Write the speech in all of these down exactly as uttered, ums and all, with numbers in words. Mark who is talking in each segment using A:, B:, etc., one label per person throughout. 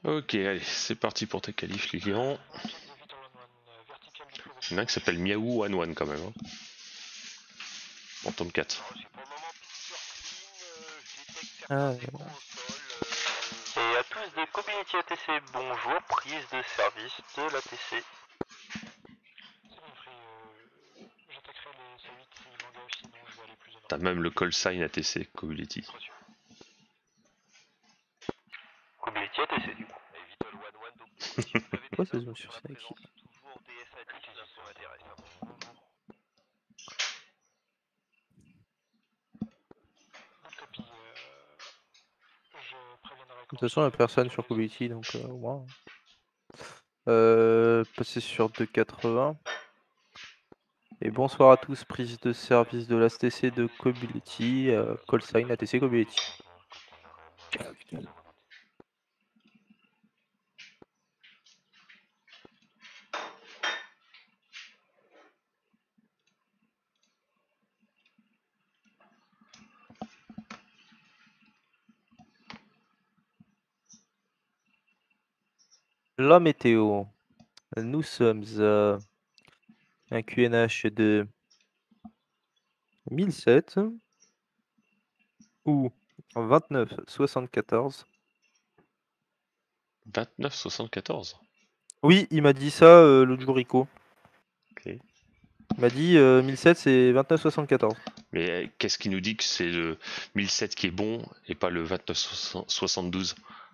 A: Ok, allez, c'est parti pour tes qualifs, Lilian. Il y en a un qui s'appelle Miaou One One quand même. Hein. En tome quatre.
B: Ah,
C: Et à tous de Community A T C, bonjour, prise de service de l'A T C.
A: T'as même le call sign A T C, Community.
C: Community A T C du coup.
B: pourquoi ça zoome sur ça ici? De toute façon, il n'y a personne sur Community, donc euh, au moins. Euh, passer sur deux quatre-vingts. Et bonsoir à tous, prise de service de l'A T C de Community, euh, call sign A T C Community. La météo. Nous sommes à un Q N H de mille sept ou vingt-neuf soixante-quatorze.
A: vingt-neuf soixante-quatorze.
B: Oui, il m'a dit ça euh, l'autre jour, Rico.
A: Ok.
B: Il m'a dit euh, mille sept c'est vingt-neuf soixante-quatorze.
A: Mais euh, qu'est-ce qui nous dit que c'est le mille sept qui est bon et pas le vingt-neuf soixante-douze?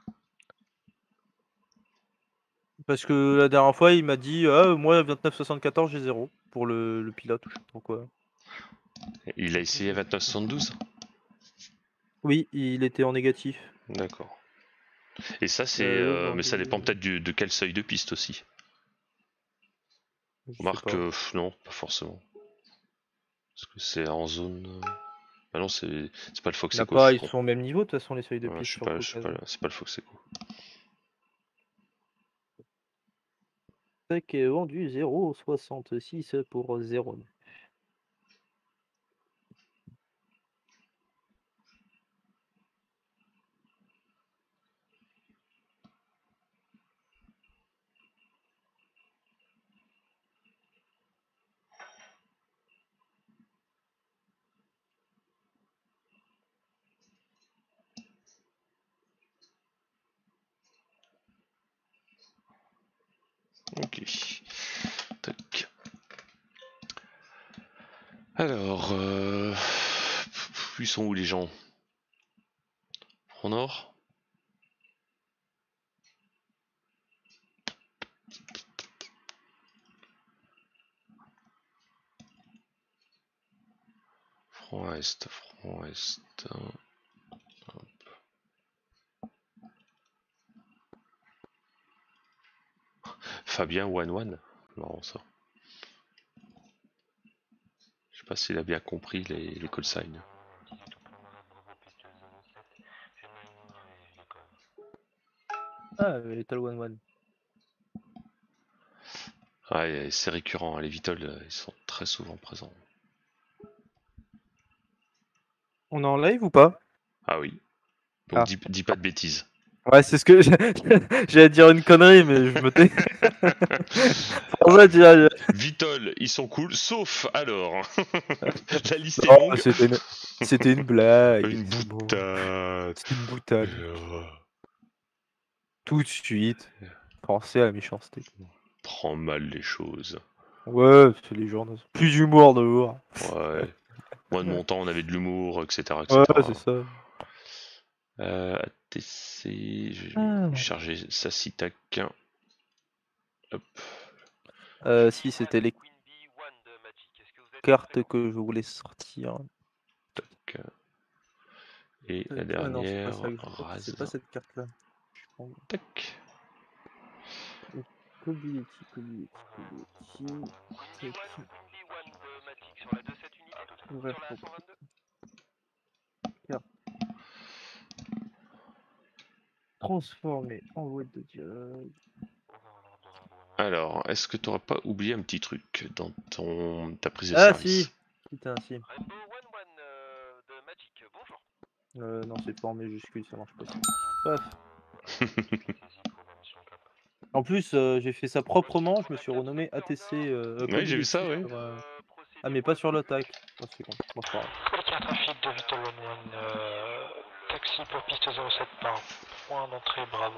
B: Parce que la dernière fois, il m'a dit ah, moi vingt-neuf soixante-quatorze j'ai zéro pour le, le pilote ou je sais pas trop quoi.
A: Il a essayé vingt-neuf soixante-douze?
B: Oui, il était en négatif.
A: D'accord. Et ça, c'est.
B: Euh,
A: Euh, mais ça dépend
B: vendredi,
A: peut-être du- de quel seuil de piste aussi.
B: je sais
A: Remarque,
B: pas.
A: euh, pff, non, pas forcément. Parce que c'est en zone. euh, Ah non, c'est c'est pas le Fox
B: Il n'a
A: Echo, je
B: pas,
A: suis
B: ils
A: con.
B: sont au même niveau de toute façon les seuils de
A: Ouais, je
B: piste
A: suis
B: sur le
A: pas, je suis pas,
B: Caucase.
A: c'est pas le Fox Echo.
B: Tac est vendu zéro virgule soixante-six pour zéro.
A: Ok. Tac. Alors, euh... ils sont où les gens? Front Nord? Front Est, Front Est. Hop. Fabien One One. Marrant ça. Je sais pas s'il a bien compris les, les call signs.
B: Ah, Little One One.
A: Ouais, c'est récurrent, hein, les Vitol, ils sont très souvent présents.
B: On est en live ou pas?
A: Ah oui. Donc
B: Ah.
A: dis, dis pas de bêtises.
B: Ouais, c'est ce que j'allais dire une connerie, mais je me tais. Pour ça, tu vois,
A: Vitol, ils sont cool, sauf alors. La liste est
B: non,
A: longue.
B: c'était une... c'était une blague.
A: Une
B: C'est bon.
A: boutade.
B: C'était une boutade.
A: Euh,
B: Tout de suite, pensez à la méchanceté.
A: Prends mal les choses.
B: Ouais, c'est les journaux. Plus d'humour dehors.
A: Ouais. Moi de mon temps, on avait de l'humour, et cetera,
B: Ouais,
A: et cetera.
B: c'est ça.
A: Euh, A T C, je vais
B: Ah.
A: charger ça si tac. Hop.
B: Euh, si, c'était les cartes que je voulais sortir.
A: Tac. Et la
B: Ah non, c'est pas
A: dernière,
B: ça que je...
A: rase.
B: C'est pas cette carte-là.
A: Tac.
B: Community, community, community. Tac. Ouvrir propre. Carte. Transformer en boîte de dialogue.
A: Alors, est-ce que tu n'auras pas oublié un petit truc dans ton ta prise de
B: Ah
A: service?
B: si. Putain, si. Euh, non, c'est pas en majuscule, ça marche pas. Paf. En plus, euh, j'ai fait ça proprement, je me suis renommé A T C euh,
A: Oui, j'ai vu ça,
B: Cobility
A: oui.
B: sur, euh, Ah, mais pas sur l'attaque. Oh, c'est con. Bon, c'est pas grave.
C: Quelqu'un trafic de Vital onze, euh, taxi pour piste zéro sept par point d'entrée, bravo.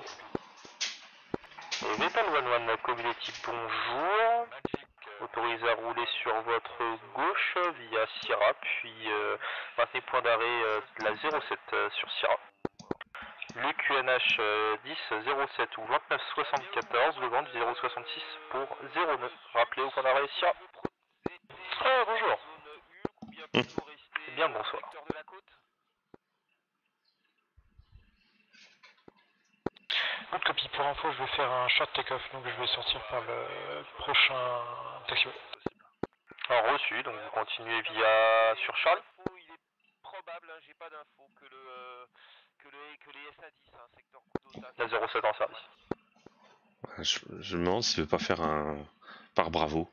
C: Et Vital onze, Cobility, bonjour. Autorisé à rouler sur votre gauche via Sierra, puis euh, maintenez point d'arrêt euh, de la zéro sept euh, sur Sierra. Le Q N H euh, dix zéro sept ou vingt-neuf soixante-quatorze, le vent du zéro soixante-six pour zéro neuf. Rappelez au point d'arrêt Sierra. Ah, bonjour. Eh bien, bonsoir. Good copie, pour info, je vais faire un short take-off, donc je vais sortir par le prochain taxiway. Alors reçu, donc vous continuez via sur Charlie.
D: Il est probable, hein, j'ai pas d'infos, que le euh, que le que les S A dix, hein, secteur Kudota.
C: La zéro sept en service.
A: Je, je me demande s'il veut pas faire un par Bravo.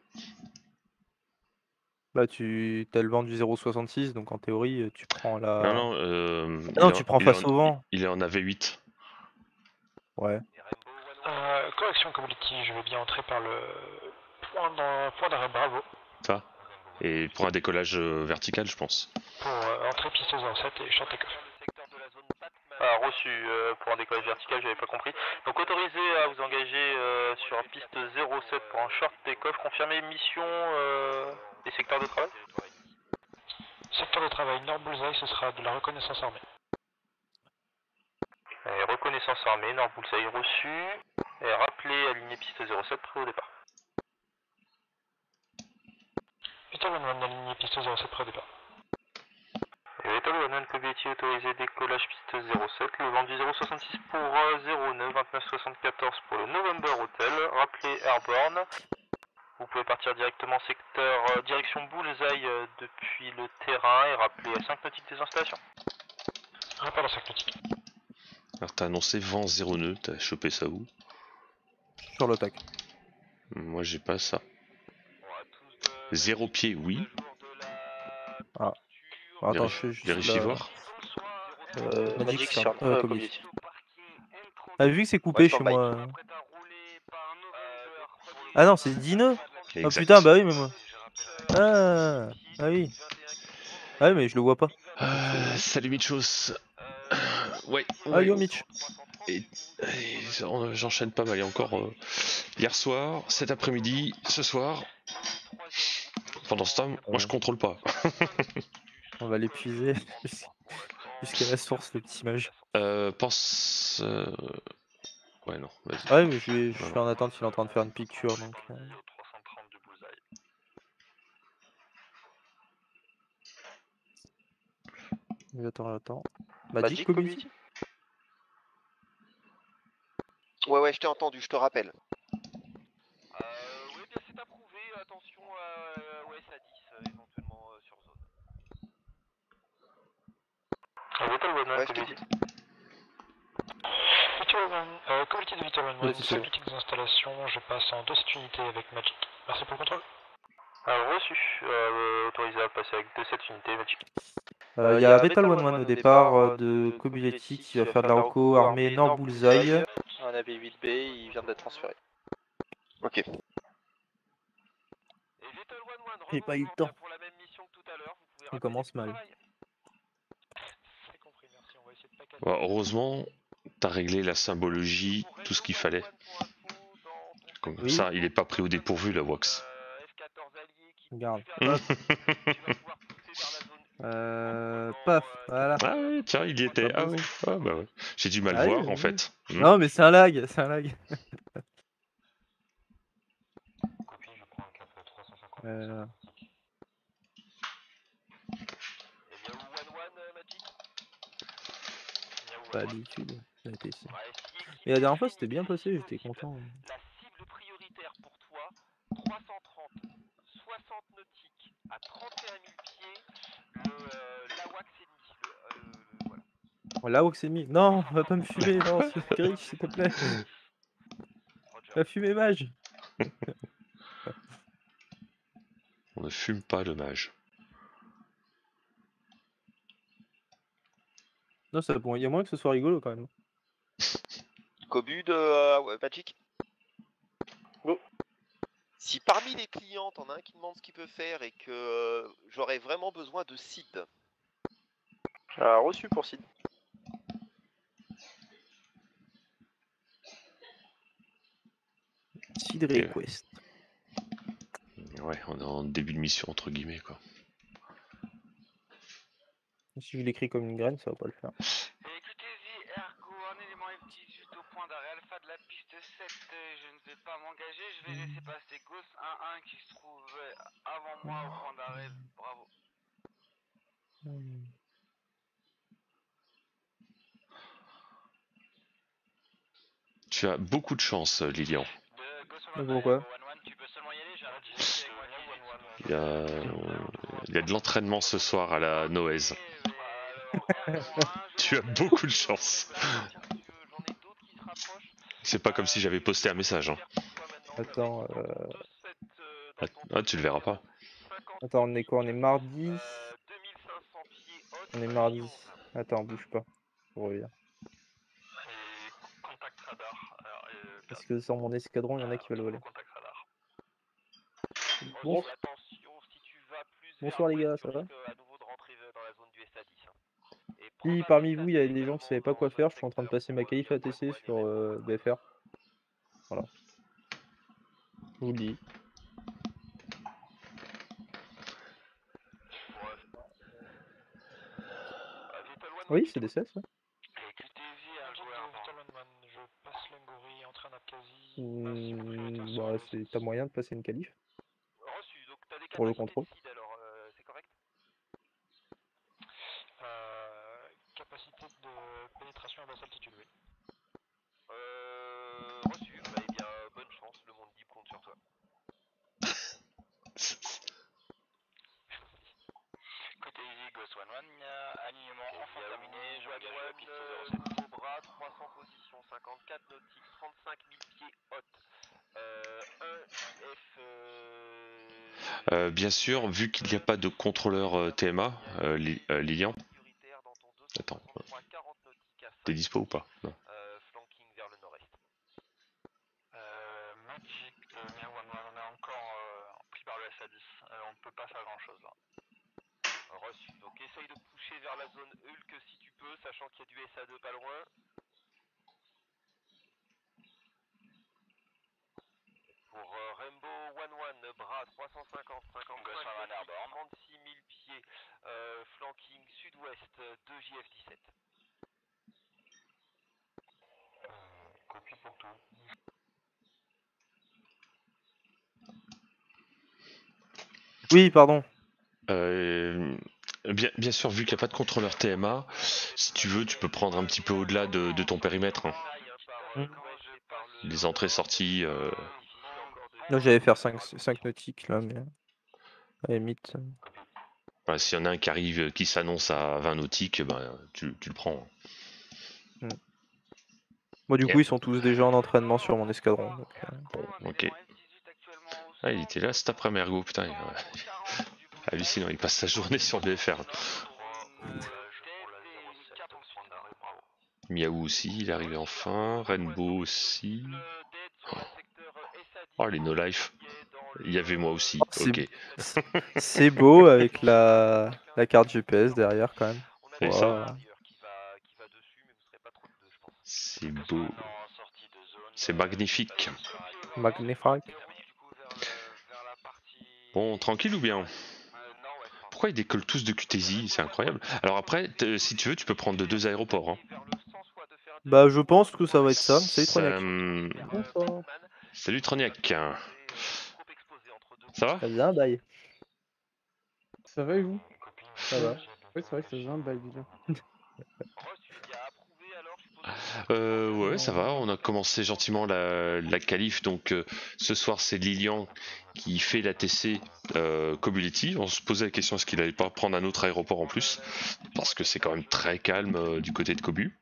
B: Bah, tu as le vent du zéro soixante-six, donc en théorie, tu prends la.
A: Non, non, euh,
B: Ah
A: il
B: non,
A: est
B: tu
A: en-
B: prends
A: il est
B: face
A: en-
B: au vent.
A: Il est en A V huit.
B: Ouais.
C: Euh, correction Cobility, je vais bien entrer par le point d'en- point d'arrêt Bravo.
A: Ça. Et pour un décollage euh, vertical, je pense.
C: Pour euh, entrer piste zéro sept et short take-off.
D: Ah,
C: Ah, reçu euh, pour un décollage vertical, j'avais pas compris. Donc autorisé à vous engager euh, sur piste zéro sept pour un short take-off. Confirmez mission euh, et secteur de travail. Secteur de travail Nord Bullseye, ce sera de la reconnaissance armée. Et reconnaissance armée, Nord Bullseye reçu. Et rappelez aligné piste zéro sept prêt au départ. Vital onze, aligné piste zéro sept prêt au départ. Et Vital onze, Cobility autorisé décollage piste zéro sept, le vent du zéro soixante-six pour euh, zéro neuf, vingt-neuf soixante-quatorze pour le November Hotel, rappelez Airborne. Vous pouvez partir directement secteur euh, direction Bullseye euh, depuis le terrain et rappeler à cinq nautiques des installations. Rappel à cinq nautiques.
A: Alors t'as annoncé vent zéro neuf, t'as chopé ça où?
B: Sur l'attaque.
A: Moi j'ai pas ça. Zéro pied, oui.
B: Ah. Bon, attends,
A: Vérifie,
B: je fais juste
A: vérifie
B: la.
A: voir.
B: Euh, Magic
C: Magic
B: sur
C: sur
B: euh,
C: euh,
B: Cobility.
C: Cobility.
B: Ah, vu que c'est coupé
C: Ouais,
B: chez
C: stand-by.
B: moi. Ah non, c'est Dino. Oh
A: Exact.
B: putain, bah oui, mais moi. Ah, ah oui. Ah oui, mais je le vois pas.
A: Euh, salut Mitchos. Ouais,
B: Ah
A: ouais.
B: yo Mitch.
A: Et, et j'en- j'enchaîne pas mal. Et encore euh, hier soir, cet après-midi, ce soir. Pendant ce temps, moi
B: Ouais.
A: je contrôle pas.
B: On va l'épuiser jusqu'à la source, le petit mage.
A: Euh, pense. euh, Ouais, non, vas-y.
B: Ah ouais, mais je, vais, je
A: Non,
B: suis en attente, il est en train de faire une piqûre donc. euh. J'attends, j'attends. Magic,
C: Magic
B: Cobility.
E: Ouais, ouais, je t'ai entendu, je te rappelle.
D: Euh, oui, bien c'est approuvé, attention à, au S A dix, euh, éventuellement euh, sur zone.
C: Ah, Vital onze,
E: Ouais, je
C: Cobility.
E: t'écoute.
C: Vital onze, euh, Cobility de Vital
B: Ouais,
C: onze,
B: c'est
C: seule
B: bon.
C: petite installation, je passe en deux sept unités avec Magic. Merci pour le contrôle. Alors reçu, euh, autorisé à passer avec deux sept unités Magic.
B: Euh, Il y a Vital onze au départ euh, de Cobility qui va faire de la reco armée Nord Bullseye.
C: Un A V huit B, il vient d'être transféré.
E: Ok.
D: Et Vital onze,
B: J'ai pas eu le
D: rebonjour,
B: temps.
D: bien pour la même mission que tout à l'heure, vous pouvez
B: On
D: rappeler
B: commence
D: début de
B: mal.
D: travail.
C: C'est compris, merci, on va essayer de pas casser.
A: Ouais, heureusement, t'as réglé la symbologie, tout ce qu'il fallait. Comme
B: Oui.
A: ça, il est pas pris au dépourvu la Wax.
D: Euh, F quatorze alliés qui
B: Regarde.
D: poussent vers
B: Hop.
D: la zone. Tu vas pouvoir pousser vers la zone.
B: Euh, paf, voilà.
A: Ah ouais, tiens, il y était.
B: Pas
A: Ah
B: beau.
A: ouais, ah bah ouais. J'ai du mal
B: Ah oui,
A: voir
B: oui,
A: en
B: oui.
A: fait. Hmm.
B: Non, mais c'est un lag, c'est un lag.
C: Copie, je prends un cap trois cent cinquante.
B: Euh,
D: Et bien où one one euh, Magic.
C: Bien où
B: pas
C: one one.
B: d'habitude, ça a été ici.
D: Ouais, si équipé,
B: Mais la dernière fois,
D: fini,
B: c'était bien passé, j'étais
D: cible.
B: content.
D: La cible prioritaire pour toi, trois cent trente, soixante nautiques à trente et un mille pieds, le euh, l'Awax ennemi. Le, euh, le- voilà.
B: Oh, là où c'est mis. Non, va pas me fumer, non, c'est Grich, s'il te plaît.
D: Roger.
B: Va fumer mage.
A: On ne fume pas le mage.
B: Non, ça, bon, il y a moyen que ce soit rigolo quand même.
E: Cobu de euh, ouais, Magic.
B: Go.
E: Si parmi les clients, t'en as un qui demande ce qu'il peut faire et que euh, j'aurais vraiment besoin de Sid.
B: Ah, reçu pour Sid. Sid
A: Et-
B: Request.
A: Ouais, on est en début de mission entre guillemets quoi.
B: Si je l'écris comme une graine, ça va pas le faire.
D: Écoutez-y, Ergo, un élément F dix-huit au point d'arrêt alpha de la piste sept, euh, je ne vais pas m'engager, je vais laisser passer Gauss un un qui se trouvait avant moi au point d'arrêt, bravo.
B: Hmm.
A: Tu as beaucoup de chance, Lilian.
D: De Gauss
B: Mais
D: un
B: pourquoi?
D: un, tu peux seulement y aller, j'ai un petit avec moi qui
A: Il y a, il y a de l'entraînement ce soir à la Noëz. Tu as beaucoup de chance. C'est pas comme si j'avais posté un message. Hein.
B: Attends, euh...
A: Ah, tu le verras pas.
B: Attends, on est quoi? On est mardi. On est mardi. Attends, bouge pas. Je reviens. Parce que sur mon escadron, il y en a qui veulent voler. Bon. Bonsoir les gars, ça va? Si parmi vous il y a des gens qui savaient pas quoi faire, je suis en train de passer ma qualif A T C sur euh, B F R. Voilà. Je vous le dis. Oui, c'est des seize, ouais. Mmh, bah, c'est t'as moyen de passer une qualif pour le contrôle.
C: Euh, capacité de pénétration à basse altitude, oui.
D: Euh, reçu, bah eh bien, bonne chance, le monde libre compte sur toi. Côté Easy, Ghost un un, alignement enfin terminé, je vais à piste zéro Cobra, trois cents positions, cinquante-quatre nautiques, trente-cinq mille pieds hautes. Euh, un I F... Euh...
A: Euh, bien sûr, vu qu'il n'y a pas de contrôleur euh, T M A, euh, Li- euh, Lilian. Attends. T'es dispo ou pas? Non.
D: Euh, flanking vers le nord-est.
C: Euh, Magic, euh, Mia un un, on est encore euh, pris par le S A dix, euh, on ne peut pas faire grand chose là.
D: Reçu. Donc essaye de pousser vers la zone Hulk si tu peux, sachant qu'il y a du S A deux pas loin. Pour euh, Rainbow un un, bras trois cent cinquante, cinquante-cinq, trente-six mille pieds, euh, flanking sud-ouest, deux J F dix-sept.
C: Euh, copie pour tout.
B: Oui, pardon.
A: Euh, bien, bien sûr, vu qu'il n'y a pas de contrôleur T M A, si tu veux, tu peux prendre un petit peu au-delà de, de ton périmètre. Hein.
B: Mmh.
A: Les entrées-sorties. Euh...
B: Là, j'allais faire cinq nautiques, là, mais. À la limite.
A: Bah, s'il y en a un qui arrive, qui s'annonce à vingt nautiques, ben, tu, tu le prends.
B: Mmh. Moi, du
A: Yeah.
B: coup, ils sont tous déjà en entraînement sur mon escadron. Donc, euh...
A: Ok. Ah, il était là cet après-midi, Ergo, putain. Il... Hallucinant, il passe sa journée sur B F R. Miaou aussi, il est arrivé enfin. Rainbow aussi. Oh, les no life. Il y avait moi aussi. Ok.
B: C'est beau avec la... la carte G P S derrière quand même.
A: Et
B: wow.
A: ça c'est beau. C'est magnifique.
B: Magnifique.
A: Bon, tranquille ou bien? Pourquoi ils décollent tous de Q T Z? C'est incroyable. Alors après, si tu veux, tu peux prendre de deux aéroports. Hein.
B: Bah, je pense que ça va être ça. Salut Troniac.
A: Euh...
B: Bonsoir.
A: Salut Troniac. Ça va?
B: Ça vient, bye.
F: Ça va et vous?
B: Ça va.
F: Oui, c'est vrai que ça vient de bail déjà.
A: Euh, ouais, ça va. On a commencé gentiment la, la qualif. Donc euh, ce soir, c'est Lilian qui fait la T C euh, Cobuletti. On se posait la question est-ce qu'il allait pas prendre un autre aéroport en plus, parce que c'est quand même très calme euh, du côté de Cobu.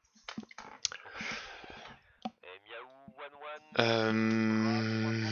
A: Euh...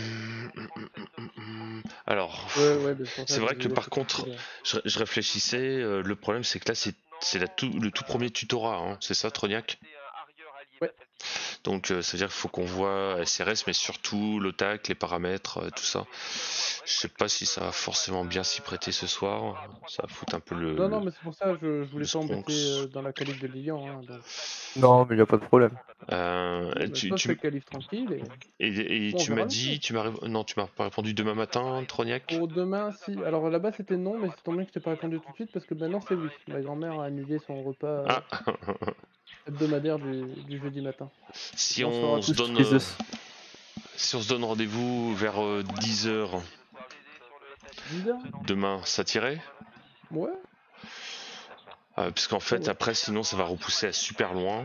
A: Alors,
F: ouais, ouais,
A: c'est vrai que par contre, je, je réfléchissais. Euh, le problème, c'est que là, c'est c'est tout, le tout premier tutorat, hein, c'est ça, Troniac?
F: Ouais.
A: Donc euh, ça veut dire qu'il faut qu'on voit S R S, mais surtout le tac, les paramètres, euh, tout ça. Je sais pas si ça va forcément bien s'y prêter ce soir. Ça va foutre un peu le.
F: Non,
A: le-
F: non, mais c'est pour ça, je, je voulais
A: le
F: pas embêter
A: Spronx.
F: euh, dans la qualif de Lilian. Hein, donc.
B: Non, mais il n'y a pas de problème.
A: Euh,
F: Ouais, bah,
A: tu,
F: toi,
A: tu,
F: fais qualif tranquille. Et...
A: et et
F: Bon, on
A: tu m'as
F: verra le
A: dit,
F: jour.
A: tu m'as ré- non, tu m'as pas répondu demain matin, Troniac.
F: Pour demain, si. Alors là-bas, c'était non, mais c'est tombé que je t'ai pas répondu tout de suite parce que maintenant, c'est oui. Ma grand-mère a annulé son repas euh,
A: Ah,
F: hebdomadaire du, du jeudi matin.
A: si
B: Bonsoir à
A: on se
B: tous,
A: donne,
B: prise de...
A: euh, si on se donne rendez-vous vers euh, dix heures
F: dix heures?
A: demain, ça t'irait?
F: Ouais.
A: Euh, parce qu'en fait,
F: ouais.
A: après, sinon, ça va repousser à super loin.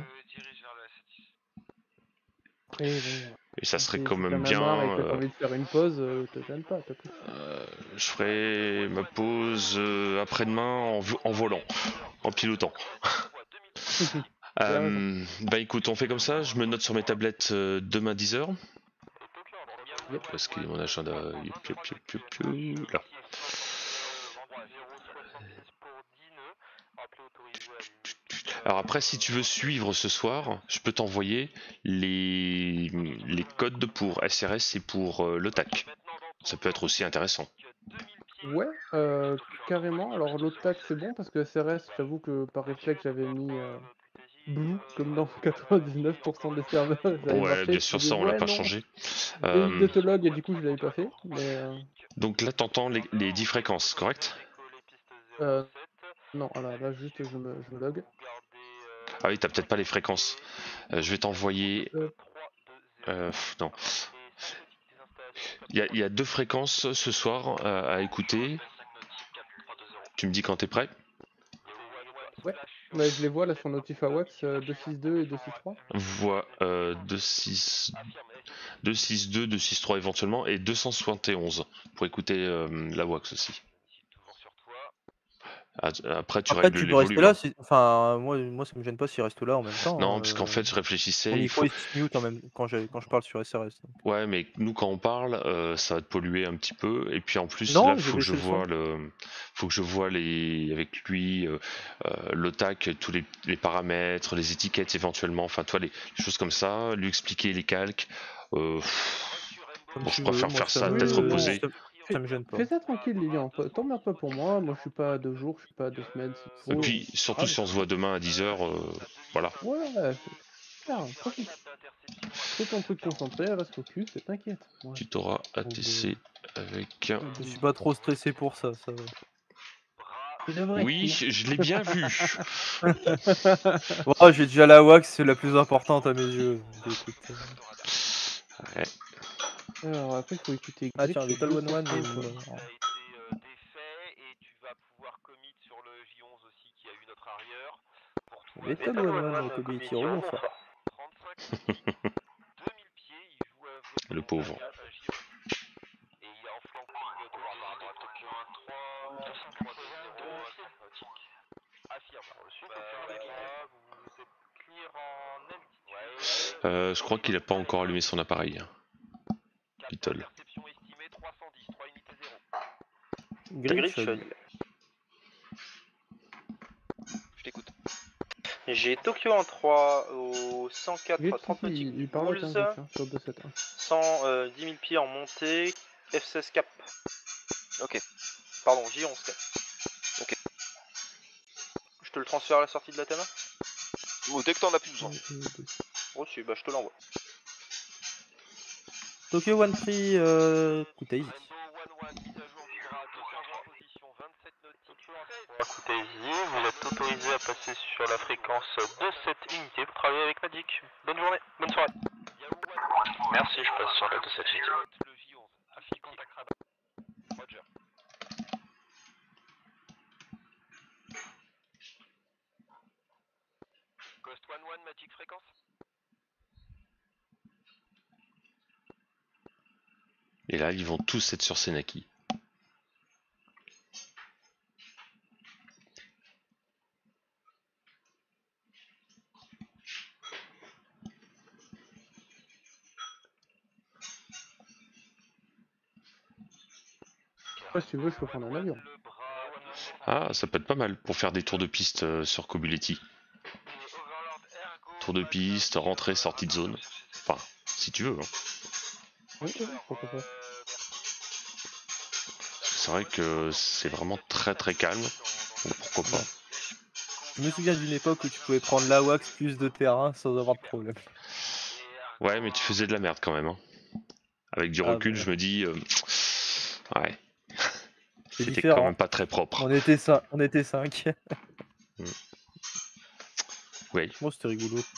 F: Après, bon.
A: Et ça
F: Si
A: serait
F: t'es-
A: quand
F: si t'en
A: même
F: as
A: bien.
F: marre et que t'as
A: euh,
F: envie de faire une pause, euh, te gêne pas, t'as plus.
A: euh, je ferai ma pause euh, après-demain en, vo- en volant, en pilotant.
F: Bien raison.
A: Euh, bah écoute, on fait comme ça, je me note sur mes tablettes euh, demain dix heures.
F: Yep.
A: Parce qu'il y a mon agenda. Yup, yup, yup, yup, yup, là. Alors après, si tu veux suivre ce soir, je peux t'envoyer les, les codes pour S R S et pour euh, le tac. Ça peut être aussi intéressant.
F: Ouais, euh, carrément. Alors l'autre tac c'est bon parce que S R S, j'avoue que par réflexe j'avais mis euh, Blue comme dans quatre-vingt-dix-neuf pour cent des serveurs, ça avait
A: Ouais,
F: marché.
A: bien
F: Je
A: sûr,
F: me dis
A: ça on l'a
F: ouais
A: pas
F: non,
A: changé.
F: P X
A: Euh,
F: d'autolog et du coup je l'avais pas fait. Mais euh,
A: donc là, t'entends les, les dix fréquences, correct?
F: euh, non, alors là juste je me, je me log.
A: Ah oui, t'as peut-être pas les fréquences. Euh, je vais t'envoyer.
F: Euh,
A: Euh, non. Il y, a- il y a deux fréquences ce soir euh, à écouter. Tu me dis quand t'es prêt?
F: ouais, bah, je les vois là sur Notifawax euh, deux six deux et deux six trois.
A: Voix euh, deux six deux six deux, deux six trois éventuellement et deux cent soixante et onze pour écouter euh, la Wax aussi. Ah, Après tu
B: Après,
A: règles
B: tu
A: les
B: peux rester
A: volumes.
B: là.
A: hein.
B: si- Enfin, moi, moi, ça me gêne pas s'il reste là en même temps.
A: Non,
B: hein,
A: parce qu'en
B: euh,
A: fait je réfléchissais,
B: Mon
A: il
B: micro
A: faut.
B: il se mute en même... quand, je... quand je parle sur S R S. donc.
A: Ouais, mais nous quand on parle, euh, ça va te polluer un petit peu. Et puis en plus là,
B: Non, j'ai
A: faut que je
B: baissé le son.
A: vois le, faut que je vois les, avec lui, euh, euh, le tac, tous les, les paramètres, les étiquettes éventuellement. Enfin, toi les, les choses comme ça, lui expliquer les calques. Euh,
B: Comme
A: bon, je
B: tu veux,
A: préfère
B: moi
A: faire
B: ça
A: ça à
F: Oui,
A: tête
F: oui,
B: me...
F: non.
A: reposée.
B: ça...
F: Fais,
B: ça me gêne pas.
F: fais ça tranquille Lilian, pas- t'emmerdes pas pour moi, moi je suis pas à deux jours, je suis pas à deux semaines s'il
A: Et
F: faut.
A: puis
F: c'est
A: surtout
F: grave.
A: si on se voit demain à dix heures, euh, voilà.
F: Ouais, c'est clair, profite. Fais ton truc concentré, reste focus et t'inquiète. Ouais.
A: Tu t'auras
B: Bon,
A: A T C avec un.
B: Je suis pas trop stressé pour ça. ça... va.
F: Tu devrais.
A: Oui, je l'ai bien vu.
B: Bon, j'ai déjà la wax, c'est la plus importante à mes yeux. donc écoute, euh.
A: Ouais.
F: Alors après, il faut écouter
B: Ah
F: Glitch
B: tiens, Little
F: deux
B: One One,
F: pour
B: il
F: cent, quoi.
B: me-
D: Ça a été euh, défait et tu vas pouvoir commit sur le J onze aussi qui a eu notre arrière. Pour toi,
B: Little One One, Community, bonsoir.
D: trente-cinq deux mille pieds, il joue à votre
A: Le pauvre.
D: à J onze. Et il est en flanking Tokyo un trois, deux cent quatre-vingts, sympathique. Affirme. Reçu, bah, vous êtes clear en altitude.
A: Euh, je crois qu'il a pas encore allumé son appareil. Little.
D: Perception estimée trois cent dix, trois unités zéro.
B: Glitch,
G: Glitch,
B: euh,
E: Je t'écoute.
G: J'ai Tokyo en trois au cent quatre
F: Glitch,
G: trente
F: si,
G: nautiques
F: il, il parle avec un
G: Bulls,
F: glitch hein, sur deux sept un.
G: cent dix mille pieds en montée, F seize cap.
E: Ok.
G: Pardon, J onze cap.
E: Ok.
G: Je te le transfère à la sortie de la T M A?
E: Ou dès que t'en as plus besoin.
G: Reçu, bah je te l'envoie.
B: Tokyo One Free, euh... écoutez, easy.
C: Écoutez, vous êtes autorisé à passer sur la fréquence de cette unité pour travailler avec Magic. Bonne journée, bonne soirée. Merci, je passe sur la de cette unité.
D: Le J onze. Affiche contact radar. Roger. Ghost un un, Magic fréquence.
A: Et là, ils vont tous être sur Senaki.
F: Après, si tu veux, je peux prendre un avion.
A: Ah, ça peut être pas mal pour faire des tours de piste euh, sur Kobuleti. tour de piste, rentrée, sortie de zone. Enfin, si tu veux. Hein.
F: Oui, oui, pourquoi pas.
A: C'est vrai que c'est vraiment très très calme. Donc pourquoi pas.
B: Je me souviens d'une époque où tu pouvais prendre la wax plus de terrain sans avoir de problème.
A: Ouais, mais tu faisais de la merde quand même. Hein. Avec du
B: Ah,
A: recul,
B: bah.
A: je me dis... Euh, ouais.
B: C'est
A: C'était quand
B: différent.
A: même pas très propre.
B: On était cinq. On était cinq.
A: Mm. Oui.
B: Moi, c'était rigolo.
D: Ok,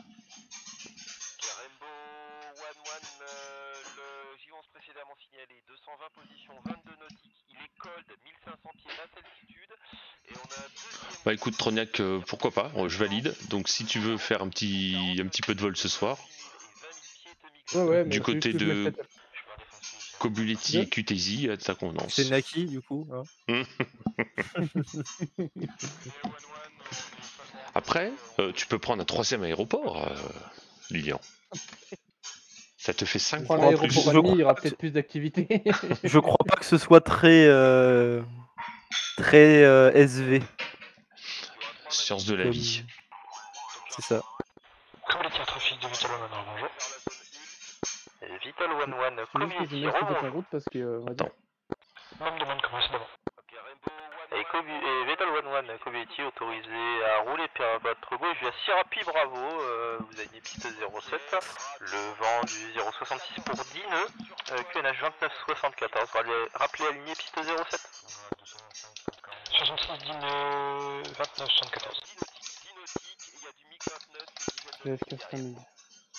D: Rainbow one one, euh, le J onze précédemment signalé, deux cent vingt positions, vingt-deux nautiques, il est cold, mille cinq cents pieds basse altitude, et on a un deuxième...
A: Bah écoute Trognac, euh, pourquoi pas, euh, je valide. Donc si tu veux faire un petit, un petit peu de vol ce soir,
F: Ouais, ouais, mais
A: du
F: c'est
A: côté
F: juste que je
A: de
F: mettrais-
A: Cobuletti et Q T Z, à ta convenance.
B: C'est Naki, du coup. Hein.
A: Après, euh, tu peux prendre un troisième aéroport, euh, Lilian. Ça te fait cinq
F: Prendre
A: points en
F: l'aéroport
A: plus.
B: Je
F: ennemi, il y
B: crois
F: aura
B: que
F: peut-être plus d'activité.
B: Je crois pas que ce soit très euh, très euh, S V.
A: Science de la
B: Comme-
A: vie.
B: C'est ça.
C: Coblitti, trafic de Vital One, bonjour.
G: Et Vital One One,
F: C'est juste que je
G: Coblitti,
F: mets ce que t'es en
G: rebonjour.
F: route parce que, euh, on va dire,
A: Attends.
C: Même demande comment c'est d'abord.
G: Et, Kobu, et Vital One One, Coblitti autorisé à rouler par votre gauche via Sirapi Bravo, euh, vous aviez piste zéro sept, le vent du zéro soixante-six pour dix nœuds, euh, Q N H vingt-neuf soixante-quatorze, rappelez, rappelez aligné piste zéro sept.
C: soixante-six, dix, vingt-neuf, soixante-quatorze.
F: G F K cinq mille.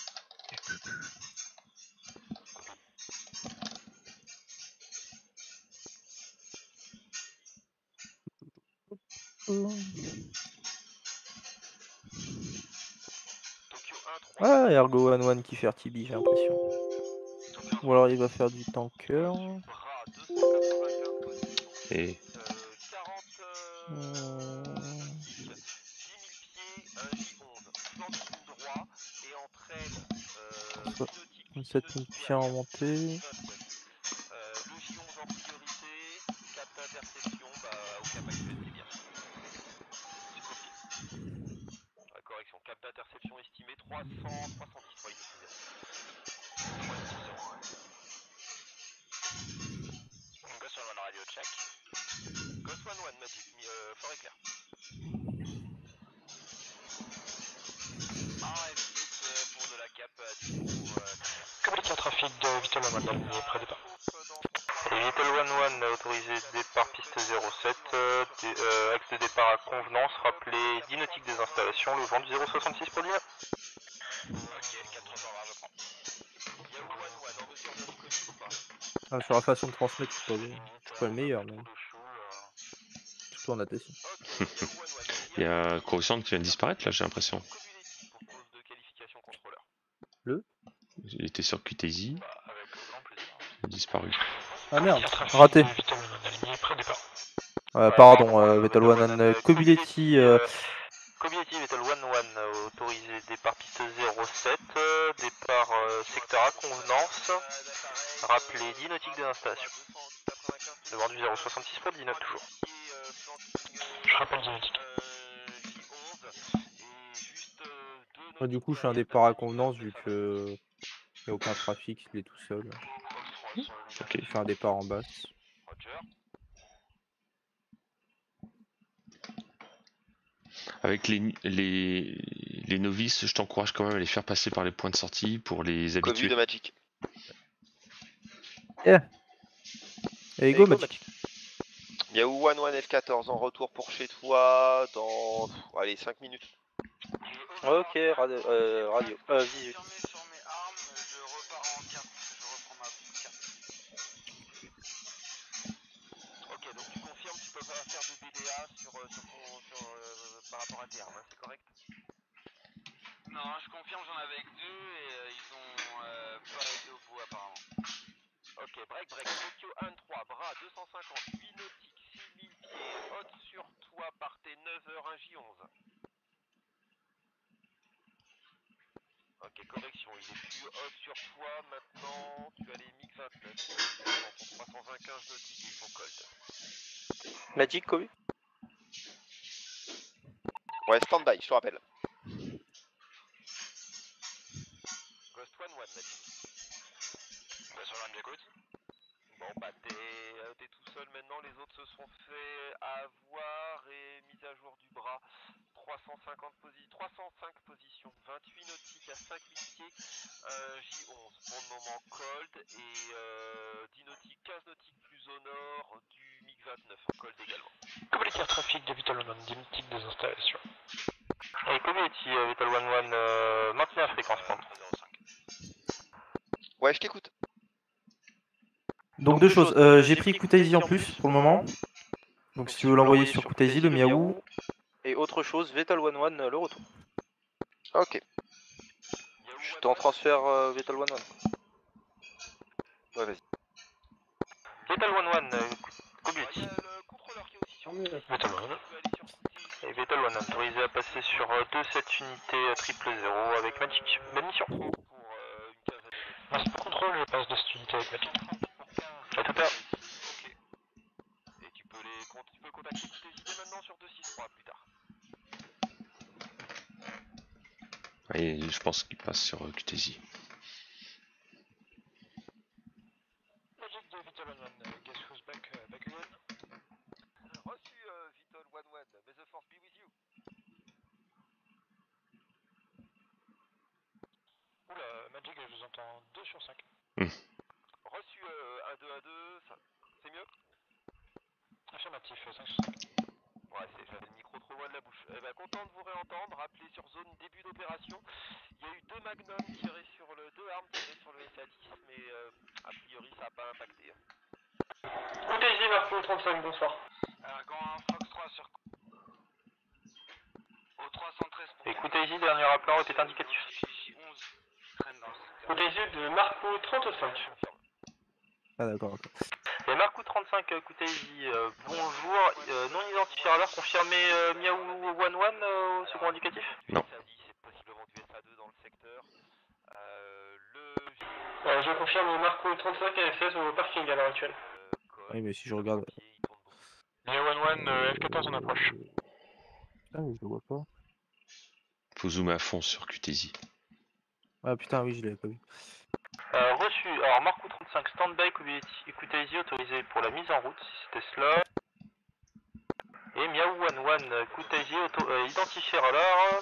B: Ah, Ergo One One qui fait Tibi, j'ai l'impression. Ou alors il va faire du tanker.
A: Et
B: sept mille pieds en montée.
D: Le J onze en priorité, cap d'interception, bah au cap actuel c'est bien. C'est confirmé. La correction, cap d'interception estimé trois cents, trois cent dix, trois il nous Ghost One One radio check. Ghost One One Magic, euh, fort éclair. Ah, et vite euh, pour de la cap à dix pour... Euh,
C: Coblitti, trafic de Vital One, aligné près départ.
G: Et Vital One One autorisé départ piste zéro sept, euh, dé, euh, axe de départ à convenance, rappelez dix nautiques des installations, le vent du zéro soixante-six pour dix.
B: Ah, sur la façon de transmettre, je suis pas, je suis pas le meilleur, mais. Surtout en A T C.
A: il y a Coruscant qui vient de disparaître là, j'ai l'impression.
B: Le
A: Il était sur Q T Z. Il a disparu.
B: Ah merde,
C: Trafic
B: raté.
C: de Vital One, aligné près départ.
B: Euh, pardon, euh, Vital One One, Cobuletti. Euh...
G: Cobility Vital One One euh, autorisé départ piste zéro sept, euh, départ euh, secteur à convenance, rappelez dix nautiques des installations. Le vent du zéro soixante-six pour dix-neuf toujours.
C: Je rappelle dix nautiques.
B: Ouais, du coup, je fais un départ à convenance vu que il n'y a aucun trafic, il est tout seul.
A: Ok.
B: Je fais un départ en basse.
A: Avec les, les, les novices, je t'encourage quand même à les faire passer par les points de sortie pour les
E: Cobu
A: habituer.
E: de Magic.
B: Yeah. Et go,
E: go,
B: Magic.
E: Yahoo One One F quatorze en retour pour chez toi dans pff, allez cinq minutes.
G: Ok, radio, euh, radio, euh, visu.
D: Ok, donc tu confirmes, tu peux pas faire de B D A sur, euh, sur, ton, sur euh, par rapport à tes armes, hein, c'est correct? Non, je confirme, j'en avais que deux et euh, ils ont euh, pas été au bout apparemment. Ok, break, break, Tokyo un trois, bras deux cent cinquante, huit nautiques, six mille pieds, haute sur toi, partez neuf heures, un J onze. Ok, correction, il est plus haute sur toi, maintenant tu as les M I G vingt-neuf, dans ton trois cent vingt, quinze nautiques, ils sont cold.
G: Magic, Kobu.
E: Ouais, stand-by, je te rappelle.
D: Swan One, m'a dit. Bah, Swan One, j'écoute. Bon, bah, t'es euh, t'es tout seul maintenant, les autres se sont fait avoir et mise à jour du bras. trois cent cinquante positions, trois cent cinq positions, vingt-huit nautiques à cinq mille pieds, euh, J onze pour le moment cold et euh, dix nautiques, quinze nautiques plus au nord du MiG vingt-neuf, cold également.
C: Communiquer trafic de Vital One One, dix nautiques des installations.
G: Et Community, euh, Vital One One, euh, maintenez la fréquence prendre.
E: Ouais, je t'écoute.
B: Donc deux choses, euh, j'ai pris Kutaisi en plus pour le moment. Donc si tu veux l'envoyer sur Kutaisi, le Miaou.
G: Et autre chose, Vital One One, le retour.
E: Ok.
G: Je t'en transfère euh, Vital One One.
E: Ouais, vas-y.
G: Vital One One, euh, Community.
D: Il y a le contrôleur qui est aussi sur
F: Ah, mais,
C: Vital One One.
G: Et Vital One autorisé à passer sur euh, deux sept unités triple zéro avec Magic. Bonne mission.
D: pour euh, une quinzaine de nautiques.
C: Merci pour contrôle, je passe de cette unité avec Magic.
G: À tout à l'heure.
D: Ok. Et tu peux les con- tu peux contacter tes idées maintenant sur deux six trois plus tard.
A: Et je pense qu'il passe sur euh, Kutaisi.
C: Magic de Vital One One, uh, guess who's back, uh, back again?
D: Reçu euh, Vital One One, may the force be with you.
C: Oula, Magic, je vous entends deux sur cinq.
D: Reçu euh, un deux un deux, ça c'est mieux?
C: Affirmatif, cinq sur cinq.
D: Ouais, c'est j'avais le micro trop loin de la bouche. Eh ben, content de vous réentendre. Rappelez sur zone début d'opération. Il y a eu deux magnums tirés sur le. Deux armes tirées sur le S A dix, mais euh, a priori ça n'a pas impacté.
C: Kutaisi, Marco trente-cinq, bonsoir.
D: Argon un Fox trois sur. Au trois cent treize pour.
G: Et Kutaisi, dernier appelant était indicatif.
D: J onze traîne dans le secteur.
C: Kutaisi de Marco trente-cinq.
B: Ah d'accord, ok.
G: Et Marco trente-cinq, Kutaisi, euh, bonjour. Euh, non identifié alors, confirmé euh, Miaou One One euh, au second indicatif?
A: Non.
D: S A dix, c'est possiblement du S A deux dans le secteur. Euh, le.
C: Euh, je confirme Marco trente-cinq à F S au parking à l'heure actuelle.
D: Euh, code,
B: Oui mais si je regarde...
D: pied, il tourne beaucoup.
C: Mia One One, euh, F quatorze en approche.
B: Ah oui je le vois pas.
A: Faut zoomer à fond sur Kutaisi.
B: Ah putain oui je l'avais pas vu.
G: Euh, reçu, alors Marco trente-cinq, stand-by, Kutaisi autorisé pour la mise en route, si c'était cela. Et Miaou One One, Kutaisi auto euh, identifié radar.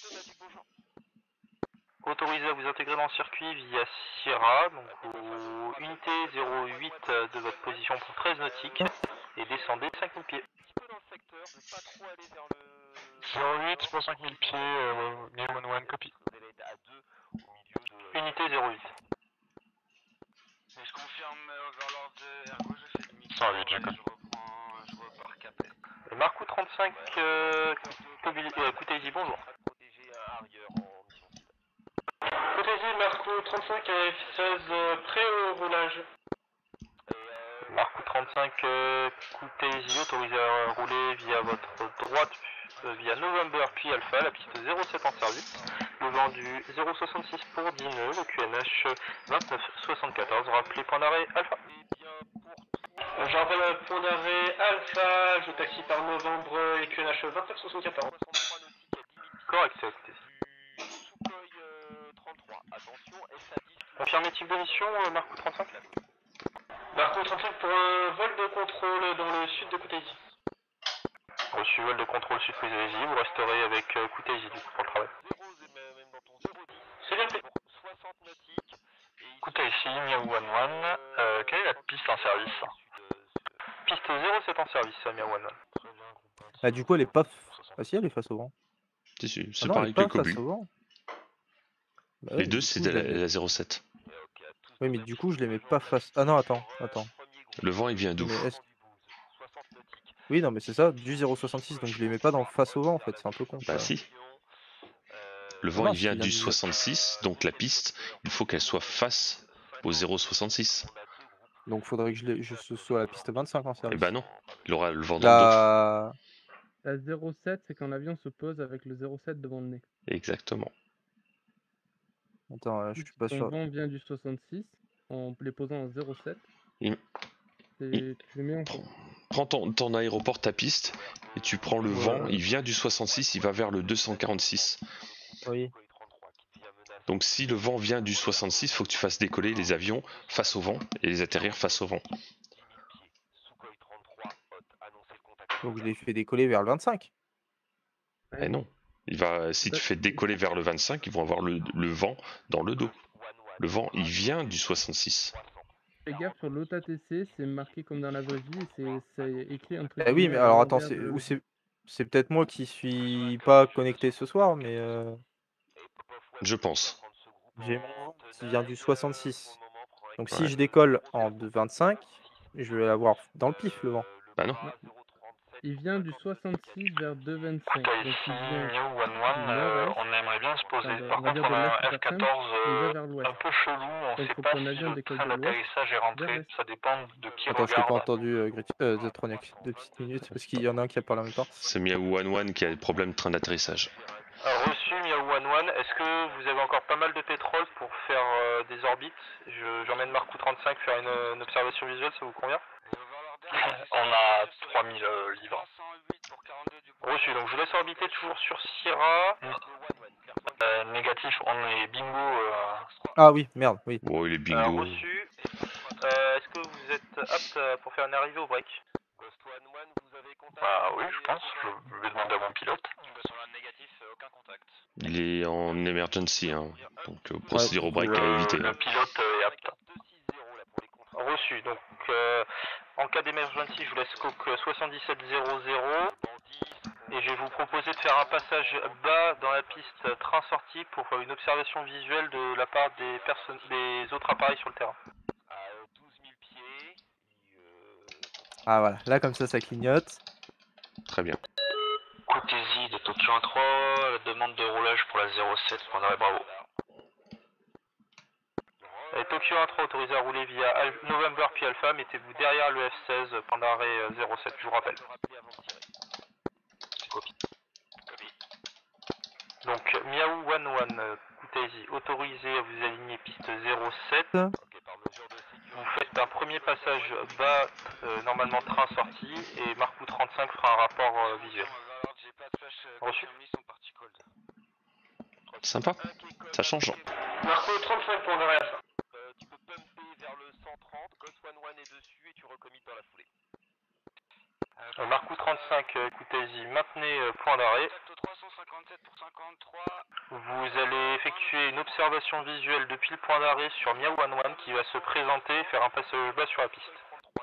G: Autorisé à vous intégrer dans le circuit via Sierra, donc au unité zéro huit de votre position pour treize nautiques, et descendez cinq mille pieds.
D: Un petit peu dans le secteur, de pas trop aller vers le.
C: zéro huit pour cinq mille pieds, euh, Mia One One, copie.
D: Vous allez être à deux au milieu de.
G: Unité zéro huit.
D: Mais je confirme euh, vers l'ordre de Ergo, je fais le micro.
C: cent huit, Jacob.
D: Je reprends, je repars capé.
G: Et Marco trente-cinq, euh, Kutaisi, bonjour.
D: Protéger un arrière en mission cible.
C: Kutaisi, Marco trente-cinq à F seize, euh, prêt au roulage.
G: Marco trente-cinq, euh, Kutaisi autorisé à rouler via votre droite, euh, via November puis Alpha, la piste zéro sept en service. Le vent du zéro soixante-six pour dix nœuds, le Q N H vingt-neuf soixante-quatorze, rappelez point d'arrêt Alpha.
C: Euh, Je rappelle le point d'arrêt Alpha, je taxi par novembre et Q N H vingt-neuf soixante-quatorze.
D: soixante-trois nautiques à dix mille pieds.
G: Correct, c'est Kutaisi.
D: Du Sukhoi euh, trente-trois. Attention, S A dix.
G: Confirmé type de mission, euh, Marco trente-cinq.
C: Marco trente-cinq pour un vol de contrôle dans le sud de Kutaisi.
G: Reçu vol de contrôle sud Kutaisi, vous resterez avec euh, Kutaisi du coup pour le travail.
D: zéro, même dans ton zéro dix.
C: C'est bien fait.
D: Pour soixante nautiques. Et ici,
G: Kutaisi, Miaou One One, euh, quelle est la piste en service?
D: sud, euh, sud.
G: Piste zéro sept en service, Miaou One One.
C: Très bien, groupe un.
B: Ah du coup elle est pas... Ah si elle est face au vent.
A: C'est sûr,
B: Ah
A: c'est
B: non, elle
A: pareil
B: est
A: que
B: pas
A: Cobu.
B: face au vent. Bah
A: Les
B: oui,
A: deux
B: du
A: c'est
B: coup,
A: de
B: je
A: la,
B: les mets-
A: la zéro sept.
D: Et ok, à tous
B: Oui
D: nos
B: mais
D: amis,
B: du coup je les mets
D: bonjour,
B: pas face... Ah non attends,
D: euh,
B: attends.
D: premier groupe.
A: Le vent il vient d'où?
B: Mais est-ce-
D: soixante nautiques.
B: Oui non mais c'est ça, du zéro soixante-six donc je les mets pas dans face au vent en fait, c'est un peu con.
A: Bah
B: ça.
A: si.
D: Euh,
A: Le vent
B: non,
A: il vient
B: s'il vient
A: du
B: du-
A: soixante-six, donc la piste, il faut qu'elle soit face au zéro soixante-six.
B: Donc faudrait que je, les... je sois à la piste vingt-cinq en
A: Et
B: service.
A: bah non, il aura le vent dans le dos.
B: La...
F: La zéro sept, c'est quand l'avion se pose avec le zéro sept devant le nez.
A: Exactement.
B: Attends, euh, je
F: Si
B: suis pas
F: ton
B: sûr.
F: vent vient du soixante-six, en les posant en zéro sept,
A: Il-
F: c'est-
A: il-
F: tu les mets en
A: Prends, prends ton, ton aéroport, ta piste, et tu prends le vent, il vient du soixante-six, il va vers le deux cent quarante-six.
B: Oui.
A: Donc si le vent vient du soixante-six, il faut que tu fasses décoller les avions face au vent et les atterrir face au vent.
B: Donc je les fais décoller vers le vingt-cinq.
A: Eh non. Il va, si tu fais décoller vers le vingt-cinq, ils vont avoir le, le vent dans le dos. Le vent, il vient du soixante-six.
F: Fais gaffe, sur l'O T A T C, c'est marqué comme dans la vraie vie, et c'est écrit un truc.
B: Eh oui, mais alors attends, c'est ou c'est c'est peut-être moi qui suis pas connecté ce soir, mais euh,
A: Je pense.
B: j'ai mon vent qui vient du soixante-six. Donc si
A: Ouais.
B: je décolle en vingt-cinq, je vais l'avoir dans le pif le vent.
A: Bah non.
F: Il vient du soixante-six vers deux virgule vingt-cinq.
G: Écoutez,
F: Donc
G: ici,
F: il vient
G: New One One,
F: du
G: euh,
F: nord-est,
G: on aimerait bien se poser.
F: enfin, de-
G: Par
F: on va
G: contre,
F: dire
G: on
F: de
G: a
F: l'est
G: un
F: vers
G: F quatorze
F: et il va
G: euh,
F: vers l'ouest.
G: un peu chelou, on
F: Donc
G: sait
F: faut
G: pas
F: prendre
G: si
F: l'avion
G: le
F: d'école
G: train
F: de l'ouest
G: d'atterrissage est
F: vers
G: rentré,
F: l'est.
G: ça dépend de qui
B: Attends, je t'ai pas
G: regarde.
B: entendu, euh, Grit- euh, Zetronic. Deux petites minutes, parce qu'il y en a un qui a parlé en même temps.
A: C'est Miaou One One qui a le problème de train d'atterrissage.
G: Euh, reçu, Miaou One One, est-ce que vous avez encore pas mal de pétrole pour faire euh, des orbites? Je- J'emmène Marcou trente-cinq faire une, une observation visuelle, ça vous convient? On a trois mille euh, livres. Reçu, donc je vous laisse orbiter toujours sur Syrah. Euh, négatif, on est bingo. Euh,
B: Ah oui, merde, oui.
A: Oh, il est
G: euh,
A: bingo.
G: reçu. Euh, Est-ce que vous êtes apte euh, pour faire une arrivée au break? Bah oui, je pense. Je vais demander à mon pilote.
A: Il est en emergency, hein. Donc euh, procédure au break
B: Ouais,
A: à
G: Euh,
A: éviter.
G: le
A: hein.
G: pilote euh, est apte. Reçu. Donc, euh, en cas d'émergency, je vous laisse coque soixante-dix-sept zéro zéro. Et je vais vous proposer de faire un passage bas dans la piste train sortie pour faire une observation visuelle de la part des personnes, des autres appareils sur le terrain.
B: Ah voilà, là comme ça, ça clignote.
A: Très bien.
G: Coutesi de Tokyo un trois, demande de roulage pour la zéro sept, point d'arrêt bravo. Et Tokyo un trois autorisé à rouler via Al November puis Alpha, mettez-vous derrière le F seize, point d'arrêt zéro sept, je vous rappelle. Copie. Donc Miaou One One, Coutesi autorisé à vous aligner piste zéro sept. Vous faites un premier passage bas, euh, normalement train sorti, et Marcou trente-cinq fera un rapport euh, visuel. Reçu.
A: Sympa. Ça change.
G: Marcou trente-cinq point d'arrêt Alpha.
E: Euh, tu peux pumper vers le cent trente, Ghost One One est dessus et tu recommites dans la foulée.
G: Euh, Marcou trente-cinq, euh, Coutesi, maintenez euh, point d'arrêt. Vous allez effectuer une observation visuelle depuis le point d'arrêt sur Miaou One One qui va se présenter et faire un passage bas sur la piste.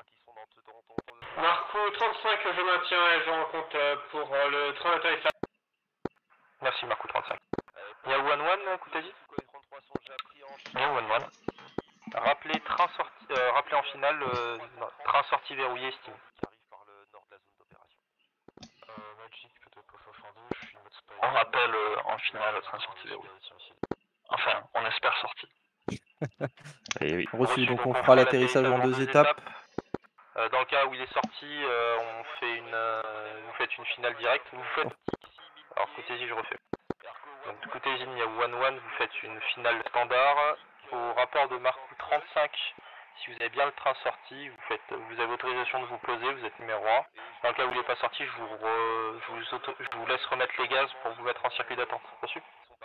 G: Marcou trente-cinq, je maintiens et je rends compte euh, pour euh, le train d'atterrissage. Merci Marcou trente-cinq. Miaou One One, Coutesi. Miaou One One. Rappelez train sorti, euh, rappelez en finale, euh, non, train sorti verrouillé estimé. On rappelle euh, en finale train sorti verrouillé. Enfin, on espère sorti.
A: Et oui.
B: Reçu, donc on fera l'atterrissage en deux étapes.
G: Euh, dans le cas où il est sorti, euh, on fait une, euh, vous faites une finale directe. Vous faites. Alors Coutesi, je refais. Donc Coutesi, il y a One One, vous faites une finale standard. Au rapport de Marcou trente-cinq, si vous avez bien le train sorti, vous faites, vous avez autorisation de vous poser, vous êtes numéro un. Dans le cas où il n'est pas sorti, je vous, re, je, vous auto, je vous laisse remettre les gaz pour vous mettre en circuit d'attente. Reçu.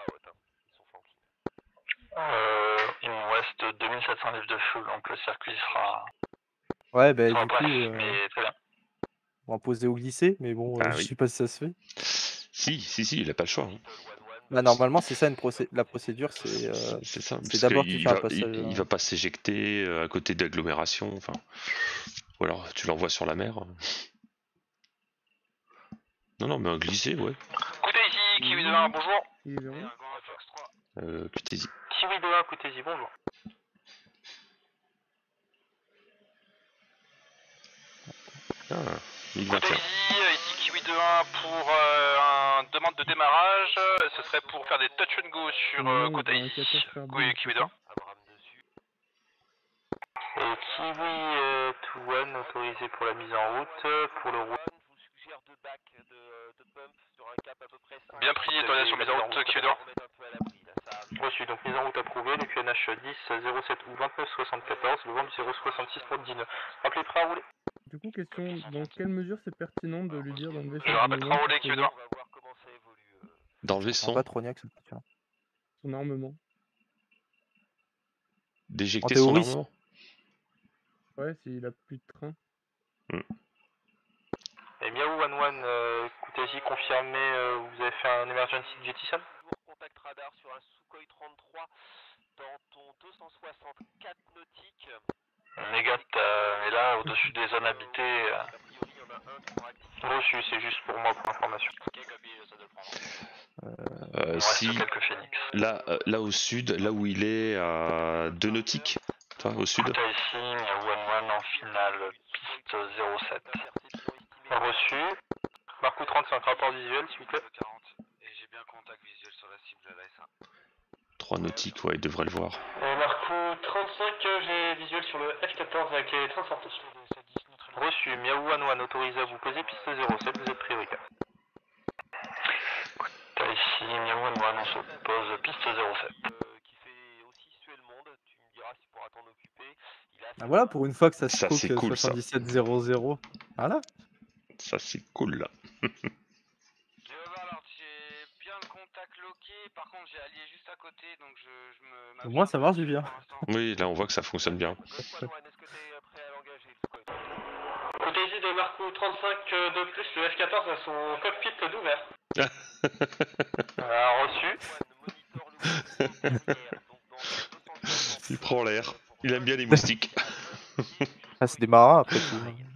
G: Euh, il me reste deux mille sept cents livres de feu, donc le circuit sera.
B: Ouais, bah
G: sera
B: du coup,
G: bref,
B: euh,
G: mais très bien.
B: on va poser au glissé, mais bon, euh,
A: Ah
B: je
A: oui.
B: sais pas si ça se fait.
A: Si, si, si, il a pas le choix. hein.
B: Bah normalement, c'est ça une procé- la procédure, c'est euh,
A: C'est ça.
B: c'est
A: Parce
B: d'abord tu
A: qu'il
B: fais un
A: va,
B: passage.
A: il, il va pas s'éjecter euh, à côté de l'agglomération. Enfin, ou alors tu l'envoies sur la mer. Non, non, mais un glissé, ouais.
G: Écoutez ici, Kiwi de un, bonjour.
F: Il est vers où?
A: Euh, Coutesi.
G: Kiwi de un, Coutesi, bonjour.
A: Ah, mille vingt et un.
G: Coutesi, ici Kiwi de un pour euh, une demande de démarrage. Ce serait pour faire des touch and go sur euh,
F: Non,
G: Côte
F: dans un
G: ici.
F: quatorze faire
G: Oui,
F: deux,
G: Kiwi
F: c'est
G: de un.
F: ça?
G: Et Kiwi euh, to one autorisé pour la mise en route, pour le route. Bien pris, autorisation mise en route, Kiwi de un. Reçu, donc mise en route approuvée, le Q N H dix zéro sept ou vingt-neuf soixante-quatorze, le vent du zéro soixante-six pour dix-neuf. Rappelez prêt à rouler.
F: Du coup, question, dans quelle mesure c'est pertinent de lui dire d'enlever
G: Je
F: son
G: rappelle prêt à
F: armement,
G: rouler,
F: pour
G: Kiwi de
F: sauver
G: un.
A: D'enlever
B: Sans
A: son.
B: pas Troniac, ça, tiens.
F: son armement?
A: d'éjecter
B: En
A: son
B: théorie,
A: armement.
F: Ouais, s'il a plus de train.
G: Et Miaou One One, euh, Kutaisi, confirmé, euh, vous avez fait un emergency jettison?
D: Contact radar sur un Sukhoi trente-trois dans ton deux cent soixante-quatre nautiques.
G: Négat, euh, est là, au-dessus des zones habitées. Euh...
D: A priori, il y en a un qui sera actif.
G: Reçu, c'est juste pour moi, pour information.
D: Ok, copie, j'essaie de le prendre.
A: Euh,
G: Il me
A: si
G: reste quelques phoenix.
A: là, euh, là au sud, là où il est à deux nautiques, toi, au sud.
G: Kutaisi, Miaou One One en finale, piste zéro sept. Reçu. Marco trente-cinq, rapport visuel, s'il vous plaît.
D: Et j'ai bien contact visuel sur la cible de l'A S A.
A: trois nautiques, ouais, il devrait le voir.
G: Et Marco trente-cinq, j'ai visuel sur le F quatorze avec les trains sortis. Reçu, Miaou One One, autorisé à vous poser, piste zéro sept, vous êtes prioritaire. T'as ici, Miaou One One, on se pose, piste zéro sept.
D: Euh, qui fait aussi suer le monde, tu me diras si tu pourras t'en occuper. Il a
F: Ah voilà, pour une fois que ça se
A: Ça,
F: coque
A: c'est cool, ça.
F: soixante-dix-sept zéro zéro. Voilà.
A: Ça, c'est cool, là.
D: Je vais voir, alors j'ai bien le contact loqué, par contre j'ai allié juste à côté, donc je, je me...
F: Au moins, ça marche bien.
A: Oui, là, on voit que ça fonctionne bien.
D: Ghost One One, est-ce que t'es prêt à l'engager, le Sukhoi?
G: Côté de Marco trente-cinq de plus, le F quatorze a son cockpit d'ouvert. euh, reçu.
A: Il prend l'air. Il aime bien les moustiques.
B: Ah, c'est des marins après tout.
D: Et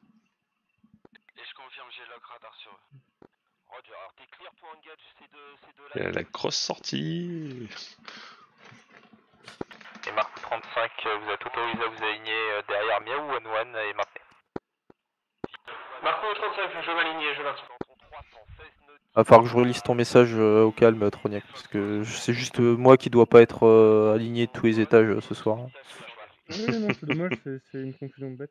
D: je confirme, j'ai lock radar sur eux. Roger, alors t'es clear pour engage ces deux, ces deux
A: Il
D: là.
A: a la grosse sortie.
G: Et Marco trente-cinq, vous êtes autorisé à vous aligner derrière Miaou One One et maintenez. Marco trente-cinq, je m'aligne, je maintiens.
B: Va falloir que je relise ton message euh, au calme, Troniac, parce que c'est juste euh, moi qui dois pas être euh, aligné de tous les étages euh, ce soir.
F: Oui, non, c'est dommage, c'est c'est une confusion bête.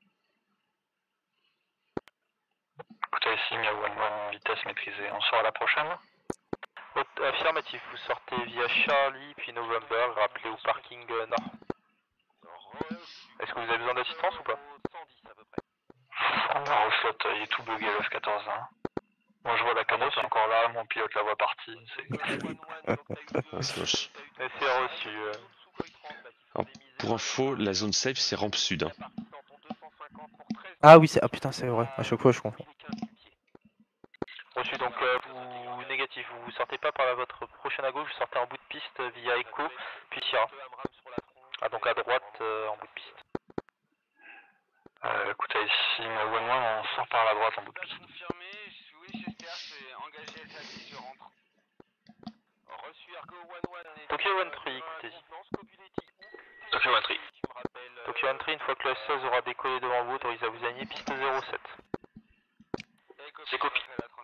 G: Écoutez ici, Miaou One One, vitesse maîtrisée. On sort à la prochaine. Haute- Affirmatif, vous sortez via Charlie, puis November, rappelez au parking euh, nord. Est-ce que vous avez besoin d'assistance ou pas? On va reflotte, il est tout bugué le F quatorze. Hein. Moi je vois la cadence encore là, mon pilote la voit partie.
A: Ah, c'est moche.
G: Et c'est reçu. Euh...
A: Alors, pour info, la zone safe, c'est rampe sud. Hein.
B: Ah oui, c'est ah putain, c'est vrai. À chaque fois, je confonds.
G: Reçu, donc euh, vous négatif, vous vous sortez pas par la, votre prochaine à gauche, vous sortez en bout de piste via Echo, puis Sierra. Ah donc à droite euh, en bout de piste. Euh, écoutez ici, One One, on sort par la droite en bout de piste.
D: Confirmé, oui, Chester, c'est engagé L T A C, je rentre. Reçu Argo One One.
G: Tokyo One Three, écoutez-y.
D: Tokyo One Three.
G: Tokyo One Three, une fois que le S seize aura décollé devant vous, autorisé à vous aligner piste zéro sept.
D: C'est copié.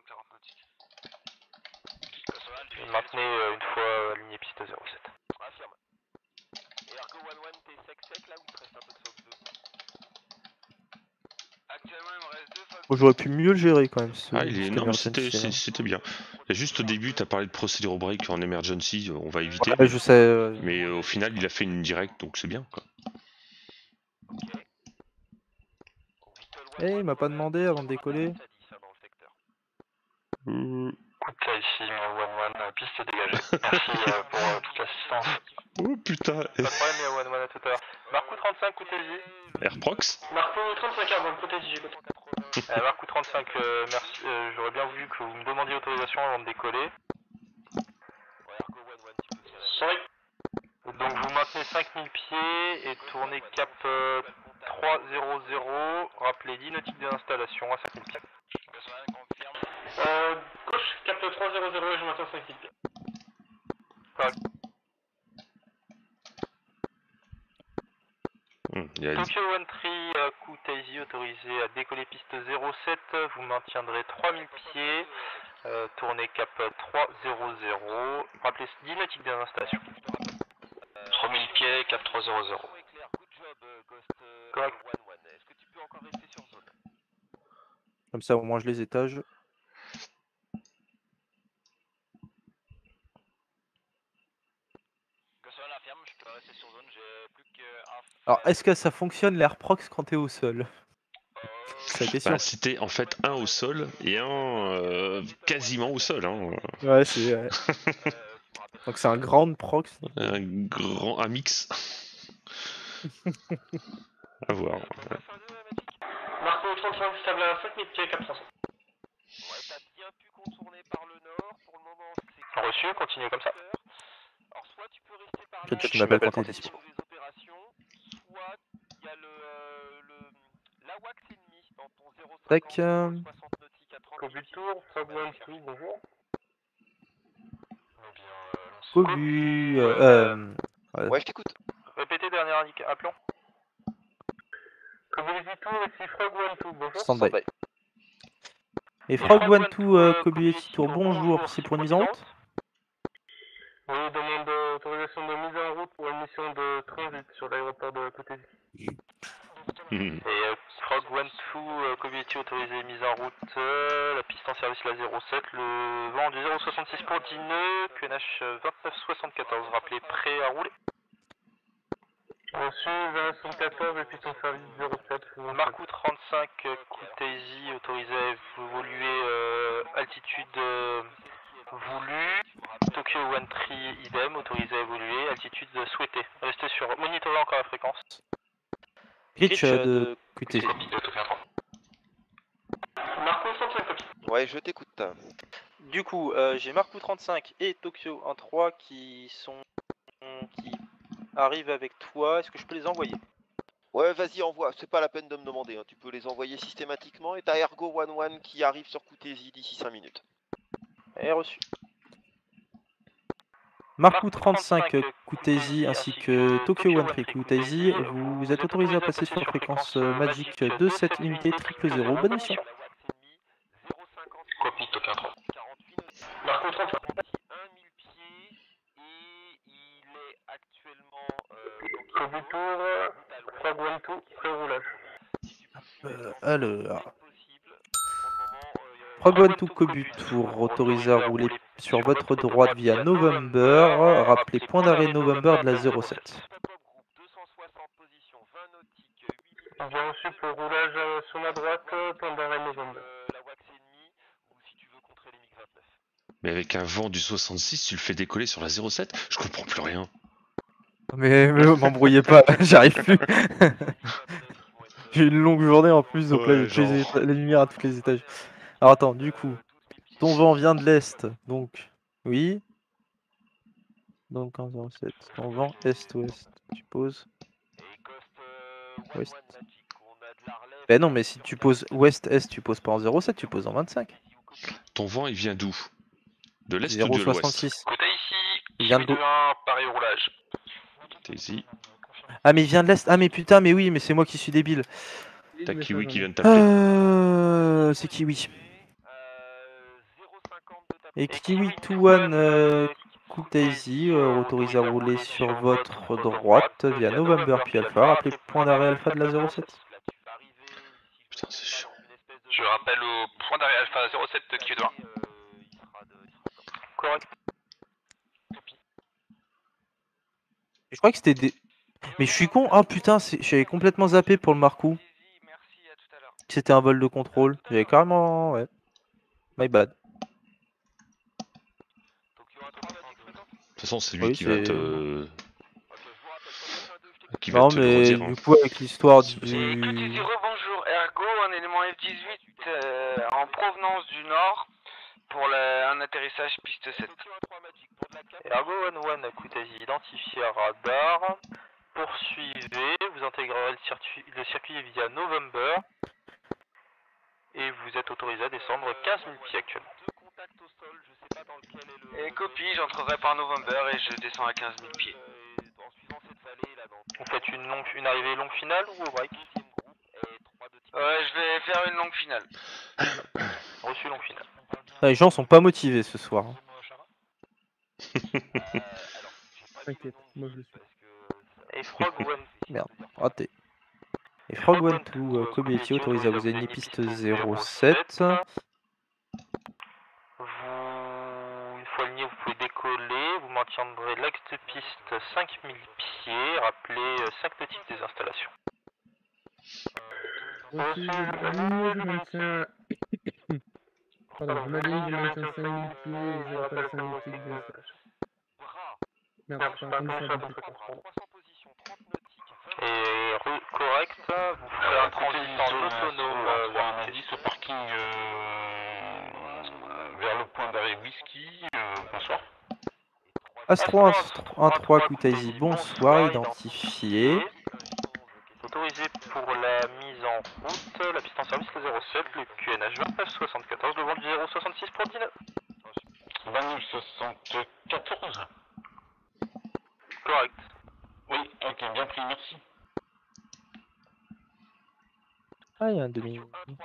G: Et maintenez euh, une fois euh, aligné piste zéro sept.
D: Affirme. Et Argo One One, t'es sec sec là ou il te reste un peu de Fox deux? Actuellement, il me reste deux Fox
B: Bon, j'aurais pu mieux le gérer quand même. Ce,
A: Ah, il est
B: ce
A: énorme,
B: emergency,
A: c'était c'est-
B: hein.
A: c'était bien. Et juste au début, tu as parlé de procédure break en emergency, on va éviter.
B: Ouais, je sais. euh,
A: Mais euh, au final, il a fait une directe, donc c'est bien. Quoi.
B: Eh, il m'a pas demandé avant de décoller.
A: Euh,
G: Écoute, ici, One One, piste dégagée. Merci euh, pour euh, toute l'assistance.
A: Oh putain,
G: Pas de problème, il y a One One à tout à l'heure. Marco trente-cinq, Coutesi.
A: Airprox.
G: Marco trente-cinq, Arbon, Coutesi, j'écoute. Euh, Marco trente-cinq, euh, merci. Euh, J'aurais bien voulu que vous me demandiez autorisation avant de décoller. Sorry. Donc vous maintenez cinq mille pieds et tournez cap euh, trois zéro zéro. Rappelez dix nautiques d'installation à cinq mille pieds. Euh, gauche, cap trois zéro zéro et je maintiens cinq mille pieds. Voilà.
A: Hum, il y a-
G: Tokyo One Three, euh, Kutaisi autorisé à décoller piste zéro sept, vous maintiendrez trois mille pieds, euh, tournez cap trois zéro zéro, rappelez dix nautiques d'installation. trois mille pieds, cap trois zéro zéro. Correct.
D: Est-ce que tu peux encore rester sur zone?
B: Comme ça, au moins, je les étages.
D: Affirme, je peux rester sur zone, j'ai plus qu'un.
B: Alors, est-ce que ça fonctionne l'air prox quand t'es au sol? C'est la question.
A: Bah, c'était en fait un au sol et un euh, quasiment au sol. Hein.
B: Ouais, c'est. Ouais. Donc, c'est un grand prox.
A: Un grand un mix. À voir.
C: Marco trente-cinq stable à cinq mille pieds, quatre cents.
D: Ouais, t'as bien pu contourner par le nord. Pour le moment, c'est
G: Reçu, continuez comme ça.
D: Alors, soit tu peux rester par
B: Que
D: là.
B: tu m'appelles quand t'es
D: pour
B: dispo.
D: les opérations, soit il y a le, euh, le la wax ennemi dans ton zéro
B: Tac.
D: cinquante
B: euh,
D: soixante nautique à trente
C: Kobu Tour, Frog One Two, bonjour. Eh bien, euh, lancez-
B: Cobu. Euh, euh, ouais.
E: Ouais, je t'écoute.
G: Répétez dernier indicateur. Appelons.
C: Kobu Tour, ici Frog One Two, bonjour.
B: Stand-by.
E: Stand-by.
B: Et Frog One Two, euh, Kobueti Tour, bonjour, c'est pour une mise en route?
C: Oui, demande d'autorisation de mise en route pour une mission de transit sur l'aéroport de côté.
A: Mhm.
G: Et euh, Frog One Two, euh, Community autorisé, mise en route, euh, la piste en service la zéro sept, le vent du zéro soixante-six pour dix nœuds, Q N H vingt-neuf soixante-quatorze, rappelez prêt à rouler.
C: Reçu, vingt soixante-quatorze et piste en service zéro sept.
G: Marcou trente-cinq, euh, Koutaisi, autorisé à évoluer euh, altitude euh, voulue, Tokyo One Three, idem, autorisé à évoluer, altitude souhaitée. Restez sur, monitorez encore la fréquence.
B: Glitch euh, de Q T.
C: Marco trente-cinq copies.
E: Ouais, je t'écoute.
H: Du coup, euh, j'ai Marcou trente-cinq et Tokyo un trois qui sont qui arrivent avec toi. Est-ce que je peux les envoyer?
E: Ouais, vas-y, envoie. C'est pas la peine de me demander. Hein. Tu peux les envoyer systématiquement. Et t'as Ergo One One qui arrive sur Koutesi d'ici cinq minutes.
H: Et reçu.
B: Marcou trente-cinq, Koutesi ainsi que Tokyo One Three Koutesi, vous êtes autorisé à passer sur fréquence euh, Magic deux sept unité triple zéro. Bonne mission.
G: Copie Tokyo un trois.
C: Marco trente-cinq.
D: un mille pieds et il est actuellement euh,
C: Kobu Tour, Frog One Two, pré-roulage.
B: Euh, alors. Frog One Two Kobu Tour, autorisé à rouler sur votre droite via November. Rappelez point d'arrêt November de la zéro sept.
C: Bien reçu pour roulage euh, sur ma droite, point d'arrêt November.
A: Mais avec un vent du soixante-six, tu le fais décoller sur la zéro sept? Je comprends plus rien.
B: Mais, mais m'embrouillez pas, j'arrive plus. J'ai une longue journée en plus, donc là
A: Ouais,
B: j'ai les,
A: genre.
B: les lumières à tous les étages. Alors attends, du coup, ton vent vient de l'est, donc oui. Donc en zéro sept, ton vent est-ouest, tu poses ouest. Ben non, mais si tu poses ouest-est, tu poses pas en zéro sept, tu poses en vingt-cinq.
A: Ton vent, il vient d'où? De l'est ou
B: zéro
A: de l'ouest?
B: soixante-six.
G: Côté ici,
B: Il vient de
G: deux un, pareil au roulage.
A: T'es-y.
B: Ah mais il vient de l'est. Ah mais putain, mais oui, mais c'est moi qui suis débile.
A: T'as Kiwi qui vient de t'appeler.
B: Euh... C'est Kiwi. Et Kiwi deux un euh, Koutaisi, euh, autorisé à rouler sur votre droite via November puis Alpha. Rappelez point d'arrêt Alpha de la zéro sept.
A: Putain, c'est chiant.
G: Je rappelle au point d'arrêt Alpha zéro sept Q deux un. Correct.
B: Je crois que c'était des... Mais je suis con. Ah putain, j'avais complètement zappé pour le Marcou. C'était un vol de contrôle. J'avais carrément... Ouais. My bad.
A: De toute façon, c'est lui
B: Oui,
A: qui va
B: c'est-
A: te. Qui va
B: Non
A: te le
B: mais
A: redire. hein.
B: du coup avec l'histoire
A: C'est-
B: du...
I: Écoutez, rebonjour, Ergo, un élément F dix-huit euh, en provenance du nord pour la- un atterrissage piste sept.
G: Ergo One One, Koutaisi, identifié à radar. Poursuivez, vous intégrerez le circuit, le circuit via November. Et vous êtes autorisé à descendre quinze mille pieds actuellement.
I: Et copie, j'entrerai par November et je descends à quinze mille pieds.
G: Vous faites une, longue, une arrivée longue finale ou au break?
I: Ouais, je vais faire une longue finale.
G: Reçu longue finale.
B: Ah, les gens sont pas motivés ce soir.
F: T'inquiète, moi je le suis.
G: Et Frog One.
B: Merde, raté. Et Frog One Two, euh, Kobayashi autorisé à vous aligner piste zéro sept.
G: Vous, une fois aligné, vous pouvez décoller. Vous maintiendrez l'axe de piste cinq mille pieds. Rappelez euh, cinq nautiques des installations.
F: Reçu, aligne, je maintiens... Pardon, je m'aligne, je maintiens cinq mille pieds et je rappelle cinq nautiques des installations. Merde, j'ai pas entendu ça.
G: Et rue correcte, vous ferez un transit en autonome.
C: Euh, vers un indice au parking euh, vers le point d'arrêt whisky. Euh, bonsoir.
B: Astro un trois Kutaisi, bonsoir, identifié.
G: Autorisé pour la mise en route, la piste en service le zéro sept, le Q N H vingt-neuf soixante-quatorze, le vent du zéro soixante-six pour dix-neuf.
C: vingt-neuf soixante-quatorze.
G: Correct.
C: Oui, ok, bien pris, merci.
B: Ah, il y a un demi.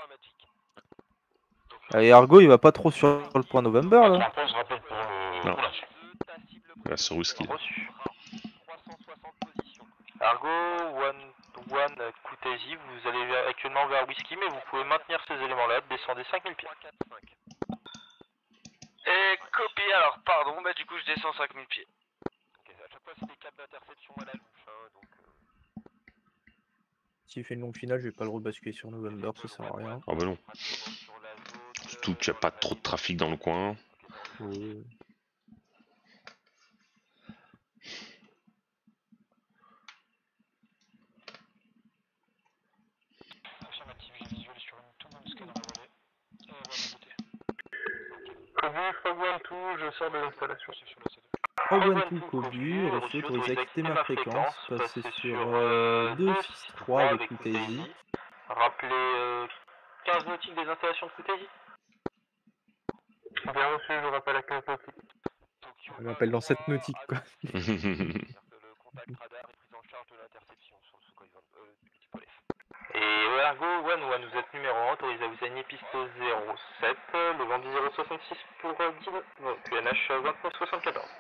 B: Allez, Argo, il va pas trop sur le point November là.
C: Après, je rappelle pour le
A: Non.
C: roulage.
A: Là, sur whisky.
G: Reçu. Argo, one, one, Kutaisi, vous allez actuellement vers Whisky, mais vous pouvez maintenir ces éléments-là, descendez cinq mille pieds.
I: Et copie, alors pardon, bah du coup je descends cinq mille pieds.
D: Ok, à chaque fois c'est des câbles d'interception à la louche, hein, donc... Euh...
B: S'il fait une longue finale, je vais pas le rebasculer sur November, ça sert à rien.
A: Ah bah non. Surtout qu'il n'y a pas trop de trafic dans le coin.
B: Ouais.
C: Affirmative, j'ai visuel sur une tout bonne scale dans la vallée. Et on va monter.
G: Kobu, Frog One Two, je sors de l'installation.
B: Frog Kobu, reçu, autorisé à quitter ma fréquence, passer sur euh, deux six trois avec Kutaisi.
G: Rappelez euh, quinze nautiques des installations de Kutaisi. Bien reçu, je rappelle à quinze nautiques.
B: On m'appelle dans cette nautique quoi.
D: Le contact radar est pris en charge de l'interception sur le Sukhoi euh, du Pôle F.
G: Et Ergo One One, vous êtes numéro un, autorisé à vous aligner piste zéro sept, le vent du zéro soixante-six pour dix-neuf, Q N H vingt-neuf soixante-quatorze.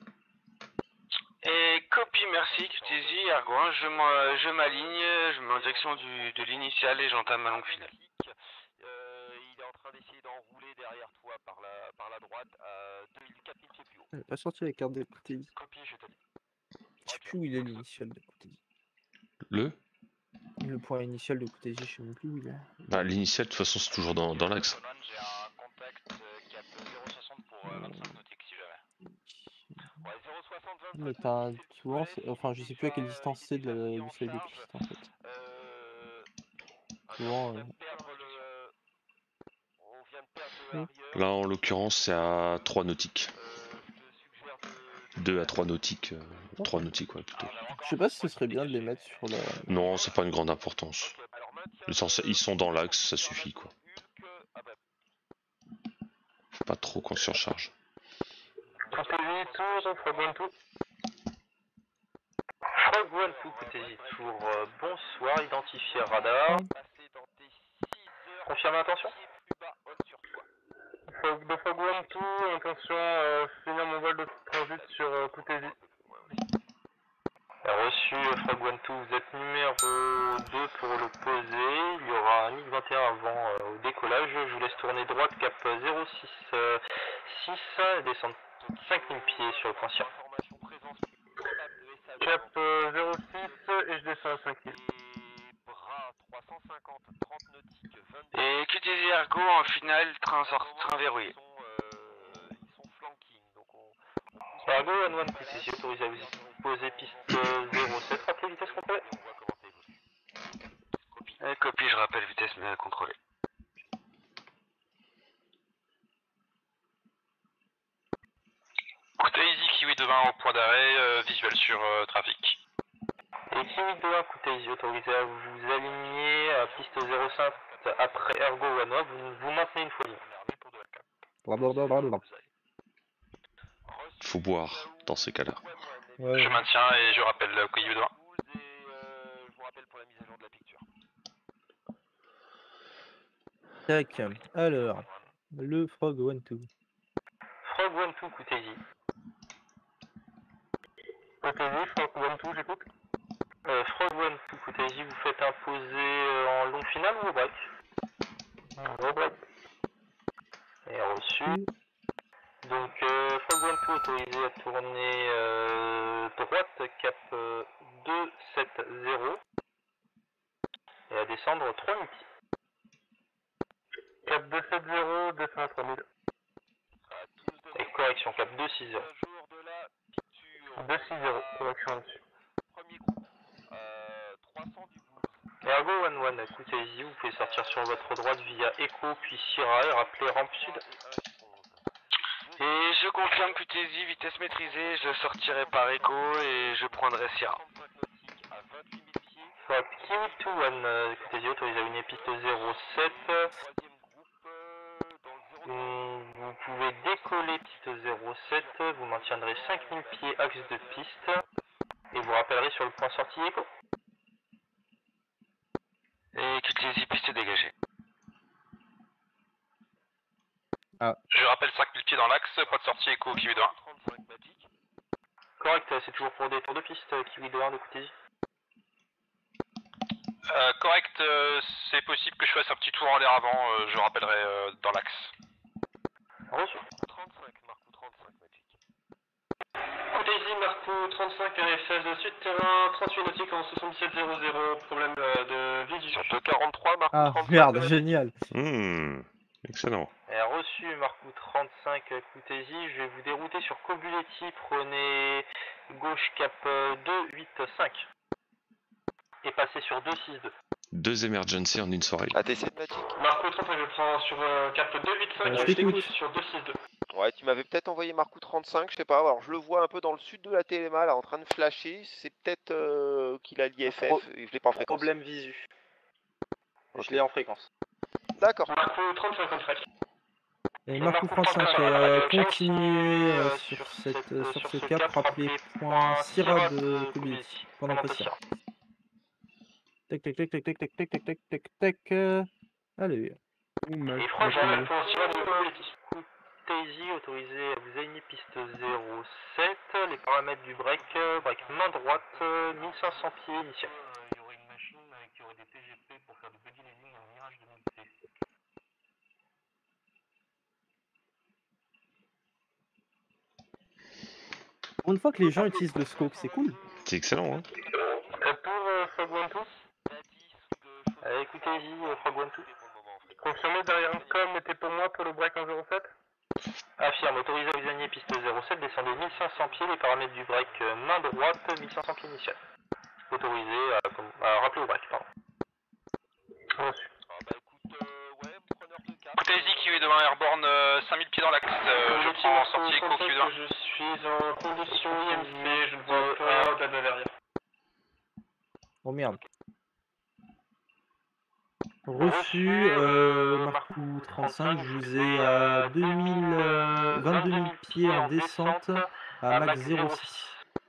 I: Et copie, merci, Q T Z, Ergo un, je m'en- je m'aligne, je mets en direction du, de l'initiale et j'entame ma longue finale.
D: Euh, il est en train d'essayer d'enrouler derrière toi par la, par la droite à deux mille, quatre mille pieds plus haut.
B: Elle est pas sorti la carte de Kutaisi.
D: Copie, je te dis.
B: Je sais plus où il est l'initial de Kutaisi.
A: Le
B: Le point initial de Kutaisi, je sais même plus où il est.
A: Bah, l'initial, de toute façon, c'est toujours dans, dans l'axe.
D: J'ai un contact euh, cap zéro soixante pour euh, vingt-cinq nautiques si jamais. Ouais, zéro soixante, vingt-cinq
B: Mais t'as un...
D: nautiques,
B: souvent,
D: c'est le
B: c'est- enfin je sais plus à quelle distance c'est de la... du seuil de piste en fait.
D: Euh...
B: Souvent,
D: On vient
B: euh,
D: de perdre le... On vient de perdre le
B: Oui.
D: Harrier.
A: Là, en l'occurrence, c'est à trois nautiques.
D: Euh, je te suggère de... de-
A: deux à trois nautiques. euh,
B: Ok.
A: trois nautiques, ouais, plutôt.
B: Je sais pas si ce serait bien de les mettre sur la...
A: Non, c'est pas une grande importance.
D: Ok, alors maintiens
A: L'essentiel,
D: le-
A: ils sont dans l'axe, ça suffit, quoi.
D: Hulk, ah bah,
A: Faut pas trop qu'on surcharge.
G: Kutaisi, tour, Frog One Two. Frog One Two, Kutaisi, tour, euh, bonsoir, identifié radar.
D: passer dans tes six heures.
G: Confirme l'intention.
D: Pied plus bas, haute sur toi.
G: Frog, de Frog One Two, intention, euh, finir mon vol de transit sur euh, Kutaisi. Reçu, euh, Frog One Two, vous êtes numéro deux pour le poser. Il y aura un MiG vingt et un avant euh, au décollage. Je vous laisse tourner droite, cap zéro six six et descendre cinq mille pieds sur le point Sierra.
D: Information présence probable de S A V.
G: Cap euh, zéro six et je descends à cinq mille.
D: Et bras trois cent cinquante, trente nautiques, vingt-deux.
I: Et Q T Z Ergo en finale, train, sort, train verrouillé.
D: Ils sont, euh, ils sont flanking, donc on...
G: Ergo One One Kutaisi, autorisé à vous poser piste euh, zéro sept, rappelez vitesse contrôlée.
D: Et on voit comment ça évolue. Copie.
I: Et copie, je rappelle, vitesse mais contrôlée. Kutaisi, Kiwi de vingt au point d'arrêt, euh, visuel sur euh, trafic.
G: Et Kiwi deux un Kutaisi, autorisé à vous aligner à piste zéro cinq après Ergo One One, vous, vous maintenez une fois ligne.
B: Blablabla.
A: Faut boire dans ces cas-là.
B: Ouais.
I: Je maintiens et je rappelle euh, Kiwi de vingt.
D: Et euh, je vous rappelle pour la mise à jour de la picture.
B: Tac. Alors, le Frog One Two.
G: Frog One Two Kutaisi. Kutaisi, Frog One Two, j'écoute. Euh, Frog One Two Kutaisi, vous faites un posé euh, en longue finale ou au break? Au break. Et reçu. Donc euh, Frog One Two autorisé à tourner euh, droite cap euh, deux sept zéro et à descendre trois mille pieds. Cap deux sept zéro, descend à trois mille. Et correction, cap deux six zéro.
D: Jour de la picture.
G: deux six zéro, correction là-dessus.
D: Premier groupe. Euh,
G: Ergo one one, écoutez-y, vous pouvez sortir sur votre droite via Echo puis Sierra et rappeler rampe sud.
I: Et je confirme Q T Z, vitesse maîtrisée, je sortirai par Echo et je prendrai Sierra.
G: Soit Kiwi deux un, écoutez-y, autorisé à une piste zéro sept. Hum, Vous pouvez décoller piste zéro sept, vous maintiendrez cinq mille pieds axe de piste et vous rappellerez sur le point sortie Echo.
I: Et Q T Z, piste dégagée.
B: Ah.
G: Je rappelle cinq mille pieds dans l'axe, pas de sortie Echo Kiwi deux un. Correct, c'est toujours pour des tours de piste Kiwi deux un de écoutez-y.
J: Euh, correct, euh, c'est possible que je fasse un petit tour en l'air avant, euh, je rappellerai euh, dans l'axe.
G: Reçu.
D: trente-cinq, Marco trente-cinq, Magic.
G: Écoutez-y, Marco trente-cinq, seize suite terrain, trente-huit nautique en soixante-dix-sept zéro zéro, problème euh, de visu.
D: Sur deux quarante-trois, Marco
B: Ah,
D: trente-cinq.
B: merde, génial.
A: Hmm, excellent.
G: Et reçu, Marco trente-cinq, écoutez-y, je vais vous dérouter sur Cobuletti, prenez gauche cap deux huit cinq. Et passez sur deux six deux.
A: Deux emergency en une soirée.
E: A T C de Magic.
G: Marco trente-cinq, je prends sur euh, cap deux huit cinq,
B: Euh,
G: je
B: je t'écoute.
G: t'écoute sur deux six deux.
E: Ouais, tu m'avais peut-être envoyé Marco trente-cinq, je sais pas. Alors je le vois un peu dans le sud de la Téléma là en train de flasher. C'est peut-être euh, qu'il a l'I F
H: Pro-
E: F et je l'ai pas en fréquence.
H: Problème visu.
E: Ok.
H: Je l'ai en fréquence.
E: D'accord.
G: Marco trente-cinq, en track.
B: Et Marco trente-cinq, euh, continuez euh, sur, cette, euh, sur ce cap, rappelez point Sierra de Cobility pendant que Sierra. Tac tac tac tac tac tac tac tac tac tac tac. euh, Allez.
F: Ouh, mal.
G: Et franchement, pour Sierra de Cobility. Daisy autorisé à vous aligner piste zéro sept, les paramètres du break, break main droite, mille cinq cents pieds initial. Il y aurait une machine qui aurait des T G P pour faire du buggy leasing en mirage de mille pieds.
B: Pour une fois que les gens utilisent le scope, c'est cool.
A: C'est excellent, hein.
G: Euh, pour euh, Frog One Two, euh, écoutez-y, euh, Frog One Two. Confirmé derrière un com, mettez pour moi pour le break en zéro sept. Affirme, autorisé à vous aligner piste zéro sept, descendez mille cinq cents pieds, les paramètres du break euh, main droite, mille cinq cents pieds initial. Autorisé à, comme, à rappeler au break, pardon. Reçu.
D: Ah bah écoute, euh, ouais, preneur de cap.
J: Écoutez-y, Kiwi deux un Airborne, euh, cinq mille pieds dans l'axe, euh, je prends en sortie Echo Kiwi deux un.
G: Je suis en condition I M C, je ne vois pas au-delà de l'arrière.
B: Oh merde. Reçu, euh, Marco trente-cinq, je vous ai à deux mille, euh, vingt-deux mille pieds en descente à max zéro six.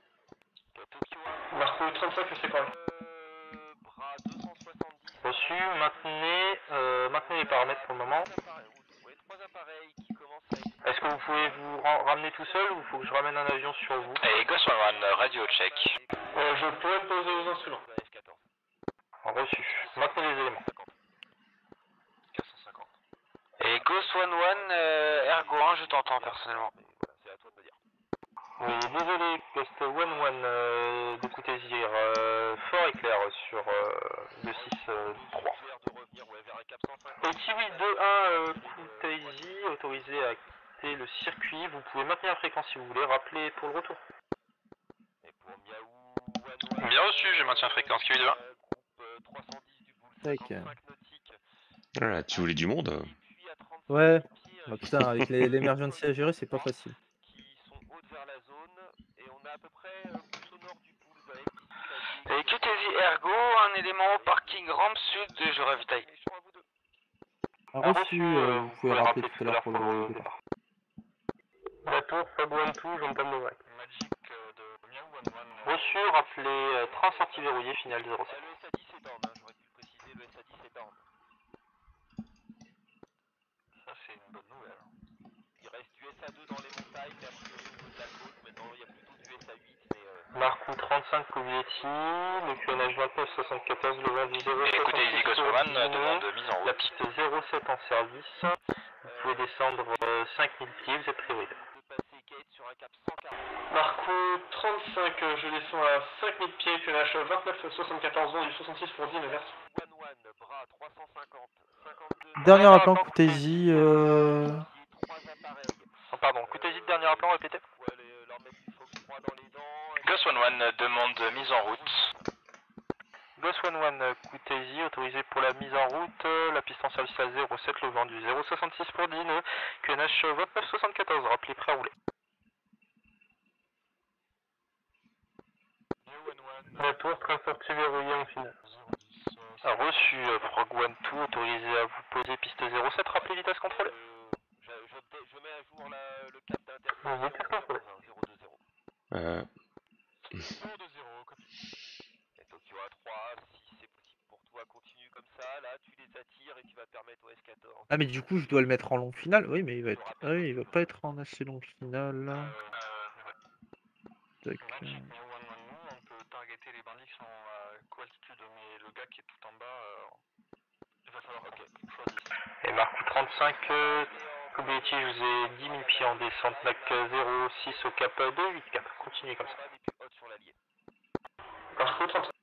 G: Marco trente-cinq, c'est correct.
D: Euh, bras deux cent soixante-dix.
G: Reçu, maintenez, euh, maintenez les paramètres pour le moment.
D: Ouais, trois appareils qui commencent à être...
G: Est-ce que vous pouvez vous ra- ramener tout seul ou il faut que je ramène un avion sur vous?
J: Et Ghost One One, radio check.
G: euh, Je pourrais me poser aux instruments.
D: F quatorze.
G: Reçu. Maintenez les éléments.
D: quatre cent cinquante.
I: Et Ghost One One, euh, Ergo un, je t'entends personnellement.
D: Mais voilà, c'est à toi de me dire.
G: Oui, désolé, Ghost One One, euh, d'écouter Zir, euh, fort et clair sur euh, le six trois.
D: J'ai l'air de revenir, ouais, vers un cap cent cinquante.
G: Et Kiwi deux un, euh, Koutaisi, autorisé à quitter le circuit. Vous pouvez maintenir la fréquence si vous voulez, rappelez pour le retour.
D: Et pour Miaou, One One...
J: Bien reçu, je maintiens fréquence Kiwi deux un.
D: euh, Groupe euh, trois cent dix du Bull,
B: Tac.
D: cinquante-cinq nautiques.
A: Voilà, tu voulais du monde.
D: Et puis à trente-cinq
B: Ouais.
D: pieds,
B: Bah
D: euh,
B: putain, avec les- l'emergency à gérer, c'est pas facile.
D: qui sont hautes vers la zone. Et on a à peu près euh, plus au nord du Bull, bah, F dix-huit à
I: Et Q T Z Ergo, un élément au parking rampe sud, je ravitaille.
D: Méchant à vous deux.
B: Ah, reçu, euh, vous pouvez rappeler tout à l'heure pour le départ.
G: Retour, Fab One Two, j'entame le break.
J: Magic euh, de Miaou One One.
G: Reçu, rappelez euh, train sortie verrouillé, final zéro
D: Bah,
G: sept.
D: le S A dix est down, hein, j'aurais dû le préciser, le S A dix est down.
J: Ça c'est une bonne nouvelle.
D: Il reste du S A deux dans les montagnes, mais a priori au niveau de la côte, maintenant il y a plutôt du S A huit, mais euh,
G: Marco trente-cinq, Kovieti, le Q N H vingt-neuf soixante-quatorze, le vingt du zéro
J: Et écoutez, Easy Ghost One, euh, demande mise en
G: La
J: route.
G: piste zéro sept en service. Vous pouvez descendre euh, cinq mille pieds, vous êtes prioritaire.
D: de passer gate sur un cap cent quarante.
G: Marco trente-cinq, euh, je descends à cinq mille pieds, Q N H vingt-neuf soixante-quatorze, vent du soixante-six pour dix, merci.
D: One One, bras trois cent cinquante, cinquante-deux.
B: Dernier appelant, Koutaisi, euh...
D: Trois appareils.
G: Oh, pardon, Koutaisi de dernier appelant, répétez.
D: Ouais, les- leur mettre du Fox trois dans les dents.
J: Ghost One One, demande mise en route.
H: Ghost un un, Koutaizi, autorisé pour la mise en route, euh, la piste en service à zéro sept, le vent du zéro soixante-six pour Dine, Q N H vingt-neuf soixante-quatorze, rappelez prêt à rouler. La tour transportée verrouillée en finale. A reçu euh, Frog un deux, autorisé à vous poser piste zéro sept, rappelez vitesse contrôlée.
E: Je, je, je mets à jour la, le cap d'interception zéro deux zéro.
A: Euh...
E: zéro deux zéro, copie. Et Tokyo A trois, si c'est possible pour toi, continue comme ça, là tu les attires et tu vas permettre au S quatorze.
B: Ah mais du coup je dois le mettre en long final. Oui mais il va être. Ah oui, il va pas être en assez long final là. Tac.
J: On peut targeter les bandits qui sont à co-altitude, mais le gars qui est tout en bas, euh, il va falloir okay. choisir.
H: Et Marco trente-cinq, euh, Kobayashi, je vous ai dix mille pieds en descente, N A C zéro six au cap deux huit quatre, continuez comme ça. Marco trente-cinq.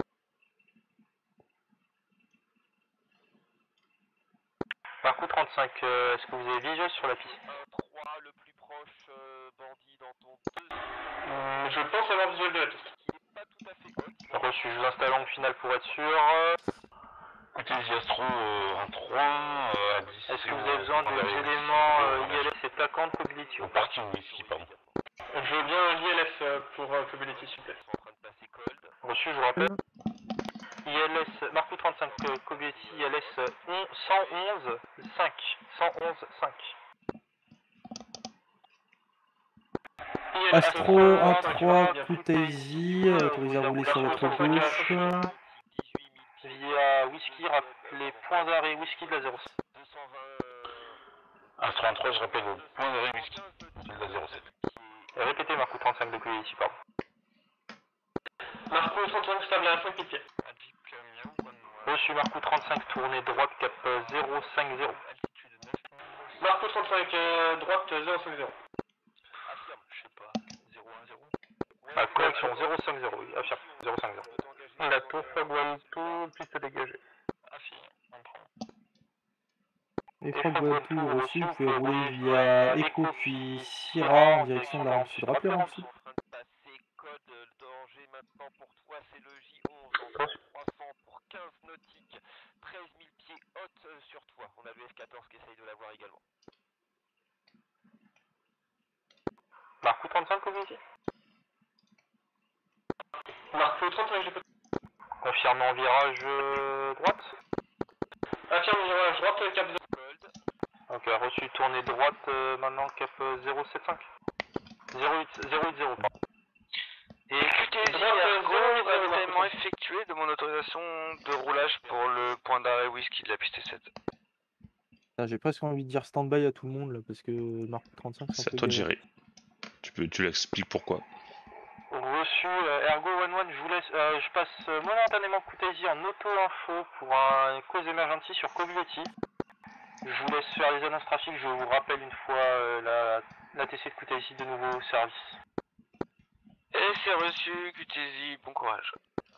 H: Marco trente-cinq, euh, est-ce que vous avez visuel sur la piste?
E: trois, le plus proche euh, bandit dans ton deux.
H: Hum, je pense avoir visuel de la piste.
E: Qui n'est pas tout à fait haute.
H: Reçu, je l'installe en finale pour être sûr.
J: Écoutez, Astro euh, un trois, euh, à dix.
H: Est-ce que vous avez besoin des éléments euh, I L S et plaquantes Mobility?
J: Au parking whisky, pardon.
H: Je veux bien un I L S pour euh, Mobility, s'il vous plaît.
E: En train de passer cold.
H: Reçu, je vous rappelle. I L S, Marco trente-cinq, Kobayashi, I L S cent onze cinq. cent onze cinq.
B: Astro un trois, Koutaizi, autorisé à rouler sur votre gauche.
H: Via Whisky, rappelez point d'arrêt Whisky de la zéro sept.
J: Astro un trois, je rappelle le point d'arrêt Whisky de la zéro sept.
H: Et répétez Marco trente-cinq de Kobayashi, pardon. Marco trente-cinq, stable à cinq pieds. Reçu Marco trente-cinq, tournée droite cap zéro cinq zéro. Marco trente-cinq, euh, droite zéro cinq zéro.
E: Affirme, je sais pas. zéro un zéro.
H: Ah, correction zéro cinq zéro, oui, affirme, zéro cinq zéro. La tour Fragwanto, piste dégagée.
J: Affirme, on prend.
B: Et Fragwanto reçu, vous pouvez rouler via Echo puis Syrah en direction de la rampe sud. Rappelez la rampe sud.
E: En train de passer code, le danger maintenant pour toi c'est le J onze dans trois cents pour quinze nautiques, treize mille pieds haute euh, sur toi. On a le F quatorze qui essaye de l'avoir également.
H: Marco trente-cinq, Kobayashi. Marco trente-cinq, j'ai pas. Confirmant virage euh, droite. Affirme virage droite, cap zéro. Ok, reçu tournée droite, euh, maintenant cap euh, zéro sept cinq. zéro huit zéro, pardon.
I: Et écoutez, Ergo, ravitaillement effectué de mon autorisation de roulage pour le point d'arrêt whisky de la piste sept.
B: J'ai presque envie de dire stand-by à tout le monde là parce que Marco trente-cinq
A: c'est à toi de gérer. Tu peux, tu l'expliques pourquoi.
H: Reçu, euh, Ergo un un, je vous laisse, euh, je passe euh, momentanément Koutaizi en auto-info pour un cause emergency sur Kobayashi. Je vous laisse faire les annonces trafic, je vous rappelle une fois euh, la, la T C de Koutaizi de nouveau au service.
I: Et c'est reçu, Q T Z, bon courage.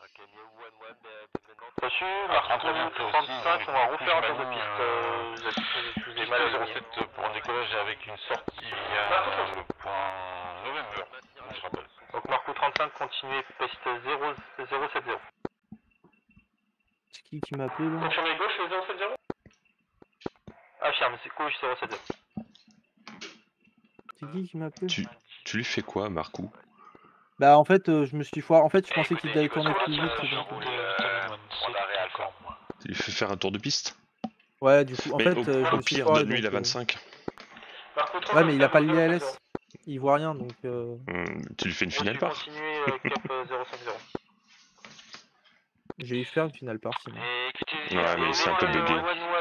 H: Reçu, Marco trente-cinq, on va refaire un tour de piste. Euh, vous êtes, vous êtes mal
J: zéro sept pour un décollage avec une sortie via le point November, je rappelle.
H: Donc Marco trente-cinq, continuez piste zéro sept zéro.
B: C'est qui qui m'a appelé là?
H: Confirmez gauche zéro sept zéro. Affirme, c'est gauche zéro sept zéro.
B: C'est qui qui m'a appelé?
A: Tu, tu lui fais quoi, Marcou?
B: Bah en fait euh, je me suis foiré, en fait je pensais qu'il allait tourner plus vite. Donc...
A: Tu lui fais faire un tour de piste?
B: Ouais du coup en
A: mais
B: fait
A: au,
B: euh, je
A: au
B: me suis
A: pire,
B: foiré.
A: donne-lui
B: Donc,
A: la
B: euh...
A: vingt-cinq.
B: Ouais mais il a pas le I L S, il voit rien donc... Euh...
A: Hum, tu lui fais une finale part?
B: J'ai eu faire une finale part sinon.
A: Ouais mais c'est un peu bugué.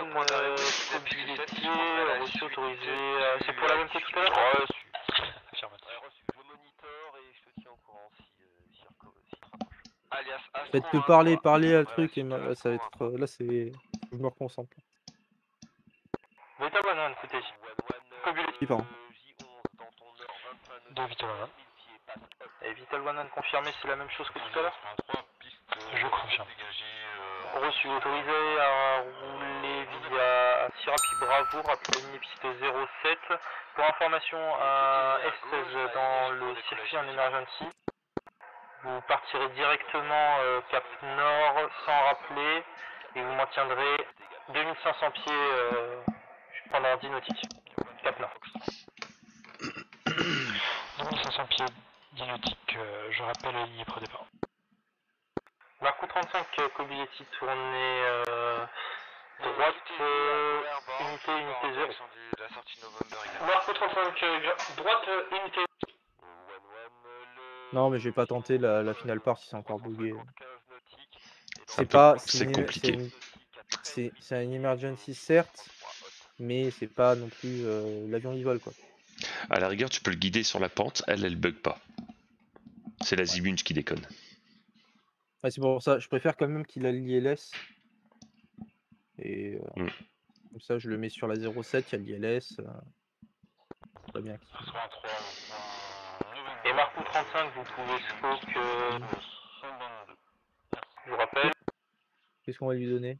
H: C'est pour la même que tout à l'heure.
B: Faites que parler, parler à le truc et ma... ça va être... Là c'est... Je me reconcentre.
H: Vital un un, écoutez.
B: Kobayashi, pardon.
H: Deux Vital un un. Et Vital un un confirmé, c'est la même chose que tout à l'heure?
J: Je confirme.
H: Reçu, autorisé à rouler via Sirapi Bravo, rappelez piste zéro sept. Pour information, un S seize dans le circuit en emergency. vous partirez directement euh, cap nord sans rappeler et vous maintiendrez deux mille cinq cents pieds euh, pendant dix nautiques. Cap nord.
C: deux mille cinq cents pieds dix nautiques, euh, je rappelle la ligne pré-départ.
H: Marco trente-cinq, euh, Kobiletti, tournez euh, droite, euh, unité, unité zéro.
I: La sortie November.
H: Marco trente-cinq, euh, droite, euh, unité.
B: Non, mais je vais pas tenter la, la finale part si c'est encore bugué.
A: C'est un
B: C'est
A: peu-
B: pas.
A: c'est
B: une-
A: compliqué.
B: une- C'est c'est une emergency, certes, mais c'est pas non plus euh, l'avion il vole, quoi.
A: À la rigueur, tu peux le guider sur la pente, elle, elle bug pas. C'est la Zimunch qui déconne.
B: Ouais, c'est pour ça, je préfère quand même qu'il a l'I L S. Et euh,
A: Mm.
B: comme ça, je le mets sur la zéro sept, il y a l'I L S. Euh, très bien.
J: Ce sera un trois, un
H: Et Marco trente-cinq, vous pouvez scope, euh, je vous rappelle.
B: Qu'est-ce qu'on va lui donner?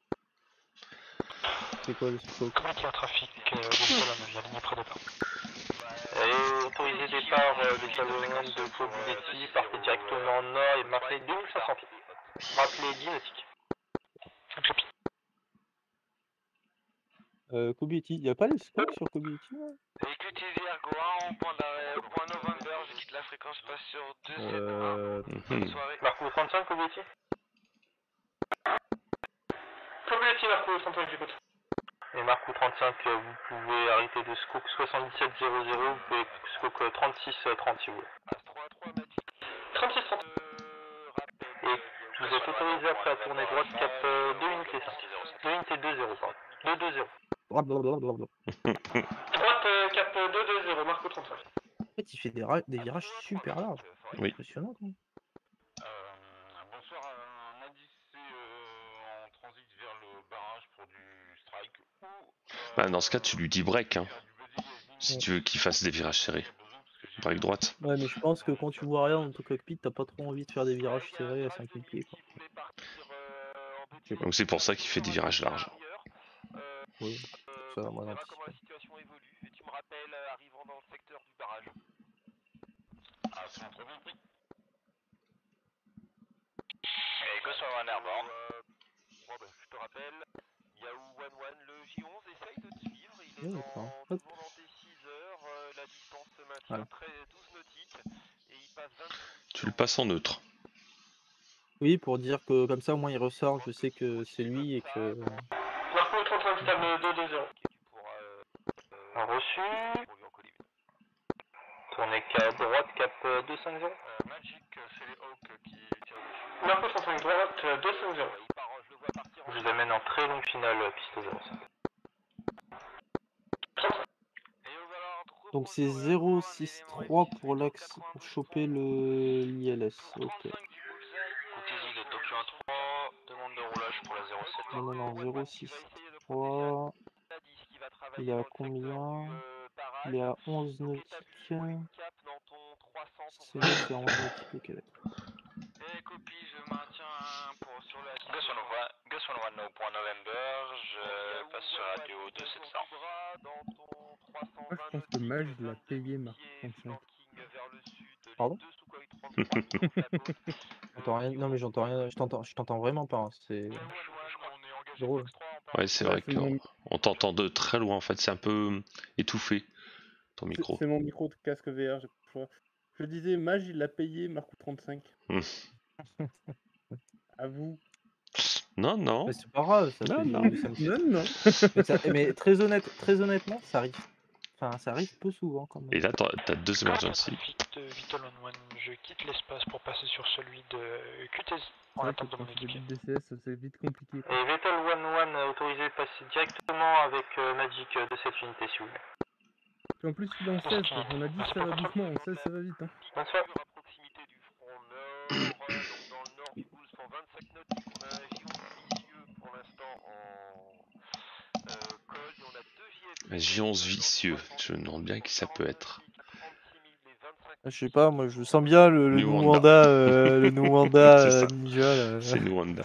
B: C'est quoi le scope?
C: Communiquer un trafic euh, Gulfstream via ligne pré-départ.
H: Et autorisé départ euh, des salons de Kobiletti, partez directement nord et marquez deux mille cinq cents pieds. Rappelez dix nautiques.
B: Euh, Kobiletti, il n'y a pas les scopes sur Kobiletti là?
I: Écoutez Ergo un en point d'arrêt, au point November, je quitte la fréquence, passe sur deux sept un.
B: Euh,
I: Bonne
A: Mhm.
I: soirée.
H: Marco trente-cinq, Kobiletti. Kobiletti, Marco trente-cinq, j'écoute. Et Marco trente-cinq, euh, vous pouvez arrêter de scope soixante-dix-sept zéro zéro, vous pouvez scope euh, trente-six trente si vous voulez. trente-six trente. Et vous êtes autorisé après à tourner droite cap euh, deux unités cinq. deux unités deux zéro, pardon. deux deux zéro.
B: blablabla.
H: Droite euh, cap euh, deux deux zéro, Marco trente-cinq.
B: En fait, il fait des, ra- des virages super larges.
A: Oui.
B: Impressionnant, quoi.
J: Euh, bonsoir, un indice euh, en transit vers le barrage pour du strike ou... Euh,
A: Bah, dans ce cas, tu lui dis break, hein,
J: faire du buddy et
A: si
B: Ouais.
A: tu veux qu'il fasse des virages serrés. Break droite.
B: Ouais, mais je pense que quand tu vois rien dans ton cockpit, t'as pas trop envie de faire des virages serrés à cinq mille pieds, quoi. Je sais pas.
A: Donc c'est pour ça qu'il fait des virages larges.
B: Oui, ça, moi,
E: On verra
B: j'anticipe
E: comment
B: pas.
E: la situation évolue et tu me rappelles euh, arrivant dans le secteur du barrage.
J: Ah, c'est trop bien pris.
I: Et go sur un airborne.
E: Euh, bon, bah, je te rappelle, Yahoo un un, le J onze essaye de te suivre, il est
B: Oui,
E: dans,
B: d'accord. Hop.
E: toujours dans tes six heures, euh, la distance se maintient,
B: Voilà.
E: treize, douze nautiques, et il passe vingt-six
A: Tu le passes en neutre.
B: Oui, pour dire que comme ça, au moins, il ressort, je sais que c'est lui et que...
H: Marco trente-cinq, stable deux deux zéro.
E: et tu pourras euh, euh,
H: Reçu.
E: pour lui en coller une.
H: Tournez cap droite cap euh, deux cinq zéro.
J: Euh, Magic, c'est les Hawks qui tirent dessus.
H: Marco trente-cinq, droite euh, deux cinq zéro.
E: Ouais, il part, je le vois partir en
H: Je vous amène en très longue finale, euh, piste zéro cinq.
E: Et on va leur
B: Donc c'est
E: rebonjour,
B: zéro
E: Ergo, un
B: six
E: élément
B: trois
E: F dix-huit
B: pour
E: au
B: l'axe, pour
E: quatre-vingt-douze
B: choper
E: trente
B: le l'I L S.
E: pour
B: Ok.
E: trente-cinq du bullseye.
I: Écoutez-y, le Tokyo un trois, demande de roulage pour la zéro sept.
B: Non, non, non, zéro
E: One,
B: six
E: tu vas essayer de protéger
B: trois.
E: la dix qui va
B: Il
E: travailler
B: est à
E: dans le secteur du
B: combien?
E: euh, barrage.
B: Il est à onze
E: Donc
B: nautiques.
E: établis-moi une cap dans ton trois cents pour
B: C'est là, c'est à onze nautiques. Ok, d'accord.
I: Et copie, je maintiens pour, sur la Gus one one, Gus one one au point November, je passe sur radio deux sept cents.
F: Moi, je pense que Mage, il a payé Marco trente-cinq.
B: Pardon? J'entends rien. Non, mais j'entends rien. Je t'entends, je t'entends vraiment pas. Hein. C'est drôle.
A: Ouais, c'est
F: Ouais,
A: vrai
F: c'est mon-
A: qu'on t'entend de très loin en fait, c'est un peu étouffé ton
F: C'est
A: micro.
F: c'est mon micro de casque V R, je crois. Je disais, Mage, il a payé Marco trente-cinq.
A: Hmm.
F: À vous.
A: Non, non.
B: Mais c'est pas grave, ça,
A: Non,
B: fait
A: non.
B: du- ça me fait.
F: Non, non.
B: Mais, ça- mais très honnête, très honnêtement, ça arrive. Enfin, ça arrive peu souvent quand même.
A: Et là, t'as t'as deux emergency.
C: Trafic de Vital un un, je quitte l'espace pour passer sur celui de Q T Z en
F: Ouais,
C: attente de mon
F: quand tu fais
C: équipier.
F: du D C S, c'est vite compliqué. quoi.
H: Et Vettel un un autorisé de passer directement avec euh, Magic euh, de cette unité si vous voulez.
F: Puis en plus, il est en seize, quoi. On a dit ça va doucement, en seize, ça va vite. Hein.
H: Bonsoir.
E: à proximité du front nord, euh, donc dans le nord du Bulls cent vingt-cinq nautiques, on a un J onze vicieux pour l'instant en euh, col et on a deux J F.
A: Un J onze vicieux, je me demande bien qui ça peut être.
B: Je sais pas, moi je sens bien le, le
A: New
B: Nuanda,
A: Wanda.
B: euh, le Nuanda
A: C'est
B: euh,
A: ça.
B: ninja. Là.
A: C'est Nuanda.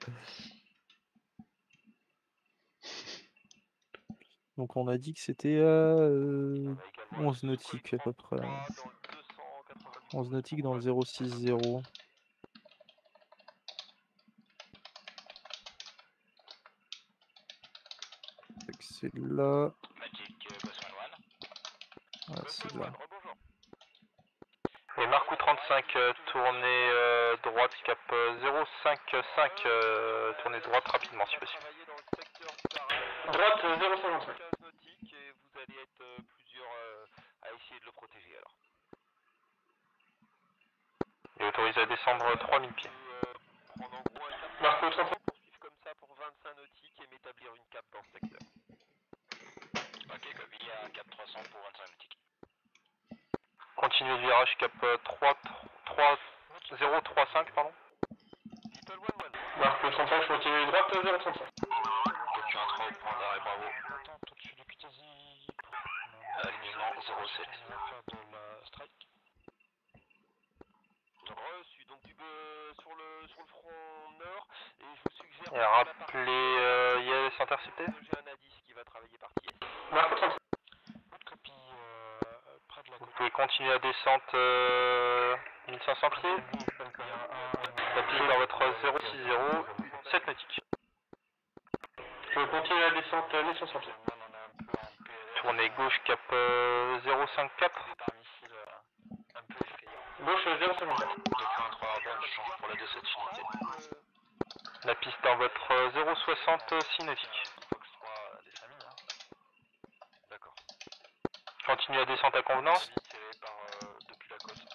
B: Donc on a dit que c'était à euh, onze nautiques à peu près. onze nautiques dans le zéro six zéro. C'est là. Voilà, c'est là.
H: Et Marco trente-cinq, euh, tournez euh, droite cap euh, zéro cinq cinq, euh, tournez droite rapidement si possible.
E: Droite euh, zéro cinquante-cinq. Et vous allez être euh, plusieurs euh, à essayer de le protéger alors.
H: Et autorisé à descendre trois mille pieds.
E: Marco trente-cinq, poursuivre comme ça pour vingt-cinq nautiques et m'établir une cape dans ce secteur.
D: Ok, copie, à cap trois cents pour vingt-cinq nautiques.
H: Continuez le virage cap euh, trois zéro trois cinq, pardon.
E: Marco trente-cinq, je continue droite euh, zéro trente-cinq.
D: Question un trois au point d'arrêt bravo. Alignement zéro sept.
E: Reçu, donc tu peux sur le sur le front nord et je vous suggère.
H: Et rappelez euh, I L S intercepté.
E: J'ai un indice qui va travailler par T S.
H: Marco trente-cinq.
E: Copie euh, près de la
H: Vous pouvez continuer la descente euh, mille cinq cents pieds. Appuyez dans votre zéro six zéro, sept nautiques.
E: Je continue la descente euh, mille cinq cents pieds.
H: Tournez gauche cap euh, zéro cinq quatre.
E: Gauche euh, zéro cinquante-quatre.
D: Question un trois bon, je change pour la deux sept unité.
H: La piste dans votre euh, zéro soixante-six nautiques.
D: Fox trois des familles, hein. D'accord.
H: Continuez la descente à convenance.
D: Tiré par euh, depuis la côte.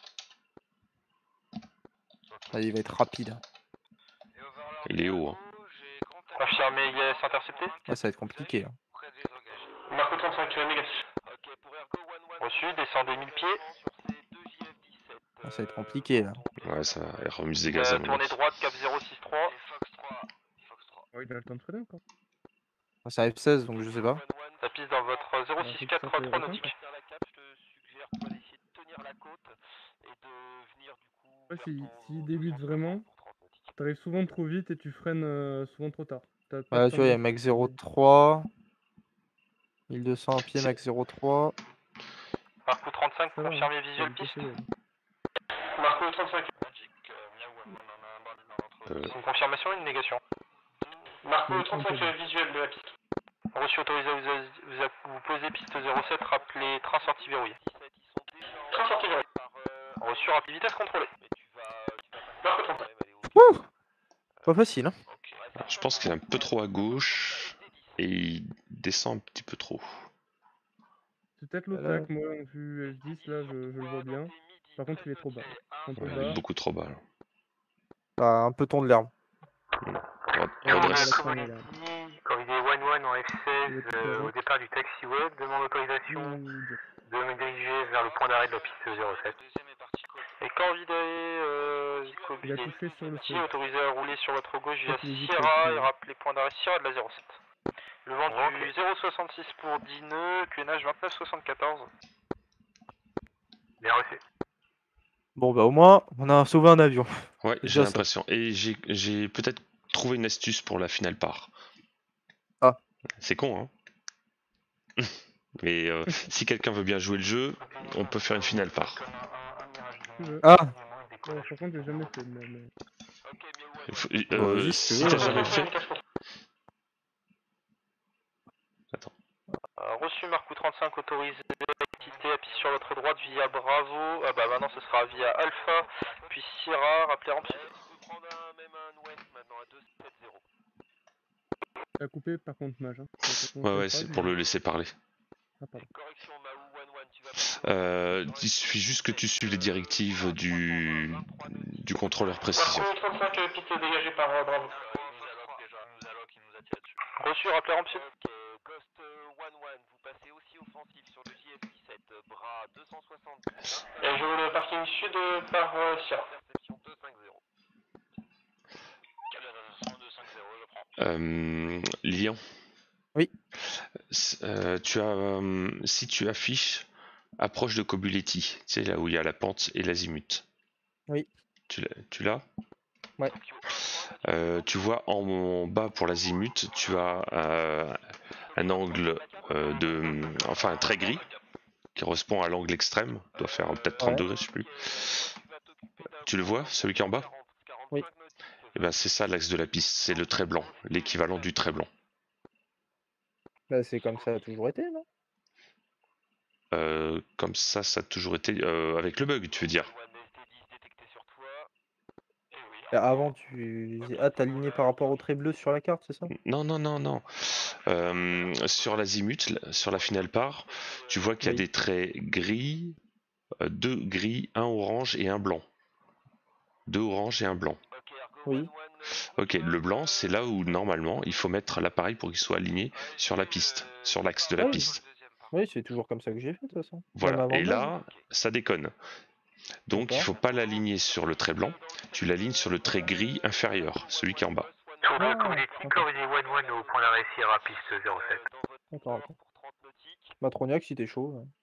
B: Ah, il va être rapide.
D: Et overlord
A: Il est haut, hein.
D: j'ai contact
H: Confirmé I L S intercepté.
B: Ah, ça va être compliqué. Hein.
D: près des engagés.
E: Marco trente-cinq, euh, négatif. Ok, pour Ergo onze.
H: Reçu, descendez mille pieds.
E: Sur ces deux J F dix-sept.
B: Ah, ça va être compliqué là.
A: Ouais, ça va remise des gaz à
H: Euh,
A: mon
H: tournez
A: avis.
H: droite cap zéro six trois.
D: Et Fox trois. Fox trois.
F: Ouais, il a le temps de freiner encore.
B: Ah, c'est F seize donc je sais pas.
H: La piste dans votre zéro six quatre trois nautiques.
E: Faire la cap, je te suggère toi d'essayer de tenir la côte et de venir du coup.
F: Ouais,
E: vers
F: si-
E: ton-
F: s'il
E: ton
F: débute
E: centre
F: vraiment,
E: pour trente nautiques.
F: T'arrives souvent trop vite et tu freines euh, souvent trop tard. T'as pas
B: Ouais,
F: de
B: tu vois, il y a
F: tendance-
B: Max zéro trois. mille deux cents pieds, Max zéro trois.
H: Marco trente-cinq,
F: Ça va,
H: confirmez
F: hein,
H: visuel
F: t'as
H: piste.
F: essayé, ouais.
E: Marco trente-cinq.
D: Magic, euh, miaou, on en a un bandit dans l'entre.
A: Euh,
H: C'est une confirmation ou une négation?
E: Marco
F: Ouais,
E: trente-cinq,
F: trente-deux.
E: euh, visuel de la piste.
H: Reçu, autorisé à vous, vous, vous poser piste zéro sept, rappelez train sortie verrouillé.
E: dix-sept, ils sont déjà en Train sorti verrouillé. par, euh,
H: Reçu, rapide vitesse contrôlée.
E: mais tu vas, tu vas passer Marco quand trente-cinq. même, aller au-
B: Ouh Pas facile, hein.
D: Ok.
A: je pense qu'il est un peu trop à gauche et il descend un petit peu trop.
F: C'est peut-être
B: Voilà.
F: l'O T A C, moi en vue F dix, là je, je le vois bien. Par contre il est trop bas. Un peu
A: Ouais,
F: bas.
A: beaucoup trop bas. Là.
B: Bah, un peu ton de l'herbe.
A: Re-
F: Ouais,
A: Redresse.
F: la première, là.
H: Corridor onze onze en F
F: Il
H: seize,
F: est
H: euh,
F: correct.
H: au départ du taxiway, demande autorisation
F: Ouh, dur.
H: de me diriger vers le point d'arrêt de la piste zéro sept.
D: Deuxième est parti côte.
H: Et quand vous allez euh,
F: Il a touché sur le
H: ici,
F: sol.
H: autorisé à rouler sur votre gauche via
F: Faites les vitres
H: Sierra
F: aussi,
H: et
F: ouais.
H: rappelez point d'arrêt Sierra de la zéro sept. Le vent du zéro soixante-six pour dix nœuds, Q N H vingt-neuf soixante-quatorze. Bien reçu.
B: Bon, bah, au moins, on a sauvé un avion.
A: Ouais,
B: C'est
A: j'ai
B: déjà ça.
A: l'impression. Et j'ai j'ai peut-être trouvé une astuce pour la finale part.
B: Ah.
A: C'est con, hein. Mais euh, si quelqu'un veut bien jouer le jeu, on peut faire une finale part.
F: Tu veux.
B: Ah
F: Ouais, par contre j'ai jamais fait moi, mais...
A: Il faut-
B: Bah,
A: euh,
B: vas-y, si tu
A: si
B: veux,
A: t'as
B: hein.
A: jamais fait. Attends.
H: Euh, reçu Marco trente-cinq, autorisé à quitter, appuie sur votre droite via Bravo. Ah bah maintenant ce sera via Alpha, puis Sierra, rappelez rempli.
E: Tu peux prendre un, même un ouest maintenant à deux sept zéro.
F: T'as coupé par contre Mage. Hein. T'as pas
A: Ouais,
F: commencé
A: ouais,
F: la
A: c'est
F: phrase,
A: pour
F: mais-
A: le laisser parler.
F: Ah, pardon.
E: Correction Mahou onze onze, tu vas passer
A: Euh, il suffit juste que tu suives les directives du, du contrôleur précision.
E: Marco trente-cinq, euh, piste dégagée par euh, Bravo.
D: Il nous alloc déjà, il nous alloc, il nous a tiré dessus.
H: Reçu, rappelez rempli.
E: Ok, Ghost euh, onze onze, vous passez aussi offensif sur le J F dix-sept, euh, bras deux cent soixante-dix. Et je roule le parking sud euh, par euh, Sierra. Interception deux cinq zéro.
D: Quelle deux cinq zéro, je prends.
A: Euh, Lilian.
B: Oui.
A: S- euh, tu as, euh, si tu affiches approche de Cobuletti, tu sais là où il y a la pente et l'azimut.
B: Oui.
A: Tu l'as, tu l'as
B: Ouais.
A: Euh, tu vois en bas pour l'azimut, tu as euh, un angle euh, de, enfin un trait gris qui correspond à l'angle extrême, doit faire peut-être trente
B: Ouais.
A: degrés, je sais plus. Tu le vois, celui qui est en bas?
B: Oui.
A: Et ben c'est ça l'axe de la piste, c'est le trait blanc, l'équivalent du trait blanc.
B: Bah, c'est comme ça a toujours été, non?
A: Euh, comme ça, ça a toujours été euh, avec le bug, tu veux dire?
B: Bah, avant, tu disais, ah, t'as aligné par rapport au trait bleu sur la carte, c'est ça?
A: Non, non, non, non. Euh, sur l'azimut, l- sur la finale part, tu vois qu'il y a
B: Oui.
A: des traits gris, euh, deux gris, un orange et un blanc. Deux oranges et un blanc.
B: Oui.
A: Ok, le blanc, c'est là où normalement il faut mettre l'appareil pour qu'il soit aligné sur la piste, sur l'axe de la
B: Ah oui.
A: piste.
B: Oui, c'est toujours comme ça que j'ai fait, de toute façon. Même
A: Voilà.
B: avant
A: Et
B: le bug.
A: là, ça déconne. Donc il
B: D'accord.
A: faut pas l'aligner sur le trait blanc, tu l'alignes sur le trait gris inférieur, celui qui est en bas.
H: Tour de
B: Ah,
H: community,
B: ok.
H: corrigé un un au point d'arrêt Sierra, piste zéro sept.
B: D'accord, ok. Matroniac, si t'es chaud. ouais.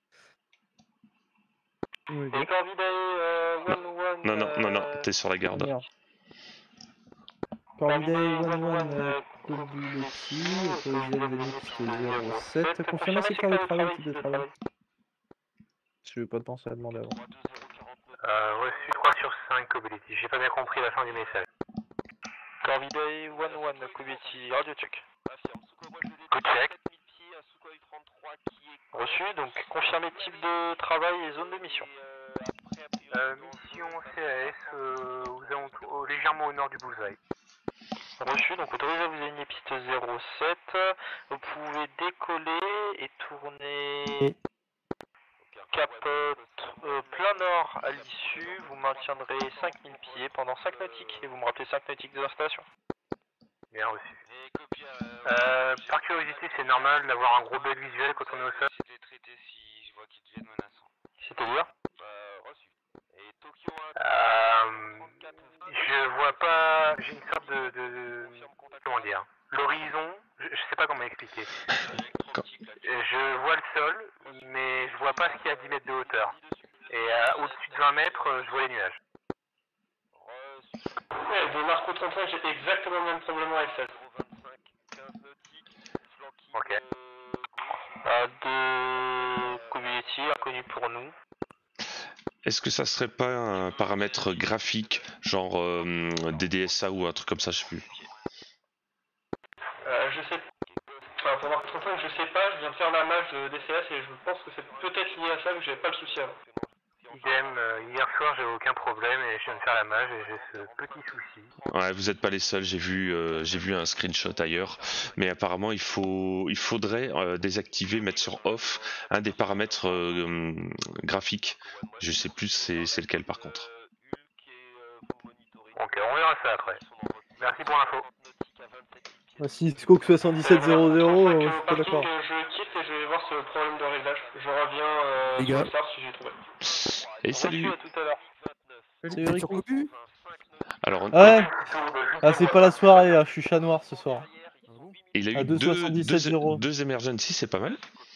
B: Oui,
H: Et
B: bien.
H: Corvidae euh,
A: Non,
H: un un.
A: non, non, non, non,
H: euh,
A: t'es sur la
B: Ah,
A: garde.
B: merde. Corvidae
H: Corvidae
B: un un
H: un un,
B: Kobuletti,
H: Kobuletti,
B: autorisé à
H: autorisé
B: piste
H: piste
B: zéro
H: zéro
B: sept.
H: sept.
B: Confirmez secteur de travail, type de
H: de
B: travail. Je vais pas penser à demander avant.
H: Euh, reçu trois sur cinq, Kobuletti. J'ai pas bien compris la fin du message.
C: Corvidae un un, Kobuletti, radio check.
H: Good check.
C: Reçu, donc confirmé type de travail et zone de mission.
H: Euh, mission C A S, euh, aux alentours- au- légèrement au nord du bullseye.
C: Reçu, donc autorisé à vous aligner piste zéro sept. Vous pouvez décoller et tourner cap euh, t- euh, plein nord à l'issue. Vous maintiendrez cinq mille pieds pendant cinq nautiques et vous me rappelez cinq nautiques de l'installation.
H: Bien reçu. Euh, par curiosité, c'est normal d'avoir un gros bug visuel quand on est au sol.
C: C'est-à-dire
H: Euh, je vois pas. J'ai une sorte de. de comment dire L'horizon, je, je sais pas comment expliquer.
A: Quand-
H: Je vois le sol, mais je vois pas ce qu'il y a à dix mètres de hauteur. Et euh, au-dessus de vingt mètres, euh, je vois les nuages.
C: Ouais, de Marco trente-cinq, j'ai exactement le même problème avec ça.
H: Ok.
C: Euh, de Community, inconnu pour nous.
A: Est-ce que ça serait pas un paramètre graphique, genre euh, D D S A ou un truc comme ça, je sais plus.
C: Euh, je sais Enfin, pour Marco trente-cinq, je sais pas, je viens de faire la match de D C S et je pense que c'est peut-être lié à ça, mais j'avais pas le souci avant.
H: Idem, euh, hier soir, j'avais aucun problème et je viens de faire la mage et j'ai ce petit souci.
A: Ouais, vous êtes pas les seuls. J'ai vu, euh, j'ai vu un screenshot ailleurs, mais apparemment il faut, il faudrait euh, désactiver, mettre sur off un des paramètres euh, hum, graphiques. Je sais plus c'est, c'est lequel par contre.
H: Ok, on verra ça après. Merci pour l'info.
B: Ah, si Scope soixante-dix-sept zéro zéro,
C: Euh,
B: euh, je suis pas d'accord.
C: Je quitte et je vais voir ce problème de réglage. Je reviens euh,
K: Les
C: sur
K: gars.
C: le start si j'ai trouvé.
A: Et salut.
C: Reçu, à tout à l'heure.
B: C'est
K: T'es sur
B: Rico.
K: Cobu?
A: Alors, on-
B: Ouais. Ah, c'est pas la soirée, hein, je suis chat noir ce soir.
K: Ah bon?
A: il a
B: À
A: eu
B: deux
A: deux,
B: soixante-dix-sept
A: deux,
B: zéro.
A: deux emergency, c'est pas mal.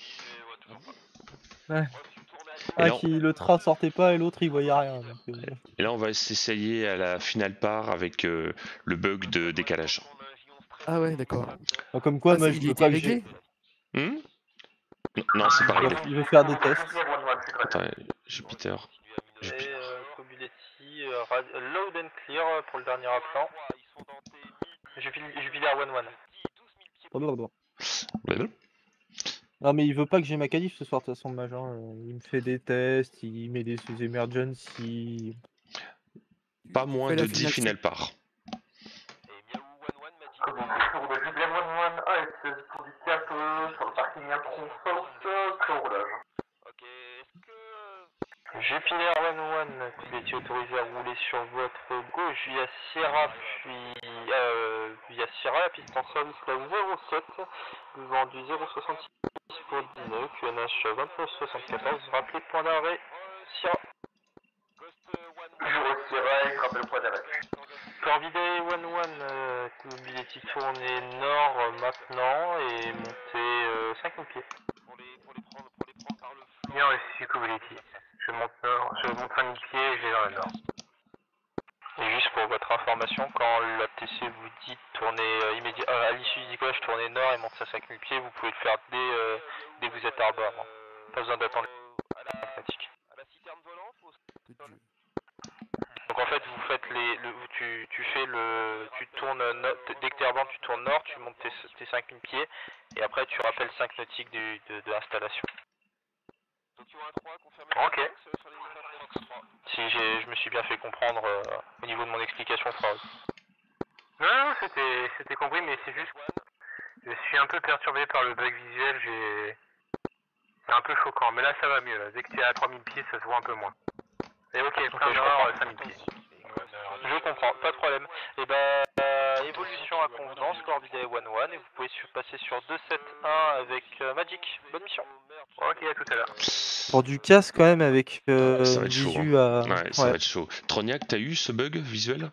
B: Ouais.
A: Et
B: Un
A: là, on-
B: qui le train sortait pas et l'autre il voyait rien. donc, euh,
A: Et là, on va s'essayer à la finale part avec euh, le bug de décalage.
K: Ah ouais, d'accord.
B: bah, comme quoi,
K: Ah,
B: moi
K: c'est-
B: je
K: il
B: veux
K: était
B: pas que j'ai.
K: réglé?
A: Hmm non, non, c'est pas
B: Il
A: réglé.
B: veut- il veut faire des tests.
A: Attends, Jupiter.
C: Et
A: Jupiter.
C: euh, Kobuletti, euh, rad- loud and clear euh, pour le dernier appelant. Jupiler Jupiler un un.
B: Blablabla.
A: Blablabla.
B: Non mais il veut pas que j'ai ma qualif ce soir de toute façon, le mage, hein. Il me fait des tests, il met des emergency.
A: Pas moins
K: Fais la
A: de dix
K: finale
A: finales par.
H: Pour le Jubilee un un A S pour du cap sur le parking à Tronçon, pré-roulage.
C: Jupiler un un, Kobuletti autorisé à rouler sur votre gauche via Sierra, puis euh, via Sierra, la piste en service la zéro sept, vent du zéro soixante-six pour dix-neuf, Q N H vingt-neuf soixante-quatorze, rappelez point d'arrêt, Sierra.
H: Jour Sierra et rappel point d'arrêt.
C: Corvidae un un, euh, Kobuletti tournez nord euh, maintenant et montez euh, cinq mille pieds.
H: Bien reçu, Kobuletti. Je monte nord, je monte cinq mille pieds et je vais dans le nord.
C: Et juste pour votre information, quand la T C vous dit tourner euh, immédiat, euh, à l'issue du décollage, tourner nord et monter à cinq mille pieds, vous pouvez le faire dès, euh, dès que vous êtes à bord. Hein. Pas besoin d'attendre la pratique.
K: Que Dieu.
C: Donc en fait,
H: fait, vous faites les, le, tu, tu fais le, tu tournes, no, dès que t'es airborne, tu tournes nord, tu montes tes, tes cinq mille pieds, et après tu rappelles cinq nautiques du, de, de l'installation. Ok. Si j'ai, je me suis bien fait comprendre euh, au niveau de mon explication, phrase. Non, non, c'était, c'était compris, mais c'est juste, je suis un peu perturbé par le bug visuel, j'ai, c'est un peu choquant, mais là ça va mieux, là. Dès que tu es à trois mille pieds, ça se voit un peu moins. Et ok, plein nord, cinq mille pieds. Je comprends, pas de problème. Et ben, euh, évolution à convenance, Corvidae un un, et vous pouvez sur, passer sur deux sept un avec euh, Magic. Bonne mission. Ok, à tout à l'heure.
B: Pour du casse quand même avec euh,
A: Ça va être chaud.
B: visu
A: Hein.
B: à...
A: Ouais, ça va être chaud. Trognac, t'as eu ce bug visuel?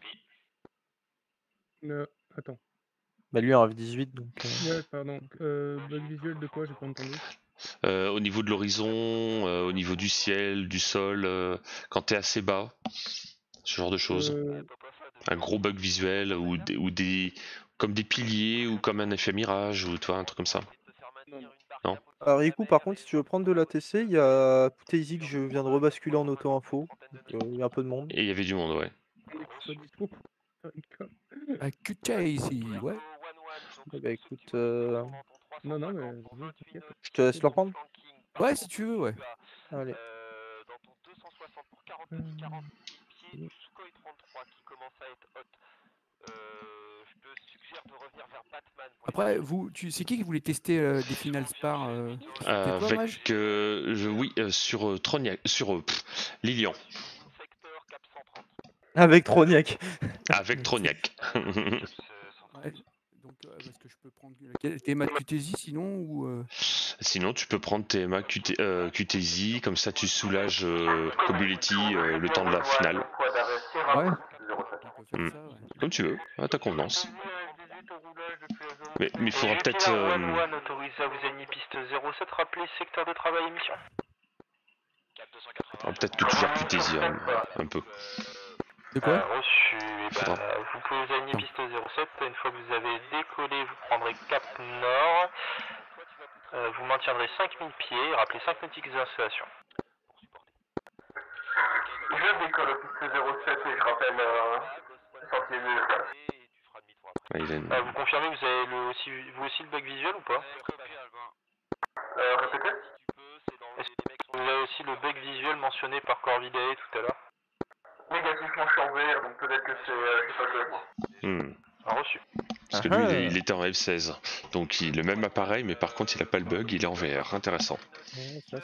F: Euh, attends.
B: Bah lui en F dix-huit donc... Euh...
F: Ouais, pardon. Euh, bug visuel de quoi? J'ai pas entendu.
A: Euh, au niveau de l'horizon, euh, au niveau du ciel, du sol, euh, quand t'es assez bas, ce genre de choses.
F: Euh...
A: Un gros bug visuel ou des, ou des comme des piliers ou comme un effet mirage ou tu vois un truc comme ça. Non.
B: Alors Riku par contre si tu veux prendre de l'A T C, il y a Kutaisi que je viens de rebasculer en auto-info. Il euh, y a un peu de monde.
A: Et il y avait du monde, ouais.
K: À Kutaisi, ouais.
B: Eh bah écoute... Euh...
F: Non, non, mais...
B: Je te laisse le reprendre?
K: Ouais, si tu veux, ouais.
B: Allez.
E: Dans ton deux cent soixante pour quarante mille pieds du Sukhoi trente-trois qui commence à être hot, euh, je te suggère de revenir vers Batman.
K: Après, vous, tu, c'est qui qui voulait tester euh, des finales spar euh,
A: Euh,
K: toi, Mage
A: avec euh, je, oui euh, sur euh, Trognac, sur euh, pff, Lilian.
B: Avec Trognac.
A: Avec Trognac.
K: Ouais, donc, euh, est-ce que je peux prendre quel T M A de Kutaisi sinon ou euh...
A: Sinon, tu peux prendre T M A Q T, euh, Q T Z, comme ça tu soulages euh, Cobuleti euh, le temps de la finale.
K: Ouais. On peut faire
A: Mm.
K: ça, ouais.
A: Comme tu veux, à ta convenance. Mais il faudra peut-être. Euh...
H: un un autorisé à vous aligner piste zéro sept, rappelez secteur de travail et mission.
A: On va peut-être tout faire Q T Z hein, un peu.
K: De quoi
H: euh, reçu. Bah, vous pouvez vous aligner piste zéro sept. Une fois que vous avez décollé, vous prendrez cap nord. Euh, vous maintiendrez cinq mille pieds et rappelez cinq nautiques d'installation. Je décolle au piste zéro sept et je rappelle euh, sentier de
A: Ouais, il a une...
H: euh, Vous confirmez que vous avez le, aussi, vous aussi le bug visuel ou pas? Euh, répétez. Est-ce que vous avez aussi le bug visuel mentionné par Corvidae tout à l'heure? Négativement, je suis en V R, donc peut-être que c'est euh, pas le bug.
A: Hmm.
H: Ah, reçu.
A: Parce que lui, il, est, il était en F seize. Donc il le même appareil, mais par contre, il a pas le bug, il est en V R. Intéressant.
B: Ouais, ça,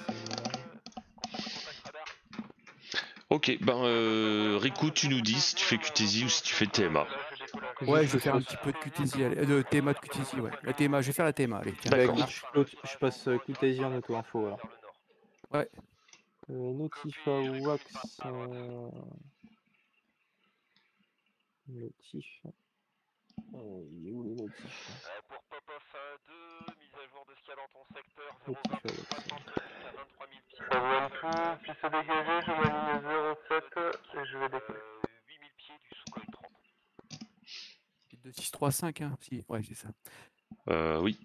A: ok, ben euh, Riku, tu nous dis si tu fais Q T Z ou si tu fais T M A.
K: Ouais, je vais faire un petit peu de Q T Z, allez, de T M A de Q T Z, ouais. La T M A, je vais faire la T M A, allez.
B: D'accord. Je, je passe Kutaisi en auto-info alors.
K: Ouais.
B: Euh, Notifa Wax. Euh... Notif. Oh, il est où les notifs?
E: Pour Pop-Off deux, mise à jour de ce qu'il y a dans ton secteur, zéro vingt soixante à vingt-trois mille pieds.
H: Ça vaut un peu, puis se dégager, je m'aligne zéro sept et je vais décoller.
E: huit mille pieds du Sukhoi trente.
K: deux six trois cinq, hein, si, ouais, c'est ça.
A: Euh, oui.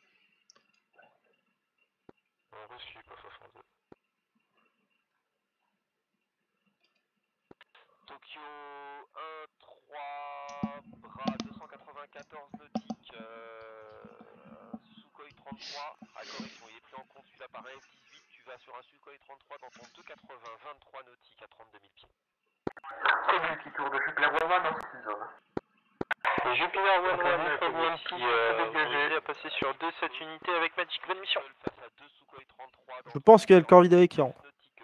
H: Reçu, pas soixante-deux.
E: Tokyo un trois, bras deux cent quatre-vingt-quatorze nautiques, euh, Sukhoi trente-trois, à correction, il est pris en compte celui-là par F dix-huit, tu vas sur un Sukhoi trente-trois dans ton deux quatre-vingts, vingt-trois nautiques à trente-deux mille pieds.
H: C'est lui qui tourne de Jupiter un un dans cette zone. Et Jupiter un un, prévu un petit dégagé à passer sur deux sept unités avec Magic, bonne mission.
B: Je pense qu'il y a le Corvidae qui rentre.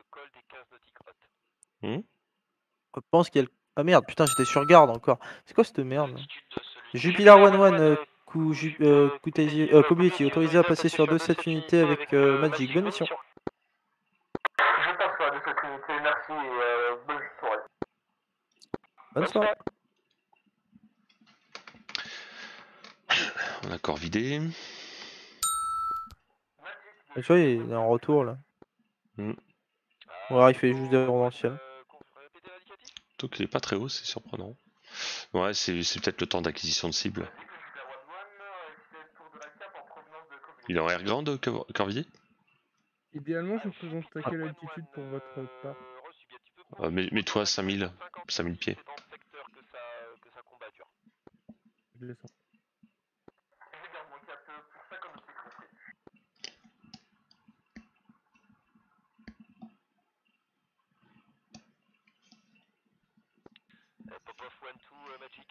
A: Hmm
B: Je pense qu'il y a le... Ah merde, putain, j'étais sur garde encore. C'est quoi cette merde? Jupiler un un, euh, coup, ju, euh, Kutaisi, euh, Cobuleti, autorisé à passer sur deux sept unités avec euh, Magic. Bonne mission.
H: Je passe sur la deux sept unités, merci et euh, bonne soirée.
B: Bonne soirée.
A: On a corps vidé.
B: Et tu vois, il est en retour là.
A: Hmm.
B: Ouais, il fait juste des ronds dans le ciel.
A: Donc il est pas très haut, c'est surprenant. Ouais, c'est peut-être le temps d'acquisition de cible. Il est en air grande, Corvier?
F: Idéalement, je représente à quelle altitude pour votre part?
A: Euh, mets- Mets-toi à cinq mille, cinq mille pieds.
E: C'est dans le secteur que ça, que ça combat dur.
F: Je descends.
E: Euh, Popov one two euh, Magic.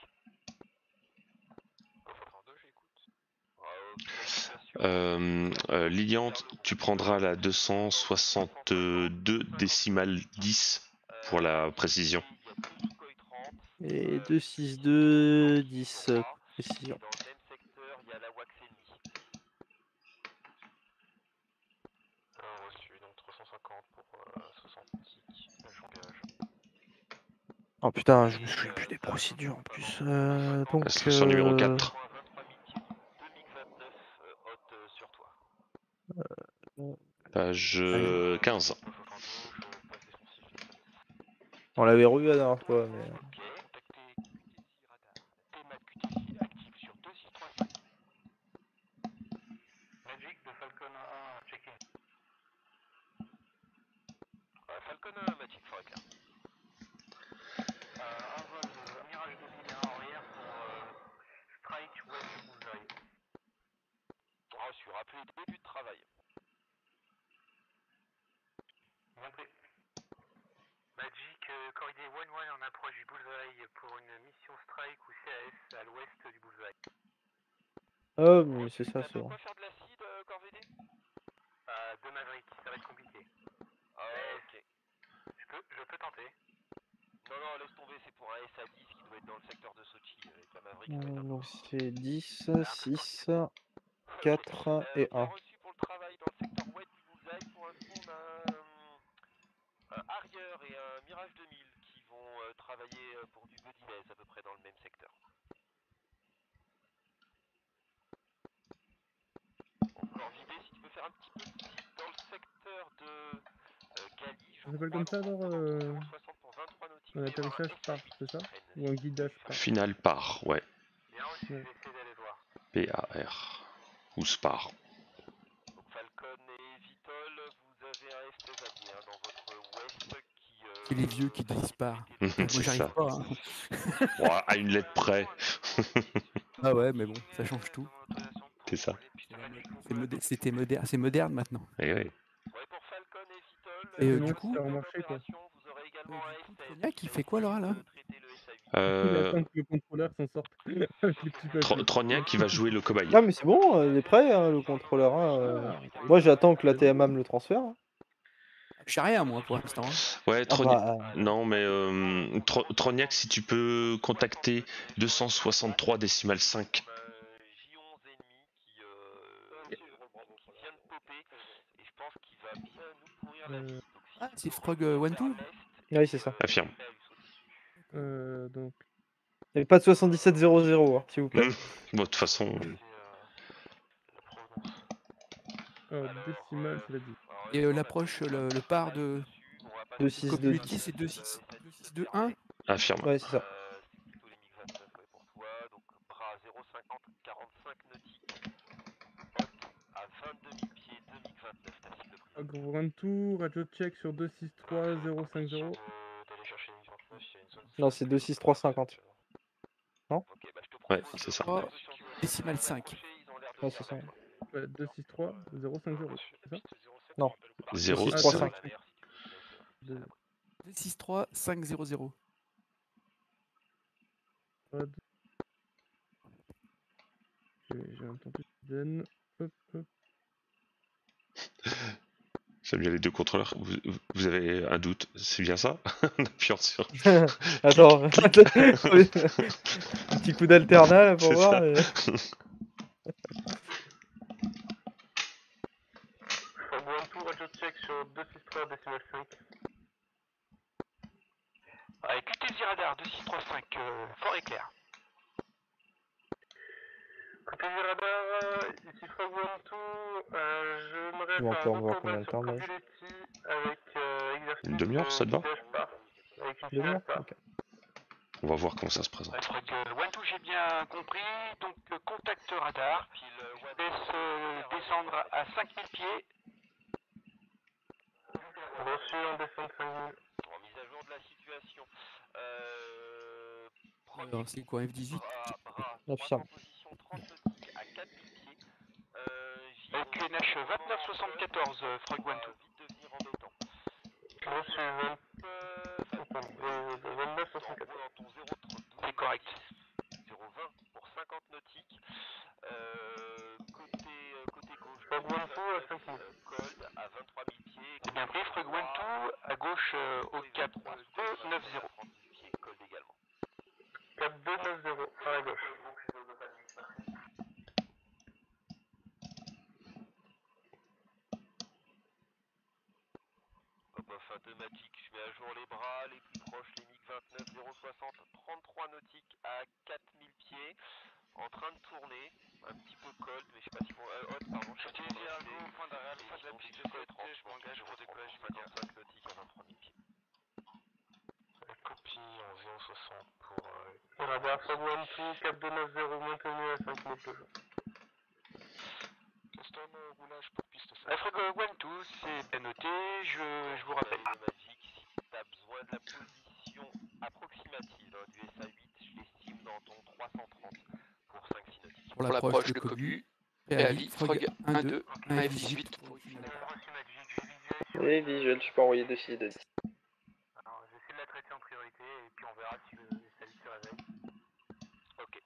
E: Popov un deux j'écoute. Ah, ok, bien sûr.
A: Euh, euh, Lilian, tu prendras la deux cent soixante-deux décimale dix pour la précision.
E: Il y a deux Sukhoi trente.
B: Et
E: euh,
B: deux six deux dix, euh, précision.
E: Et dans le même secteur, il y a la Wax ennemie.
C: Euh, reçu, donc trois cent cinquante pour euh, soixante ticks. J'engage.
B: Oh putain, je me souviens plus des procédures en plus. Euh, donc,
A: Ce sera numéro
B: euh,
A: quatre.
E: vingt-trois mille pieds, deux MiG vingt-neuf euh, haute euh, sur toi.
A: Page euh, quinze.
B: on l'avait revu la dernière fois, mais...
E: Ok. Contactez Q T Z radar. T M A Q T Z active sur deux six trois cinq.
C: Magic de Falcon un, check-in.
E: Euh, Falcon un, Magic, forêt claire.
C: Euh, un vol de Mirage deux mille un arrière pour euh, Strike West du Bullseye.
E: Reçu, rappelez début de travail.
C: Bien pris. Magic, euh, corridor un un en approche du Bullseye pour une mission Strike ou C A S à l'ouest du Bullseye.
B: Oh, mais c'est ça,
E: T'as
B: c'est
E: de
B: bon.
E: quoi faire de l'acide, euh, Corvédé?
C: Euh, de Maverick, ça va être compliqué.
E: Ah, ok.
C: Je peux, je peux tenter.
E: Non, non, laisse tomber, c'est pour un S A dix qui doit être dans le secteur de Sochi. Avec la Maverick, ça va être
B: Euh,
E: un peu
B: donc
E: mort.
B: c'est dix,
C: un peu
B: six,
E: Ok.
B: quatre
E: Euh,
B: et
E: bien
B: un.
E: reçu pour le travail dans le secteur ouest du Bullseye. Pour info, on a un, un Harrier et un Mirage deux mille qui vont euh, travailler euh, pour du Bodinez à peu près dans le même secteur. Encore vidé, si tu peux faire un petit peu de site dans le secteur de euh, Gali,
F: Ça
E: je
F: s'appelle
E: crois,
F: comme ça alors
E: dans
F: euh,
E: zéro soixante pour vingt-trois nautiques.
F: un
E: Il va y avoir
F: atterrissage
E: S A
F: par,
E: huit
F: c'est ça?
E: qui traîne.
F: Ou un guidage par?
A: Final par, ouais.
C: Bien reçu, je
F: Ouais.
C: vais essayer d'aller voir.
A: P A R. Ou Spar.
E: Donc Falcon et Vitol, vous avez un F seize allié hein, dans votre ouest qui... Euh,
K: C'est les vieux qui disparent.
E: va
K: Putain, moi
A: C'est
K: j'arrive
A: ça.
K: pas. Hein.
A: Bon, à une lettre près.
K: Ah ouais, mais bon, ça change tout.
A: C'est ça.
K: C'est modé- C'était moderne, c'est moderne maintenant.
A: Et ouais.
E: Ouais, pour Falcon et Vitol,
K: Et euh,
F: Non,
K: du coup,
F: c'est remarché quoi.
E: vous aurez également
K: euh,
E: un
K: du
E: F
K: coup,
E: seize
K: Tronia qui
E: va
K: fait quoi
E: essayer
K: là, là
E: de traiter le S A huit.
F: Il
A: Euh,
F: attend que le contrôleur s'en sorte avec les petits
A: Tro-
F: papiers.
A: Tronia qui va jouer le cobaye.
B: Ah, mais c'est bon, euh, il est prêt, hein, le contrôleur. Hein, euh. Moi, j'attends que la T M A me le transfère. Hein.
K: je sais rien moi pour l'instant. Hein.
A: Ouais,
B: Ah
A: Tronia.
B: bah, euh,
A: Non, mais euh, Tro- Troniac, si tu peux contacter deux cent soixante-trois décimale cinq.
E: J onze ennemi qui, euh, qui vient de popper et je pense qu'il va bien nous pourrir la vie.
F: Euh,
E: Donc, si
K: Ah,
E: tu
K: c'est
E: peux
K: Frog
E: revenir
K: euh, One
E: vers
K: Two.
E: l'est,
B: oui, c'est ça.
E: euh,
A: Affirme.
E: prêt à lui sauter dessus.
F: euh, donc,
B: Il n'y a pas de soixante-dix-sept zéro zéro, hein, s'il vous plaît.
A: Hum. Bon, de toute façon,
C: C'est euh, la provenance.
F: euh,
E: Alors,
F: décimale,
E: euh,
F: c'est la dix.
E: alors,
K: Et euh,
E: honnêtement, on a
K: l'approche,
E: peut-être
K: le,
E: pas
K: le
E: trop
K: par
E: mal
K: de
E: dessus. On va pas
B: deux
E: se
B: six
E: dire
B: deux
E: que
K: Copulity,
B: dix.
K: c'est deux
E: euh,
K: six
E: ça dit
K: deux six
E: de
K: deux un.
E: fermer.
A: affirme.
B: Ouais, c'est ça.
E: Euh, c'est plutôt les MiG vingt-neuf ouais, pour toi. Donc, bras zéro cinquante quarante-cinq nautiques. Haute à vingt-deux mille pieds, deux MiG vingt-neuf. Ta cible prise.
F: Gros run tour, radio check sur deux six trois zéro cinq zéro.
C: De- D'aller chercher une vingt-neuf, il y a une zone.
B: Non, c'est deux six trois cinquante. Non?
E: Ok, bah je te
A: Ouais,
E: propose
A: c'est
E: de
A: ça.
E: prendre un
K: Oh,
E: peu sur zone.
K: décimale
E: On va
K: cinq.
E: approcher, ils ont l'air de
B: Ouais,
E: venir
B: c'est ça.
E: vers toi.
F: Ouais, deux six trois zéro cinq zéro, c'est ça?
B: Non.
A: zéro
B: six trois
A: cinq.
B: cinq.
F: Deux-
K: deux six trois cinq zéro zéro.
F: Rod. J'ai j'ai un temps plus zen. Hop, hop.
A: J'aime bien les deux contrôleurs. Vous, vous avez un doute, c'est bien ça? En appuyant sur.
B: Attends,
A: Clic, clic.
B: un petit coup d'alternat là pour
A: C'est
B: voir.
A: ça.
B: et-
C: One two, radio check sur deux six trois décimale cinq.
G: Ouais, Q T Z radar deux six trois cinq, euh, fort éclair.
C: Côté du radar, ici Frog One two, euh, j'aimerais
B: Bon,
C: faire
B: on
C: un
B: va voir
C: autre
B: combien
C: combat
B: de
C: sur
B: temps, là.
C: Cobuleti avec euh, exercice
A: Une demi-heure, ça te va?
C: guidage par. Avec une
B: Deux
C: finale
B: heures.
C: par.
B: Ok.
A: On va voir comment ça se présente.
G: Ouais, Frog euh, One Two, j'ai bien compris. Donc, euh, contact radar. Je laisse euh, descendre à cinq mille pieds.
C: Reçu, on descend de cinq mille.
E: En mise à jour de Euh,
K: Alors, c'est quoi, F dix-huit?
B: Affirme.
E: position trente nautiques à quatre mille pieds. Euh, J,
H: Q N H vingt-neuf soixante-quatorze, euh, Frog One
E: va
H: Two.
E: vite devenir embêtant.
H: Reçu vingt-neuf soixante-quatorze.
E: Dans ton zéro trente-deux,
H: C'est correct.
E: zéro vingt pour cinquante nautiques. Euh, côté, euh, côté gauche,
H: Frog One Two à cinq mille.
E: euh, Cold à vingt-trois mille pieds.
H: C'est bien pris, Frog One Two à gauche euh, au cap deux neuf zéro.
E: trente-huit pieds, Cold également.
H: cap deux neuf zéro à la gauche.
E: Bof automatique, je mets à jour les bras, les plus proches, les MiG vingt-neuf zéro soixante, trente-trois nautiques à quatre mille pieds, en train de tourner, un petit peu cold, mais je sais pas si vont... Euh, hot, pardon, je sais pas si vont rester.
I: Au point d'arrêt alpha de la piste de sécurité, je m'engage pour décollage immédiat.
E: cinquante-cinq nautiques à vingt-trois mille pieds.
H: Copie en zéro soixante pour... Euh... Radar Frog One Two, cap deux neuf zéro maintenu à cinq mille toujours.
I: Custom euh, roulage pour piste
H: La Frog One Two, c'est bien noté, je, je vous rappelle.
E: Magic, si tu as besoin de la position approximative hein, du S A huit, je l'estime dans ton trois cent trente pour cinq six nautiques.
K: Pour l'approche de Cobu, préavis, Frog un deux, un F dix-huit.
F: Oui, visuel, je peux envoyer deux six de dix.
H: Alors, j'essaie de la traiter en priorité et puis on verra si le S A huit se réveille.
E: Ok.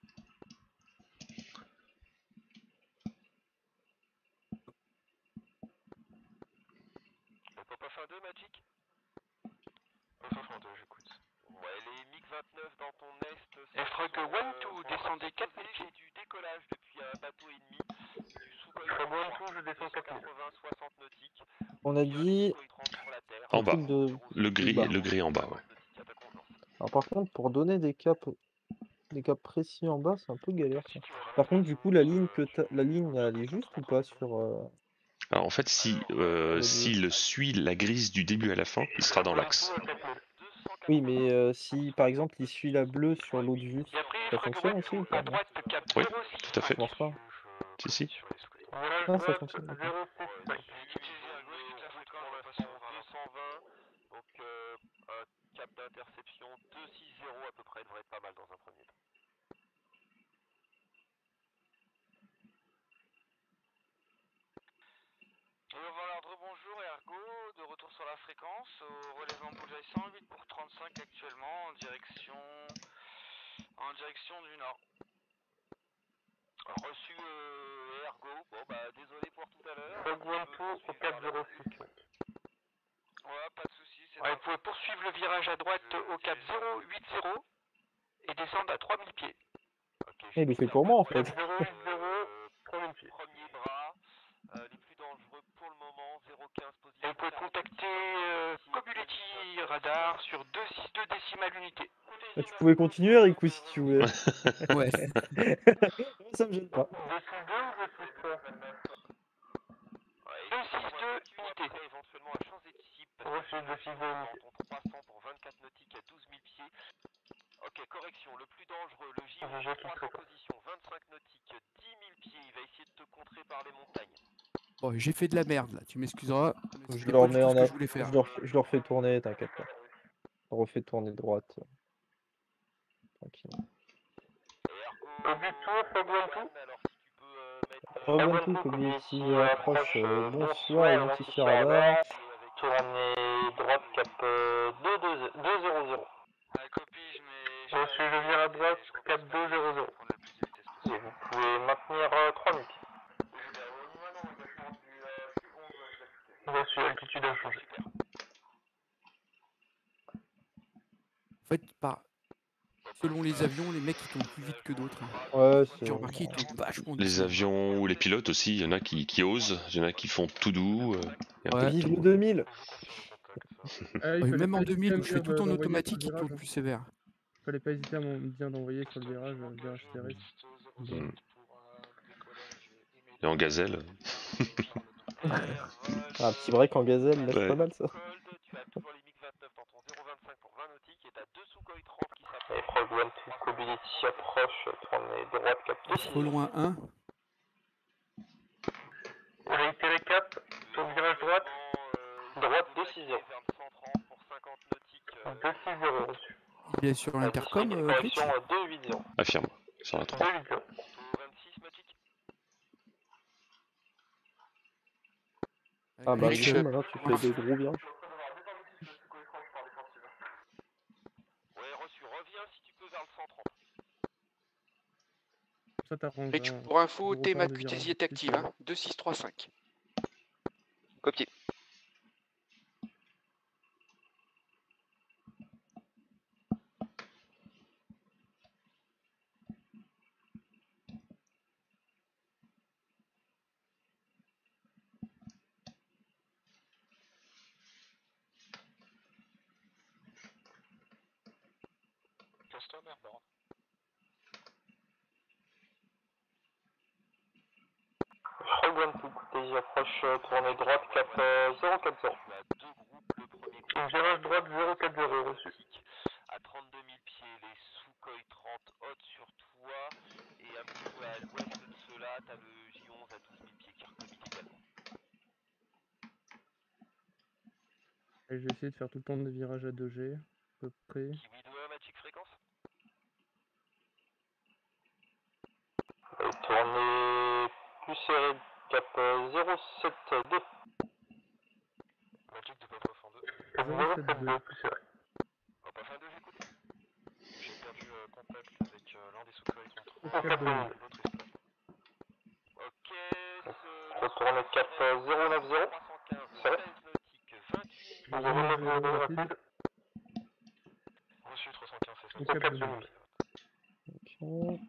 E: Le Pop-Off un deux, Magic.
H: Pop-Off un deux, j'écoute.
E: Ouais, les MiG vingt-neuf dans ton est.
H: Et Frog One Two, descendez quatre mille pieds.
E: J'ai du décollage depuis un bateau ennemi. Du Sukhoi
H: Frog One Two, je descends quatre mille.
E: quatre-vingts soixante nautiques.
B: On a dit
A: En bas.
B: truc de
A: Le gris,
B: bas.
A: le gris en bas, ouais.
B: Alors par contre, pour donner des caps, des caps précis en bas, c'est un peu galère. Ça. Par contre, du coup, la ligne que t'as- la ligne, elle est juste ou pas sur euh,
A: Alors en fait, si euh, s'il suit la grise du début à la fin, il sera dans l'axe.
B: Oui, mais euh, si par exemple il suit la bleue sur l'autre vue, ça fonctionne aussi ou pas? Non,
A: Oui, tout à fait.
B: je pense pas.
A: Si, si.
B: Ah, ça fonctionne. d'accord.
E: deux cent vingt, donc euh, un cap d'interception deux six zéro à peu près devrait être pas mal dans un premier temps.
I: Et voilà, rebonjour Ergo, de retour sur la fréquence, au relais emboulage cent huit pour trente-cinq actuellement, en direction en direction du nord.
E: Reçu euh, Ergo, bon bah désolé pour tout à l'heure.
H: Frog One Two au cap zéro six.
I: Ouais, pas de soucis, c'est
H: Ouais, vous pouvez poursuivre le virage à droite au cap zéro huit zéro et descendre à trois mille pieds.
E: Okay,
B: Il est fait pour moi en fait.
H: zéro huit zéro, trois mille pieds.
E: Premier bras, euh, les plus dangereux pour le moment, zéro quinze position.
H: Et vous pouvez contacter euh, Cobuleti Radar sur deux six deux décimales unité.
B: Ah, tu pouvais continuer, Eric, ou si tu voulais.
K: Ouais.
B: Ça me gêne pas.
H: deux six deux ou deux six trois deux six deux unité.
E: Éventuellement à changer de cible.
H: Reçu deux six deux
E: Dans
H: unité.
E: ton trois cents pour vingt-quatre nautiques à douze mille pieds. Ok, correction, le plus dangereux, le J
H: Ah, j'ai
E: trois
H: compris.
E: cents position, vingt-cinq nautiques, dix mille pieds, il va essayer de te contrer par les montagnes.
K: Bon, j'ai fait de la merde là, tu m'excuseras.
B: Je
K: C'était
B: leur
K: pas du
B: mets
K: tout
B: en
K: ce que
B: a...
K: je voulais faire.
B: je, leur... je leur fais tourner, t'inquiète pas. Je leur refais tourner droite. Tranquille.
H: Cobu Tour, Frog One Two.
E: Alors si tu peux euh, mettre...
B: Frog One Two, Community approche, euh, bonsoir, identifié radar.
H: Tournez droite cap euh, deux zéro zéro.
I: Ah, copie, je mets...
H: Je suis le virage à droite cap deux zéro zéro. Et vous pouvez maintenir euh, trois mille pieds. Reçu, altitude inchangée.
K: En fait, par... selon les avions, les mecs ils tournent plus vite que d'autres.
B: Ouais, c'est...
K: J'ai remarqué, ils tournent vachement
A: Les
K: doucement.
A: avions ou les pilotes aussi, il y en a qui, qui osent, il y en a qui font tout doux. euh, et un peu
K: Ouais.
A: de
B: Vive
A: tout.
B: le deux mille.
F: Ah, il
K: Ouais,
F: fallait
K: même
F: pas
K: en
F: hésiter
K: deux mille
F: à
K: où
F: me
K: je fais
F: dire
K: tout en
F: d'envoyer
K: automatique,
F: sur
K: ils
F: le
K: tournent
F: virage,
K: plus sévère.
F: Fallait pas hésiter à me dire d'envoyer sur le virage, euh, virage terrestre.
A: Mm. Et en gazelle.
B: Un petit break en gazelle, là, c'est
A: Ouais.
B: pas mal ça.
E: Cold, tu as toujours les MiG vingt-neuf dans ton zéro vingt-cinq pour vingt nautiques et t'as deux Sukhoi trente qui
H: Et
E: s'approchent.
H: Frog One Two, Cobuleti approche, tournez droite cap deux six
K: Trop loin un.
H: Réitérez cap, sur le virage droite, droite deux six zéro.
E: Vers le cent trente pour cinquante nautiques. euh,
H: deux six zéro reçu.
K: Il est sur l'intercom, euh, Twitch.
G: Correction deux huit zéro.
A: Affirme, sur la trois.
G: deux huit zéro.
D: vingt-six, Matic.
F: Ah bah
K: Twitch,
F: du coup
K: euh,
F: maintenant tu fais des gros virages.
D: Ouais, reçu. Reviens si tu peux vers le cent trente.
F: Ça t'arrange.
L: Twitch,
F: Hein.
L: pour info,
F: Gros
L: T
F: temps de
L: Macutesi
F: virage.
L: est active, hein. deux six trois cinq. Copier.
C: Casse-toi, merde.
G: Frog One Two, Courtésie approche, euh, tournée droite, cap euh, zéro quatre zéro.
D: Tu as deux groupes, le premier groupe.
G: Virage droite zéro quatre zéro, reçu.
D: À trente-deux mille pieds, les Sukhoi trente hautes sur toi. Et un petit peu à l'ouest de cela, t'as le J onze à douze mille pieds qui recommit également.
F: Et je vais essayer de faire tout le temps des virages à deux G, à peu près.
D: Kiwi deux, Matic fréquence.
G: Euh, tournée plus serrée, cap euh, zéro sept deux.
C: Magic de pas pas fin deux.
F: zéro sept deux.
G: plus serré.
C: Ah, pas fin deux, j'écoute. J'ai perdu euh, contact avec euh, l'un des Sukhoi contre
F: Cap deux.
C: l'autre esclave.
D: Ok, ce...
G: Retournée cap euh, zéro neuf zéro.
D: trois cent quinze,
G: Serré.
D: seize nautiques, vingt-huit
F: zéro
G: zéro
F: neuf
G: neuf zéro
F: rapide.
G: rapide.
C: Reçu trois cent quinze, c'est
F: Au
C: ça.
F: cap deux. Ok.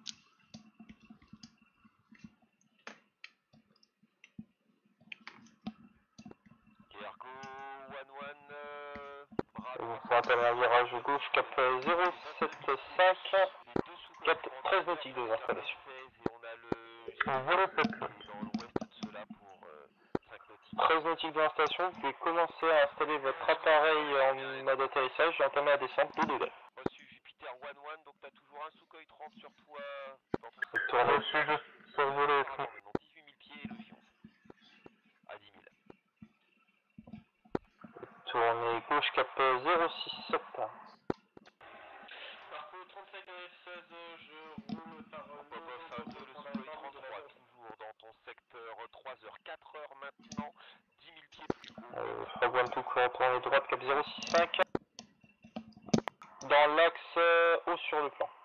D: Ergo, one one, euh, bras
G: Vous
D: droit.
G: pouvez entamer un virage gauche, cap euh, zéro sept cinq.
D: Les deux Sukhoi
G: Cap
D: trente
G: treize nautiques de installation.
D: et on a le
G: zéro sept.
D: qui est dans l'ouest de cela pour euh, cinq nautiques.
G: treize nautiques de l'installation, vous pouvez commencer à installer votre appareil en mode atterrissage et entamer la descente deux degrés.
D: Reçu Jupiter one one, donc t'as toujours un Sukhoi trente sur toi. Dans ton
G: Tournée sud, survolée
D: Pardon, non, dix-huit mille pieds et le J onze. À dix mille.
G: tournée gauche, cap euh, zéro six sept.
C: Parcours trente-cinq F seize, je roule par
D: Pop off à deux, le Sukhoi trente-trois, toujours dans ton secteur, trois heures, quatre heures maintenant, dix mille pieds plus haut.
G: Euh, Frog One Two, tournée droite, cap zéro six cinq. Dans l'axe euh, haut sur le plan.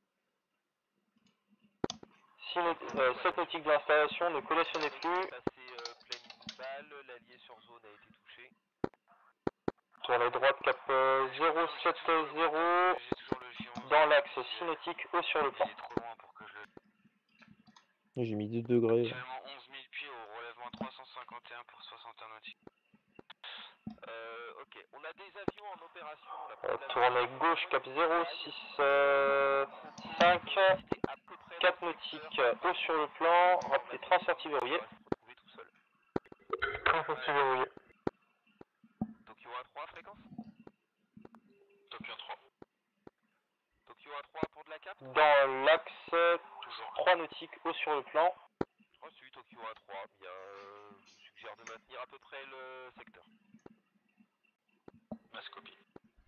G: sept nautiques de l'installation, ne collationnez plus.
D: Passé euh, pleine balle, l'allié sur zone a été touché.
G: Tournée droite, cap euh, zéro sept zéro.
C: J'ai toujours le J onze.
G: Dans l'axe six nautiques, haut sur le plan.
C: Il est trop loin pour que je le...
F: J'ai mis deux degrés. là.
C: Actuellement onze mille pieds au relèvement trois cent cinquante et un pour soixante et un nautiques.
D: Euh, ok, on a des avions en opération. La
G: Euh, tournée gauche, cap zéro six cinq. quatre nautiques, euh, haut sur le plan. Rappelez train sortie verrouillé. Train sortie verrouillé.
D: Tokyo un trois, fréquence.
C: Tokyo trois.
D: Tokyo un trois pour de la cap.
G: Dans l'axe,
C: Toujours.
G: trois nautiques, haut sur le plan.
D: Reçu, Tokyo un trois. Bien, euh, je vous suggère de maintenir à peu près le secteur.
C: Masse copie.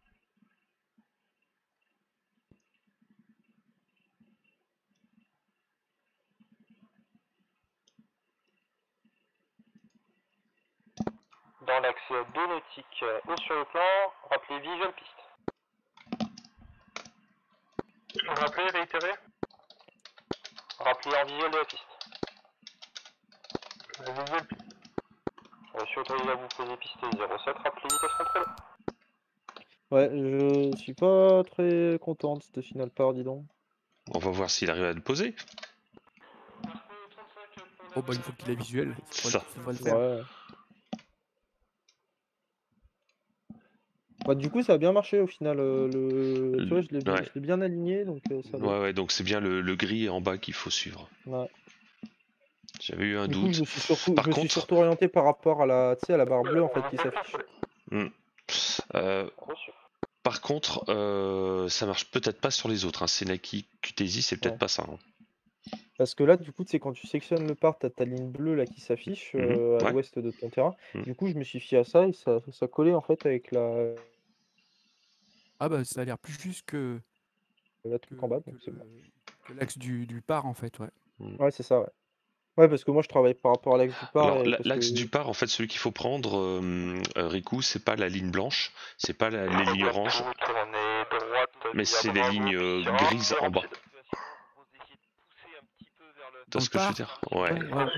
G: Dans l'axe deux nautiques, euh, haut sur le plan. Rappelez visual piste. Rappelez, réitérez. Rappelez en visuel de la piste. La visual piste. Je suis autorisé à vous poser piste zéro sept. Rappelez vitesse contrôlée.
B: Ouais, je suis pas très content de cette finale par, dis donc.
A: On va voir s'il arrive à le poser.
K: Oh bah une fois qu'il a visuel, ça
A: Ça.
K: va, ça va le faire.
B: Ouais. Bah, du coup, ça a bien marché au final. euh, le... Tu vois, je l'ai
A: Ouais.
B: je l'ai bien aligné, donc euh, ça va.
A: Ouais, ouais, donc c'est bien le, le gris en bas qu'il faut suivre.
B: Ouais.
A: J'avais eu un
B: Du coup,
A: doute.
B: je me suis surtout,
A: Par
B: je me suis
A: contre-
B: surtout orienté par rapport à la, tu sais, à la barre bleue en fait qui s'affiche.
A: Hmm. Euh,
G: Reçu.
A: par contre, euh, ça marche peut-être pas sur les autres. Hein. Senaki, Q T Z, c'est peut-être
B: Ouais.
A: pas ça. Hein.
B: Parce que là, du coup, c'est quand tu sectionnes le part, t'as ta ligne bleue là qui s'affiche
A: Mhm,
B: euh, à
A: ouais.
B: l'ouest de ton terrain.
A: Mhm.
B: Du coup, je me suis fié à ça et ça, ça collait en fait avec la.
K: Ah bah ça a l'air plus juste que,
B: Le
K: que,
B: truc en bas,
K: que
B: donc c'est
K: le-
B: bon.
K: que l'axe du, du par en fait, ouais.
B: Ouais, c'est ça, ouais. Ouais, parce que moi je travaille par rapport à l'axe du par.
A: Alors
B: Et
A: la-
B: parce
A: l'axe
B: que...
A: du par, en fait, celui qu'il faut prendre, euh, euh, Riku, c'est pas la ligne blanche, c'est pas la- les lignes oranges,
G: Tournez droite
A: mais
G: via
A: c'est les
G: Bravo,
A: lignes euh,
G: Sierra,
A: grises
G: Sierra
A: en bas.
G: Sud.
A: Tu
K: Dans
A: vois
K: le
A: ce que je veux
K: par
A: dire? Ouais.
K: Ouais, ouais.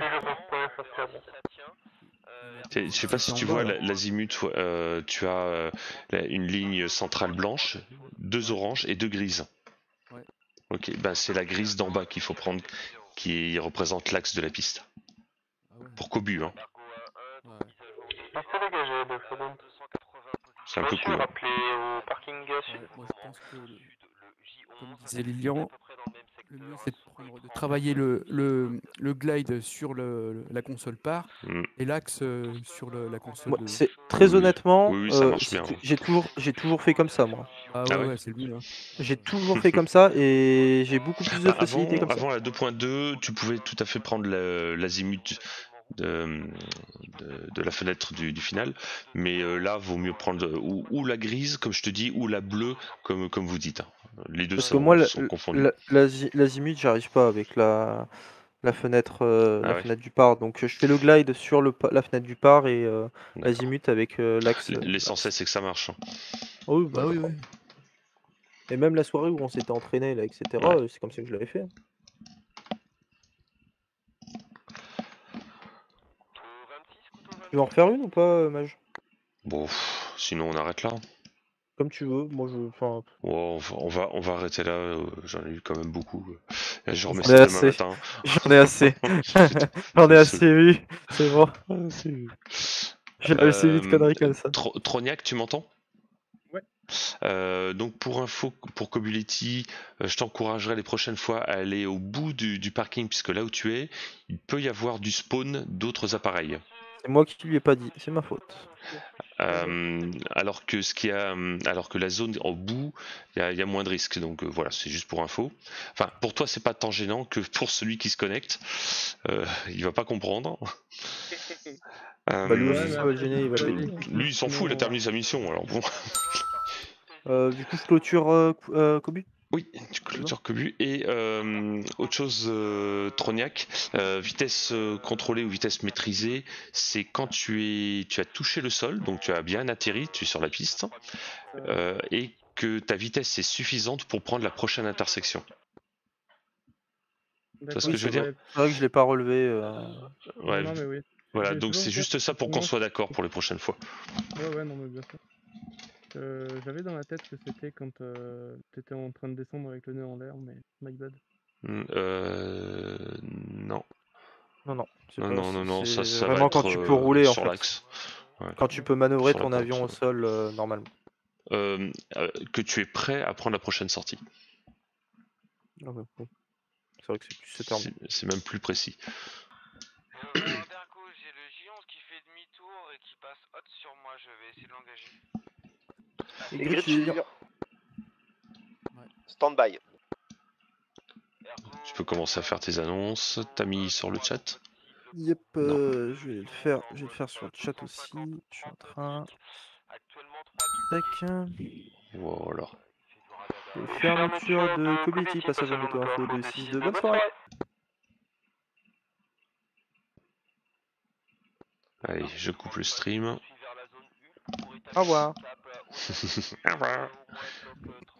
A: T'es- Je sais pas si
K: C'est en
A: tu
K: bas
A: vois
K: alors.
A: la- l'azimut, euh, tu as euh, la- une ligne centrale blanche, deux oranges et deux grises.
K: Ouais.
A: Ok, bah c'est la grise d'en bas qu'il faut prendre, qui représente l'axe de la piste.
K: Ah ouais.
A: Pour Kobu, hein.
K: Ouais.
G: Piste dégagée de Fredon.
A: C'est un peu
G: Monsieur,
A: cool. Hein.
G: rappelez au parking sud.
K: Ouais, moi je pense que, le- comme disait Lilian, le mieux c'est de, prendre, de travailler le, le, le glide sur le, la console par
A: Mm.
K: et l'axe euh, sur le- la console
B: Moi,
K: de.
B: c'est très
A: Oui, oui.
B: honnêtement,
A: Oui, oui, ça
B: euh,
A: marche
B: c'est
A: bien.
B: tou-
A: hein.
B: j'ai toujours, j'ai toujours fait comme ça, moi.
K: Ah ouais,
A: Ah ouais
K: ouais, c'est le mieux. Hein.
B: J'ai toujours fait comme ça et j'ai beaucoup plus de
A: Bah,
B: facilité
A: avant,
B: comme ça.
A: avant la deux point deux, tu pouvais tout à fait prendre le- l'azimut de, de, de la fenêtre du, du final, mais euh, là, vaut mieux prendre ou, ou la grise, comme je te dis, ou la bleue, comme, comme vous dites. hein. Les deux
B: Parce que
A: sont,
B: moi, le-
A: sont confondus.
B: le- l'azi- l'azimut, j'arrive pas avec la, la fenêtre, euh,
A: Ah
B: la
A: ouais.
B: fenêtre du par. Donc je fais le glide sur le, pa- la fenêtre du par et euh,
A: D'accord.
B: l'azimut avec euh, l'axe.
A: L- L'essentiel, c'est que ça marche. hein.
B: Oh, oui, bah,
K: Bah oui,
B: d'accord.
K: oui.
B: Et même la soirée où on s'était entraîné, là, et cetera,
A: Ouais.
B: euh, c'est comme ça que je l'avais fait. Tu veux en refaire une ou pas, euh, Mage?
A: Bon, pff, sinon on arrête là.
B: Comme tu veux. Moi, je. Enfin,
A: Ouais, on, va, on, va, on va arrêter là. euh, J'en ai eu quand même beaucoup. euh. Je remets
B: j'en ai
A: ça demain
B: assez.
A: matin.
B: J'en ai assez. J'en ai assez vu. C'est bon. J'ai assez vu de
A: Euh,
B: conneries comme ça.
A: Tro- Trognac, tu m'entends?
F: Ouais.
A: Euh, donc pour info, pour Cobulity, euh, je t'encouragerai les prochaines fois à aller au bout du, du parking, puisque là où tu es, il peut y avoir du spawn d'autres appareils.
B: C'est moi qui lui ai pas dit. C'est ma faute.
A: Euh, alors que ce qui a, alors que la zone au bout, il y, a- il y a moins de risques. Donc euh, voilà, c'est juste pour info. Enfin, pour toi, c'est pas tant gênant que pour celui qui se connecte. Euh, il va pas comprendre. Euh,
B: Bah, lui aussi,
F: Ouais, mais
B: ça va le
F: après,
B: gêner. Il va
F: je
B: péter.
F: te dis,
A: lui, il s'en fout, il a
F: sinon,
A: terminé sa mission. Alors bon.
B: Euh, du coup, je clôture euh, Cou- euh, Kobu.
A: Oui, tu clôtures Kobu. Et euh, autre chose, euh, Trognac, euh, vitesse euh, contrôlée ou vitesse maîtrisée, c'est quand tu es, tu as touché le sol, donc tu as bien atterri, tu es sur la piste, euh, et que ta vitesse est suffisante pour prendre la prochaine intersection. Tu vois ce que
B: Oui,
A: je veux
B: c'est
A: dire?
B: vrai. C'est vrai que je l'ai pas relevé. euh.
A: Ouais.
F: Non, mais oui.
A: Voilà,
F: Mais
A: donc
F: toujours
A: c'est
F: dire
A: juste ça pour
F: pour
A: qu'on
F: moi,
A: soit d'accord pour les prochaines fois.
F: Ouais, ouais, non, mais bien sûr. Euh, J'avais dans la tête que c'était quand euh, t'étais en train de descendre avec le nez en l'air, mais my bad.
A: Hmm, Euh, non.
B: Non, non. C'est
A: Non,
B: pas-
A: non, non, non, ça,
B: c'est
A: ça va
B: vraiment
A: être
B: quand tu peux
A: euh,
B: rouler en
A: sur
B: fait.
A: l'axe. Ouais.
B: Quand tu peux manœuvrer
A: Sur la
B: ton
A: pente.
B: avion au sol euh, normalement.
A: Euh, euh, que tu es prêt à prendre la prochaine sortie.
B: Ah ouais, bon. C'est vrai que c'est plus ce terme.
A: C'est c'est même plus précis.
I: Euh, alors Dergo, j'ai le J onze qui fait demi-tour et qui passe haute sur moi, je vais essayer de l'engager.
B: Et
E: Et
B: Grid,
E: Grid,
B: tu dis-
E: tu dis-
K: Ouais.
E: Stand by.
A: Tu peux commencer à faire tes annonces. T'as mis sur le chat?
B: Yep, euh, je vais le faire. Je vais le faire sur le chat aussi. Je suis en train. Tac.
A: Voilà.
B: Et fermeture de Cobity, passage en auto-info de six deux. Bonne soirée.
A: Allez, je coupe le stream.
B: Au revoir.
A: Au revoir.